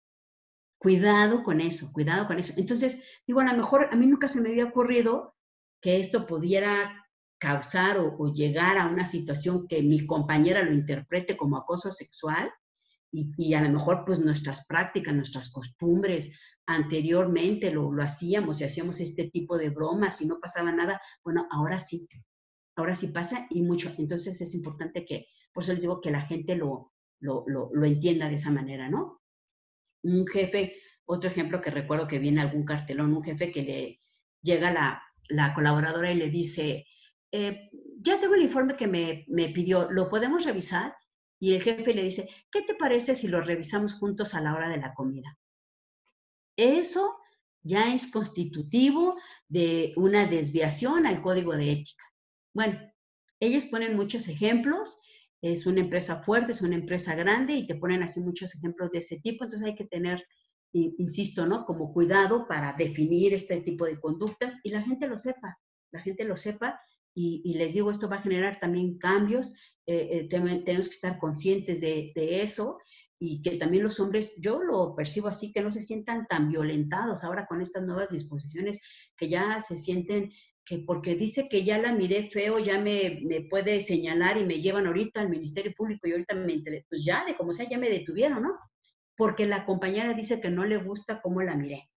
Cuidado con eso, cuidado con eso. Entonces, digo, a lo mejor a mí nunca se me había ocurrido que esto pudiera causar o, o llegar a una situación que mi compañera lo interprete como acoso sexual y, y a lo mejor pues nuestras prácticas, nuestras costumbres anteriormente lo, lo hacíamos y hacíamos este tipo de bromas y no pasaba nada. Bueno, ahora sí, ahora sí pasa y mucho. Entonces es importante que, por eso les digo que la gente lo, lo, lo, lo entienda de esa manera, ¿no? Un jefe, otro ejemplo que recuerdo que viene algún cartelón, un jefe que le llega la la colaboradora y le dice, eh, ya tengo el informe que me, me pidió, ¿lo podemos revisar? Y el jefe le dice, ¿qué te parece si lo revisamos juntos a la hora de la comida? Eso ya es constitutivo de una desviación al código de ética. Bueno, ellos ponen muchos ejemplos, es una empresa fuerte, es una empresa grande y te ponen así muchos ejemplos de ese tipo, entonces hay que tener, insisto, ¿no? Como cuidado para definir este tipo de conductas y la gente lo sepa, la gente lo sepa y, y les digo, esto va a generar también cambios, eh, eh, tenemos que estar conscientes de, de eso y que también los hombres, yo lo percibo así, que no se sientan tan violentados ahora con estas nuevas disposiciones, que ya se sienten que porque dice que ya la miré feo, ya me, me puede señalar y me llevan ahorita al Ministerio Público y ahorita me enteré, pues ya, de como sea, ya me detuvieron, ¿no? Porque la compañera dice que no le gusta cómo la miré.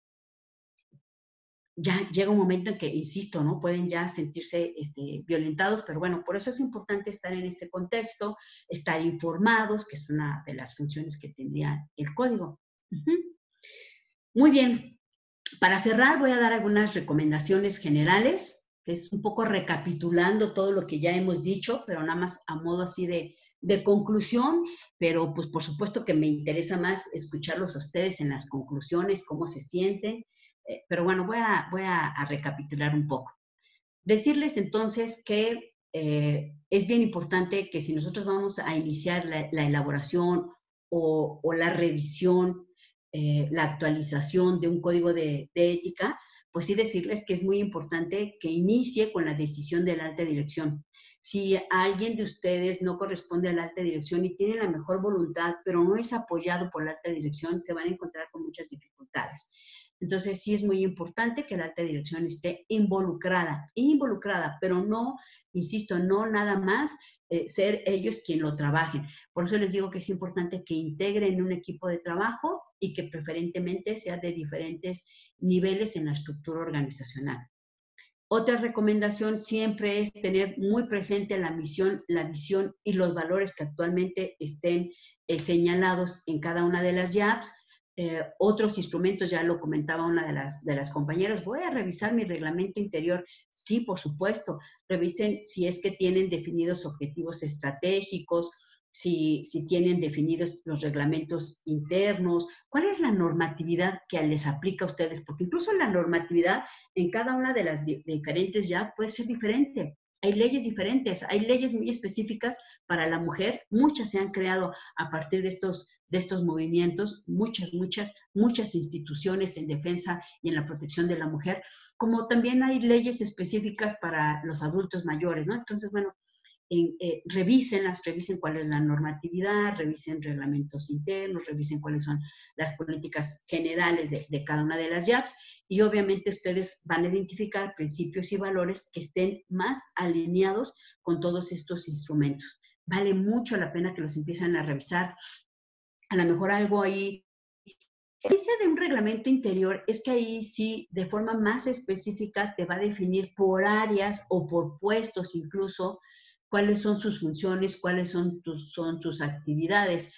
Ya llega un momento en que, insisto, ¿no? Pueden ya sentirse este, violentados, pero bueno, por eso es importante estar en este contexto, estar informados, que es una de las funciones que tendría el código. Uh-huh. Muy bien. Para cerrar, voy a dar algunas recomendaciones generales, que es un poco recapitulando todo lo que ya hemos dicho, pero nada más a modo así de, de conclusión, pero pues por supuesto que me interesa más escucharlos a ustedes en las conclusiones, cómo se sienten, eh, pero bueno, voy, a, voy a, a recapitular un poco. Decirles entonces que eh, es bien importante que si nosotros vamos a iniciar la, la elaboración o, o la revisión, Eh, la actualización de un código de, de ética, pues sí decirles que es muy importante que inicie con la decisión de la alta dirección. Si alguien de ustedes no corresponde a la alta dirección y tiene la mejor voluntad, pero no es apoyado por la alta dirección, se van a encontrar con muchas dificultades. Entonces sí es muy importante que la alta dirección esté involucrada, involucrada, pero no, insisto, no nada más eh, ser ellos quien lo trabajen. Por eso les digo que es importante que integren un equipo de trabajo y que preferentemente sea de diferentes niveles en la estructura organizacional. Otra recomendación siempre es tener muy presente la misión, la visión y los valores que actualmente estén eh, señalados en cada una de las Y A Ps. Eh, otros instrumentos, ya lo comentaba una de las, de las compañeras, voy a revisar mi reglamento interior. Sí, por supuesto, revisen si es que tienen definidos objetivos estratégicos, Si, si tienen definidos los reglamentos internos, cuál es la normatividad que les aplica a ustedes, porque incluso la normatividad en cada una de las di diferentes Y A P puede ser diferente. Hay leyes diferentes, hay leyes muy específicas para la mujer, muchas se han creado a partir de estos, de estos movimientos, muchas, muchas, muchas instituciones en defensa y en la protección de la mujer, como también hay leyes específicas para los adultos mayores, ¿no? Entonces, bueno, En, eh, revísenlas, revisen cuál es la normatividad, revisen reglamentos internos, revisen cuáles son las políticas generales de, de cada una de las Y A Ps y obviamente ustedes van a identificar principios y valores que estén más alineados con todos estos instrumentos. Vale mucho la pena que los empiecen a revisar. A lo mejor algo ahí. La diferencia de un reglamento interior es que ahí sí, de forma más específica, te va a definir por áreas o por puestos incluso, cuáles son sus funciones, cuáles son, tus, son sus actividades.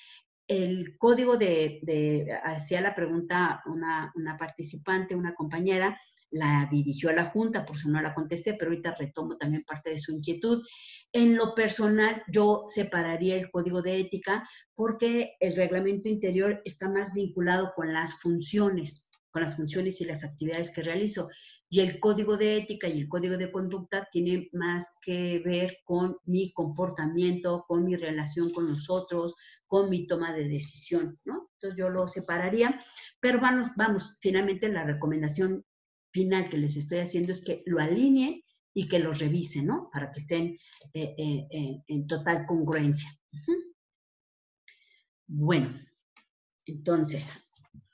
El código de, de hacía la pregunta una, una participante, una compañera, la dirigió a la Junta, por eso no la contesté, pero ahorita retomo también parte de su inquietud. En lo personal, yo separaría el código de ética porque el reglamento interior está más vinculado con las funciones, con las funciones y las actividades que realizo. Y el código de ética y el código de conducta tiene más que ver con mi comportamiento, con mi relación con los otros, con mi toma de decisión, ¿no? Entonces yo lo separaría, pero vamos, vamos, finalmente la recomendación final que les estoy haciendo es que lo alineen y que lo revisen, ¿no? Para que estén eh, eh, eh, en total congruencia. Uh-huh. Bueno, entonces...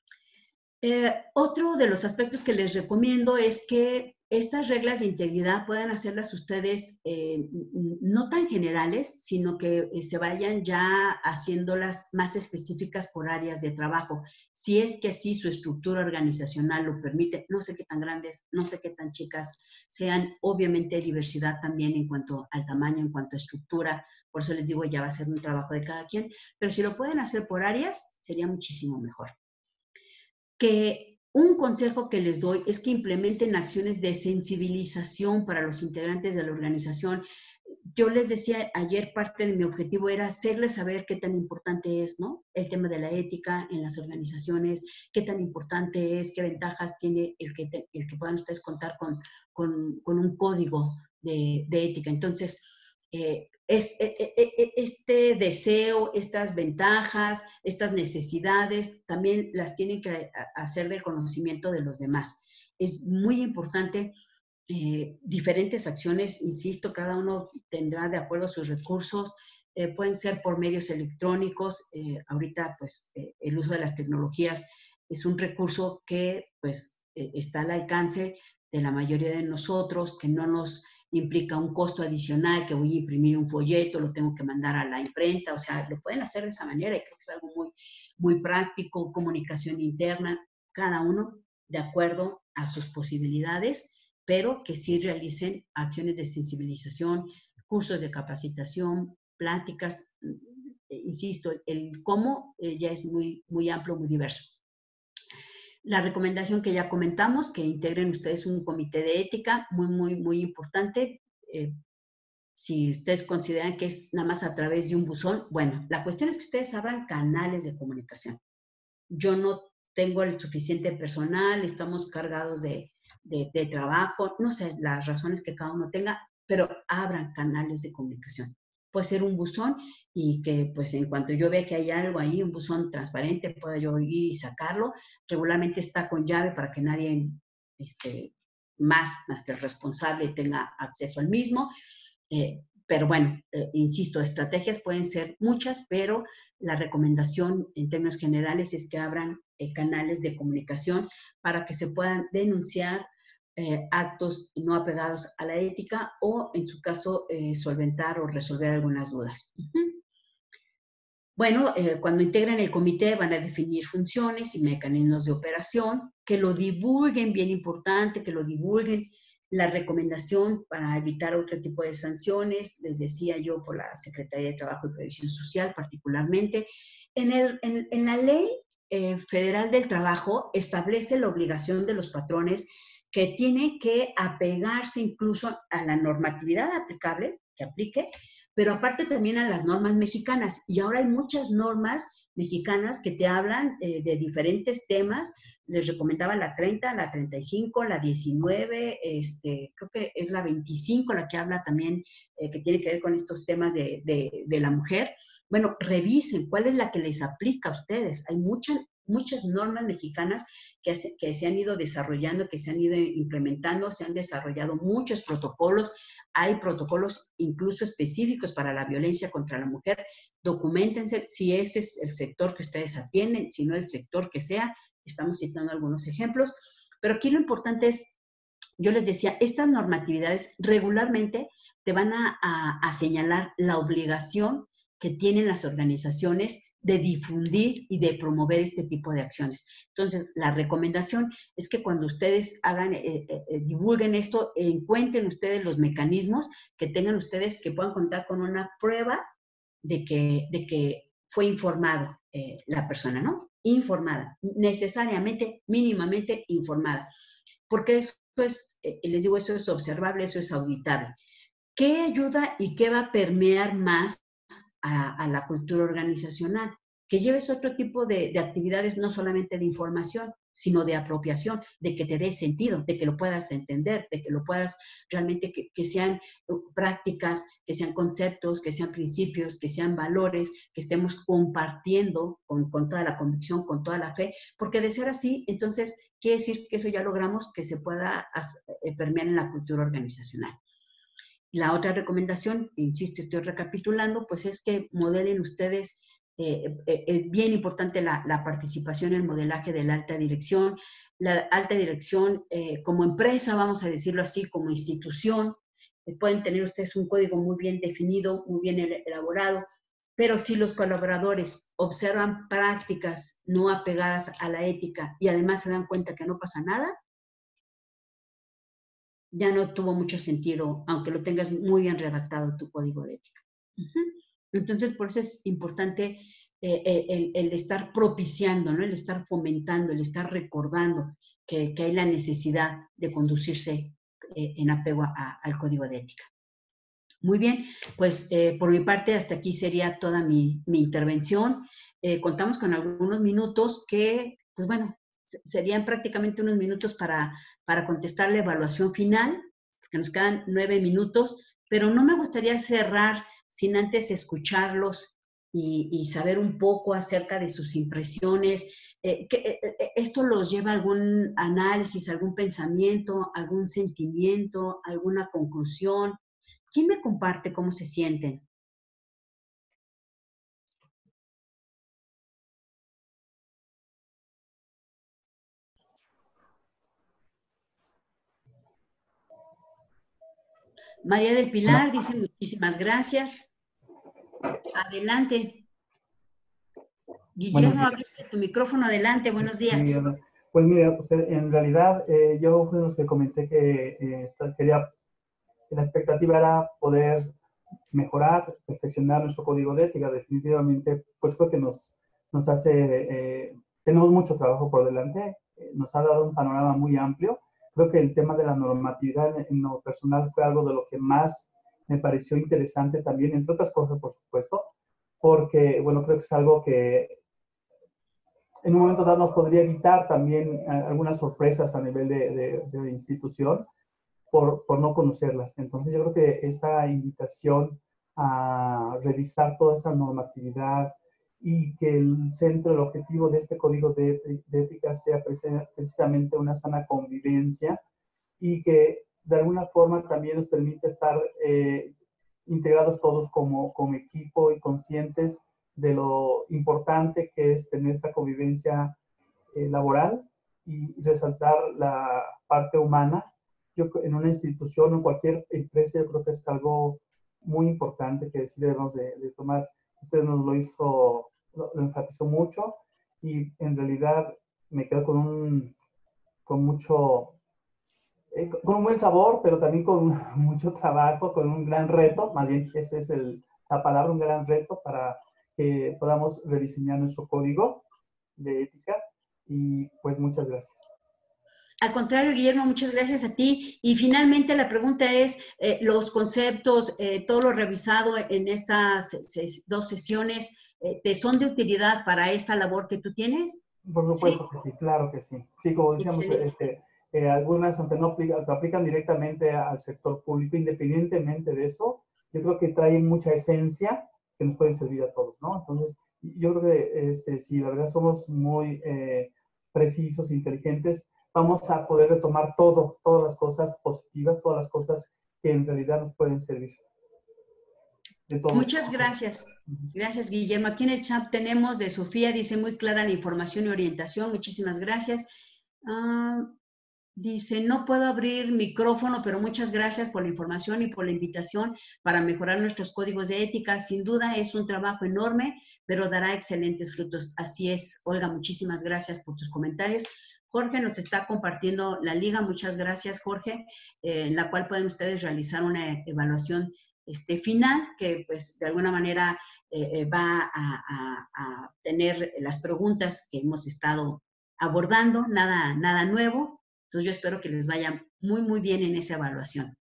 Eh, otro de los aspectos que les recomiendo es que estas reglas de integridad puedan hacerlas ustedes eh, no tan generales, sino que eh, se vayan ya haciéndolas más específicas por áreas de trabajo. Si es que así su estructura organizacional lo permite, no sé qué tan grandes, no sé qué tan chicas sean. Obviamente hay diversidad también en cuanto al tamaño, en cuanto a estructura. Por eso les digo, ya va a ser un trabajo de cada quien. Pero si lo pueden hacer por áreas, sería muchísimo mejor. Que Un consejo que les doy es que implementen acciones de sensibilización para los integrantes de la organización. Yo les decía ayer, parte de mi objetivo era hacerles saber qué tan importante es, ¿no? El tema de la ética en las organizaciones, qué tan importante es, qué ventajas tiene el que, te, el que puedan ustedes contar con, con, con un código de, de ética. Entonces, eh, es, eh, eh, este deseo, estas ventajas, estas necesidades, también las tienen que hacer del conocimiento de los demás. Es muy importante. Eh, diferentes acciones, insisto, cada uno tendrá de acuerdo a sus recursos, eh, pueden ser por medios electrónicos, eh, ahorita pues eh, el uso de las tecnologías es un recurso que pues eh, está al alcance de la mayoría de nosotros, que no nos implica un costo adicional, que voy a imprimir un folleto, lo tengo que mandar a la imprenta, o sea, lo pueden hacer de esa manera y creo que es algo muy, muy práctico, comunicación interna, cada uno de acuerdo a sus posibilidades, pero que sí realicen acciones de sensibilización, cursos de capacitación, pláticas, insisto, el cómo eh, ya es muy, muy amplio, muy diverso. La recomendación que ya comentamos, que integren ustedes un comité de ética, muy, muy, muy importante. Eh, si ustedes consideran que es nada más a través de un buzón, bueno, la cuestión es que ustedes abran canales de comunicación. Yo no tengo el suficiente personal, estamos cargados de De, de trabajo, no sé, las razones que cada uno tenga, pero abran canales de comunicación. Puede ser un buzón y que pues en cuanto yo vea que hay algo ahí, un buzón transparente, pueda yo ir y sacarlo. Regularmente está con llave para que nadie este, más, más que el responsable tenga acceso al mismo. Eh, pero bueno, eh, insisto, estrategias pueden ser muchas, pero la recomendación en términos generales es que abran eh, canales de comunicación para que se puedan denunciar eh, actos no apegados a la ética o, en su caso, eh, solventar o resolver algunas dudas. Uh-huh. Bueno, eh, cuando integran el comité van a definir funciones y mecanismos de operación, que lo divulguen, bien importante, que lo divulguen. La recomendación para evitar otro tipo de sanciones, les decía yo, por la Secretaría de Trabajo y Previsión Social particularmente. En, el, en, en la Ley eh, Federal del Trabajo establece la obligación de los patrones que tienen que apegarse incluso a la normatividad aplicable, que aplique, pero aparte también a las normas mexicanas. Y ahora hay muchas normas mexicanas que te hablan eh, de diferentes temas. Les recomendaba la treinta, la treinta y cinco, la diecinueve, este, creo que es la veinticinco la que habla también, eh, que tiene que ver con estos temas de, de, de la mujer. Bueno, revisen cuál es la que les aplica a ustedes. Hay muchas, muchas normas mexicanas que, se, que se han ido desarrollando, que se han ido implementando, se han desarrollado muchos protocolos. Hay protocolos incluso específicos para la violencia contra la mujer. Documentense si ese es el sector que ustedes atienden, si no el sector que sea. Estamos citando algunos ejemplos. Pero aquí lo importante es, yo les decía, estas normatividades regularmente te van a, a, a señalar la obligación que tienen las organizaciones de difundir y de promover este tipo de acciones. Entonces, la recomendación es que cuando ustedes hagan, eh, eh, divulguen esto, encuentren ustedes los mecanismos que tengan ustedes, que puedan contar con una prueba de que, de que fue informado eh, la persona, ¿no? Informada, necesariamente, mínimamente informada. Porque eso es, eh, les digo, eso es observable, eso es auditable. ¿Qué ayuda y qué va a permear más A, a la cultura organizacional? Que lleves otro tipo de, de actividades, no solamente de información, sino de apropiación, de que te dé sentido, de que lo puedas entender, de que lo puedas realmente, que, que sean prácticas, que sean conceptos, que sean principios, que sean valores, que estemos compartiendo con, con toda la convicción, con toda la fe, porque de ser así, entonces quiere decir que eso ya logramos que se pueda eh, permear en la cultura organizacional. La otra recomendación, insisto, estoy recapitulando, pues es que modelen ustedes, eh, eh, es bien importante la, la participación en el modelaje de la alta dirección. La alta dirección eh, como empresa, vamos a decirlo así, como institución, eh, pueden tener ustedes un código muy bien definido, muy bien elaborado, pero si los colaboradores observan prácticas no apegadas a la ética y además se dan cuenta que no pasa nada, ya no tuvo mucho sentido, aunque lo tengas muy bien redactado tu código de ética. Uh-huh. Entonces, por eso es importante eh, el, el estar propiciando, ¿no? El estar fomentando, el estar recordando que, que hay la necesidad de conducirse eh, en apego a, al código de ética. Muy bien, pues eh, por mi parte hasta aquí sería toda mi, mi intervención. Eh, contamos con algunos minutos que, pues bueno, serían prácticamente unos minutos para, para contestar la evaluación final, porque nos quedan nueve minutos, pero no me gustaría cerrar sin antes escucharlos y, y saber un poco acerca de sus impresiones. Eh, que, eh, ¿Esto los lleva a algún análisis, algún pensamiento, algún sentimiento, alguna conclusión? ¿Quién me comparte cómo se sienten? María del Pilar dice muchísimas gracias. Adelante. Guillermo, abriste tu micrófono. Adelante, buenos días. Sí, pues mira, pues en realidad eh, yo fui de los que comenté que eh, quería, que la expectativa era poder mejorar, perfeccionar nuestro código de ética. Definitivamente, pues creo que nos, nos hace, eh, tenemos mucho trabajo por delante, eh, nos ha dado un panorama muy amplio. Creo que el tema de la normatividad en lo personal fue algo de lo que más me pareció interesante también, entre otras cosas, por supuesto, porque, bueno, creo que es algo que en un momento dado nos podría evitar también algunas sorpresas a nivel de, de, de institución por, por no conocerlas. Entonces yo creo que esta invitación a revisar toda esa normatividad y que el centro, el objetivo de este código de, de ética sea precisamente una sana convivencia y que de alguna forma también nos permite estar eh, integrados todos como, como equipo y conscientes de lo importante que es tener esta convivencia eh, laboral y resaltar la parte humana. Yo en una institución o en cualquier empresa yo creo que es algo muy importante que sí debemos de, de tomar. Usted nos lo hizo, lo, lo enfatizó mucho y en realidad me quedo con un, con mucho, eh, con un buen sabor, pero también con mucho trabajo, con un gran reto, más bien esa es el, la palabra, un gran reto para que podamos rediseñar nuestro código de ética y pues muchas gracias. Al contrario, Guillermo, muchas gracias a ti. Y finalmente la pregunta es, eh, los conceptos, eh, todo lo revisado en estas ses dos sesiones, eh, ¿te son de utilidad para esta labor que tú tienes? Por supuesto ¿Sí? que sí, claro que sí. Sí, como decíamos, este, eh, algunas, aunque no aplican, aplican directamente al sector público, independientemente de eso, yo creo que traen mucha esencia que nos pueden servir a todos, ¿no? Entonces, yo creo que este, si la verdad somos muy eh, precisos, inteligentes, vamos a poder retomar todo, todas las cosas positivas, todas las cosas que en realidad nos pueden servir. De todo. Muchas gracias. Gracias, Guillermo. Aquí en el chat tenemos de Sofía, dice muy clara la información y orientación. Muchísimas gracias. Uh, dice, no puedo abrir micrófono, pero muchas gracias por la información y por la invitación para mejorar nuestros códigos de ética. Sin duda es un trabajo enorme, pero dará excelentes frutos. Así es, Olga, muchísimas gracias por tus comentarios. Jorge nos está compartiendo la liga. Muchas gracias, Jorge, eh, en la cual pueden ustedes realizar una evaluación este, final que, pues, de alguna manera eh, va a, a, a tener las preguntas que hemos estado abordando, nada, nada nuevo. Entonces, yo espero que les vaya muy, muy bien en esa evaluación.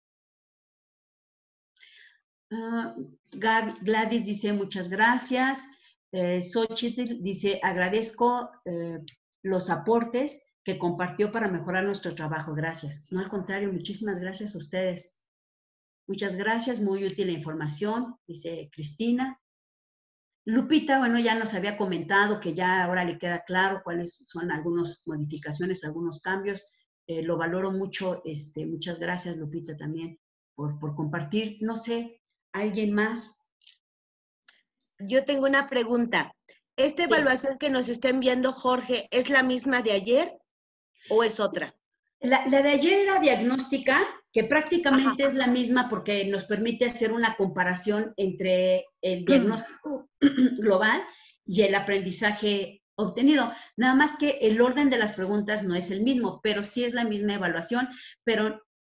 Uh, Gladys dice, muchas gracias. Eh, Xochitl dice, agradezco eh, los aportes que compartió para mejorar nuestro trabajo. Gracias. No, al contrario, muchísimas gracias a ustedes. Muchas gracias, muy útil la información, dice Cristina. Lupita, bueno, ya nos había comentado que ya ahora le queda claro cuáles son algunas modificaciones, algunos cambios. Eh, lo valoro mucho. Este, muchas gracias, Lupita, también por, por compartir. No sé, ¿alguien más? Yo tengo una pregunta. ¿Esta evaluación que nos está enviando Jorge es la misma de ayer o es otra? La, la de ayer era diagnóstica, que prácticamente Ajá. es la misma porque nos permite hacer una comparación entre el diagnóstico global y el aprendizaje obtenido. Nada más que el orden de las preguntas no es el mismo, pero sí es la misma evaluación, pero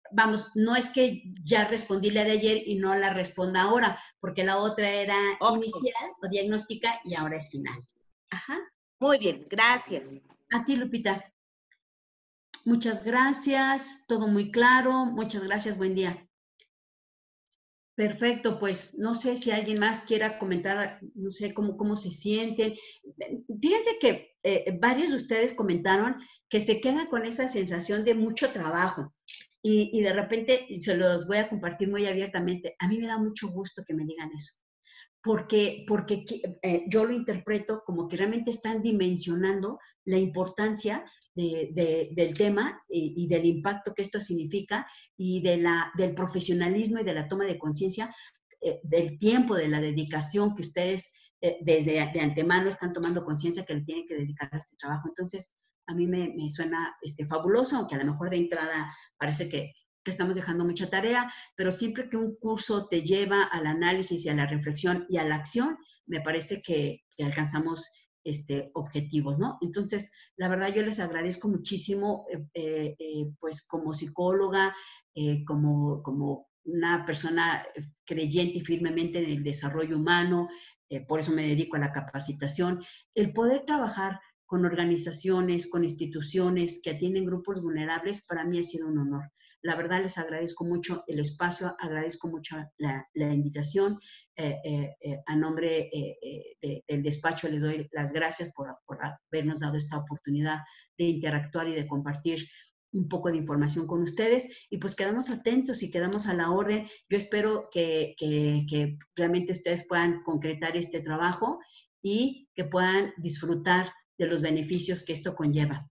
vamos, no es que ya respondí la de ayer y no la responda ahora, porque la otra era Ok. inicial o diagnóstica y ahora es final. Ajá. Muy bien, gracias. A ti, Lupita. Muchas gracias, todo muy claro. Muchas gracias, buen día. Perfecto, pues no sé si alguien más quiera comentar, no sé cómo, cómo se sienten. Fíjense que eh, varios de ustedes comentaron que se quedan con esa sensación de mucho trabajo y, y de repente, y se los voy a compartir muy abiertamente, a mí me da mucho gusto que me digan eso, porque, porque eh, yo lo interpreto como que realmente están dimensionando la importancia de, de, del tema y, y del impacto que esto significa y de la, del profesionalismo y de la toma de conciencia, eh, del tiempo, de la dedicación que ustedes eh, desde de antemano están tomando conciencia que le tienen que dedicar a este trabajo. Entonces, a mí me, me suena este, fabuloso, aunque a lo mejor de entrada parece que, que estamos dejando mucha tarea, pero siempre que un curso te lleva al análisis y a la reflexión y a la acción, me parece que, que alcanzamos Este, objetivos, ¿no? Entonces, la verdad yo les agradezco muchísimo, eh, eh, pues como psicóloga, eh, como, como una persona creyente y firmemente en el desarrollo humano, eh, por eso me dedico a la capacitación, el poder trabajar con organizaciones, con instituciones que atienden grupos vulnerables, para mí ha sido un honor. La verdad les agradezco mucho el espacio, agradezco mucho la, la invitación. Eh, eh, eh, a nombre eh, eh, de, del despacho les doy las gracias por, por habernos dado esta oportunidad de interactuar y de compartir un poco de información con ustedes. Y pues quedamos atentos y quedamos a la orden. Yo espero que, que, que realmente ustedes puedan concretar este trabajo y que puedan disfrutar de los beneficios que esto conlleva.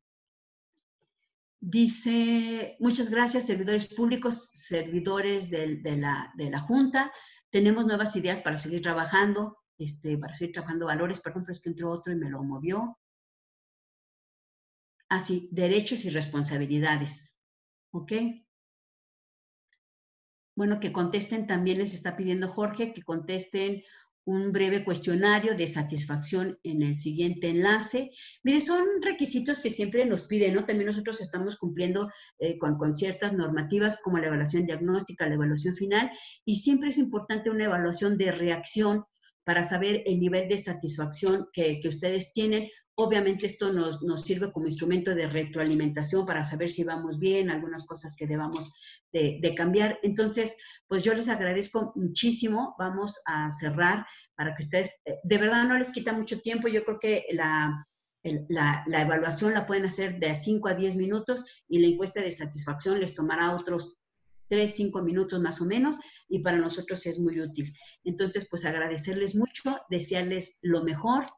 Dice, muchas gracias, servidores públicos, servidores de, de, la, de la Junta. Tenemos nuevas ideas para seguir trabajando, este, para seguir trabajando valores. Perdón, pero es que entró otro y me lo movió. Así, derechos y responsabilidades. ¿Ok? Bueno, que contesten, también les está pidiendo Jorge, que contesten un breve cuestionario de satisfacción en el siguiente enlace. Mire, son requisitos que siempre nos piden, ¿no? También nosotros estamos cumpliendo eh, con, con ciertas normativas como la evaluación diagnóstica, la evaluación final, y siempre es importante una evaluación de reacción para saber el nivel de satisfacción que, que ustedes tienen. Obviamente esto nos, nos sirve como instrumento de retroalimentación para saber si vamos bien, algunas cosas que debamos de, de cambiar. Entonces, pues yo les agradezco muchísimo. Vamos a cerrar para que ustedes, de verdad no les quita mucho tiempo. Yo creo que la, el, la, la evaluación la pueden hacer de cinco a diez minutos y la encuesta de satisfacción les tomará otros tres, cinco minutos más o menos, y para nosotros es muy útil. Entonces, pues agradecerles mucho, desearles lo mejor.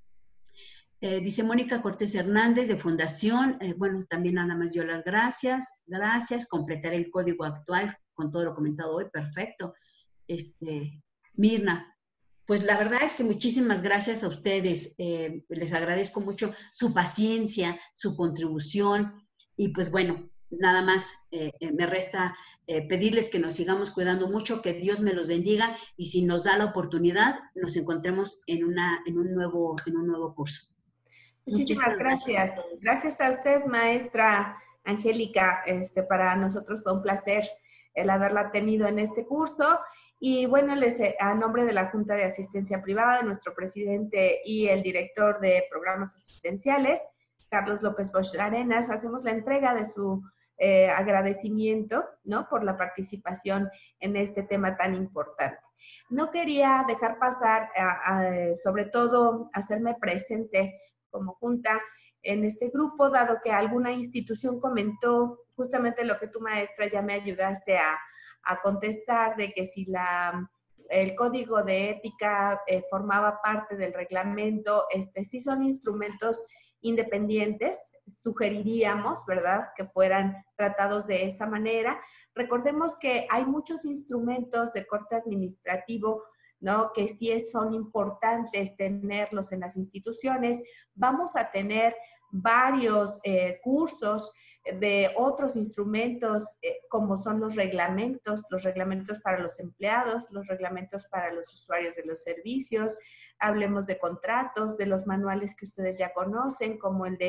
Eh, dice Mónica Cortés Hernández de Fundación, eh, bueno, también nada más yo las gracias, gracias, completaré el código actual con todo lo comentado hoy, perfecto. Este, Mirna, pues la verdad es que muchísimas gracias a ustedes, eh, les agradezco mucho su paciencia, su contribución, y pues bueno, nada más eh, eh, me resta eh, pedirles que nos sigamos cuidando mucho, que Dios me los bendiga, y si nos da la oportunidad, nos encontremos en, una, en, un, nuevo, en un nuevo curso. Muchísimas, Muchísimas gracias. Gracias a, gracias a usted, maestra Angélica. Este, para nosotros fue un placer el haberla tenido en este curso. Y bueno, les, a nombre de la Junta de Asistencia Privada, nuestro presidente y el director de programas asistenciales, Carlos López Bosch Arenas, hacemos la entrega de su eh, agradecimiento, ¿no?, por la participación en este tema tan importante. No quería dejar pasar, a, a, sobre todo, hacerme presente como junta en este grupo, dado que alguna institución comentó justamente lo que tú, maestra, ya me ayudaste a, a contestar, de que si la, el código de ética eh, formaba parte del reglamento, este, sí son instrumentos independientes, sugeriríamos, ¿verdad?, que fueran tratados de esa manera. Recordemos que hay muchos instrumentos de corte administrativo, ¿no?, que sí son importantes tenerlos en las instituciones. Vamos a tener varios eh, cursos de otros instrumentos, eh, como son los reglamentos, los reglamentos para los empleados, los reglamentos para los usuarios de los servicios. Hablemos de contratos, de los manuales que ustedes ya conocen, como el de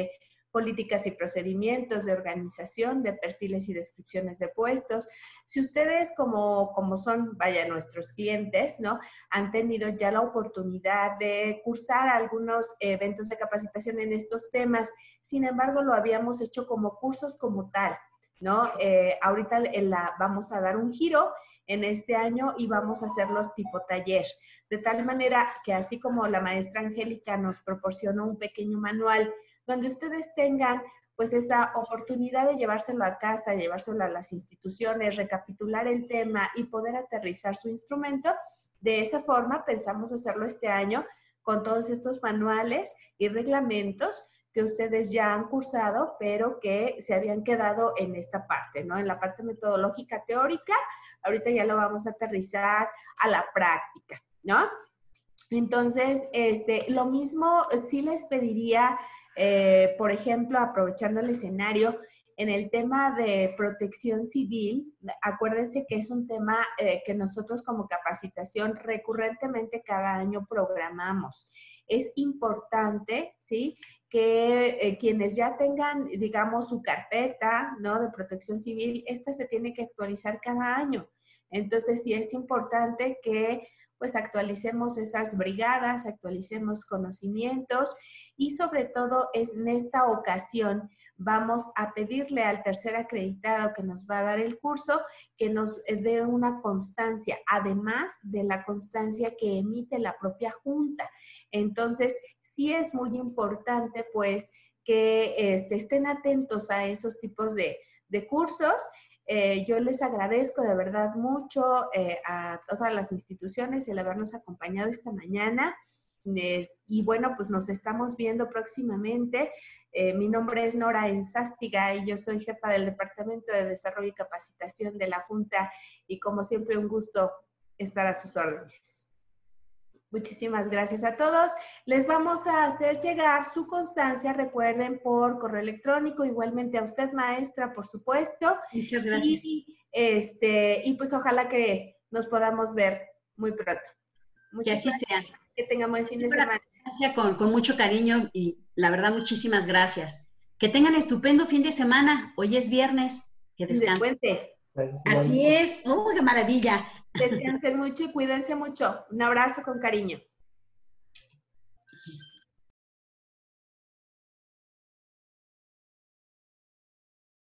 políticas y procedimientos de organización, de perfiles y descripciones de puestos. Si ustedes como, como son, vaya, nuestros clientes, ¿no? Han tenido ya la oportunidad de cursar algunos eventos de capacitación en estos temas, sin embargo, lo habíamos hecho como cursos como tal, ¿no? Eh, ahorita en la, vamos a dar un giro en este año y vamos a hacerlos tipo taller, de tal manera que así como la maestra Angélica nos proporcionó un pequeño manual donde ustedes tengan pues esta oportunidad de llevárselo a casa, llevárselo a las instituciones, recapitular el tema y poder aterrizar su instrumento. De esa forma pensamos hacerlo este año con todos estos manuales y reglamentos que ustedes ya han cursado, pero que se habían quedado en esta parte, ¿no? En la parte metodológica teórica, ahorita ya lo vamos a aterrizar a la práctica, ¿no? Entonces, este, lo mismo sí les pediría, eh, por ejemplo, aprovechando el escenario, en el tema de protección civil, acuérdense que es un tema eh, que nosotros como capacitación recurrentemente cada año programamos. Es importante, ¿sí?, que eh, quienes ya tengan, digamos, su carpeta, ¿no?, de protección civil, esta se tiene que actualizar cada año. Entonces, sí es importante que pues actualicemos esas brigadas, actualicemos conocimientos y sobre todo es en esta ocasión vamos a pedirle al tercer acreditado que nos va a dar el curso que nos dé una constancia, además de la constancia que emite la propia junta. Entonces, sí es muy importante pues que este, estén atentos a esos tipos de, de cursos. Eh, yo les agradezco de verdad mucho eh, a todas las instituciones el habernos acompañado esta mañana. Es, y bueno, pues nos estamos viendo próximamente. Eh, mi nombre es Nora Enzástiga y yo soy jefa del Departamento de Desarrollo y Capacitación de la Junta y como siempre un gusto estar a sus órdenes. Muchísimas gracias a todos. Les vamos a hacer llegar su constancia, recuerden, por correo electrónico, igualmente a usted, maestra, por supuesto. Muchas gracias. Y, este, y pues ojalá que nos podamos ver muy pronto. Muchas que así gracias. sea. Que tengamos buen fin de semana. Con, con mucho cariño y la verdad muchísimas gracias. Que tengan estupendo fin de semana. Hoy es viernes. Que descansen. Así es. ¡Oh, qué maravilla! Descansen mucho y cuídense mucho. Un abrazo con cariño.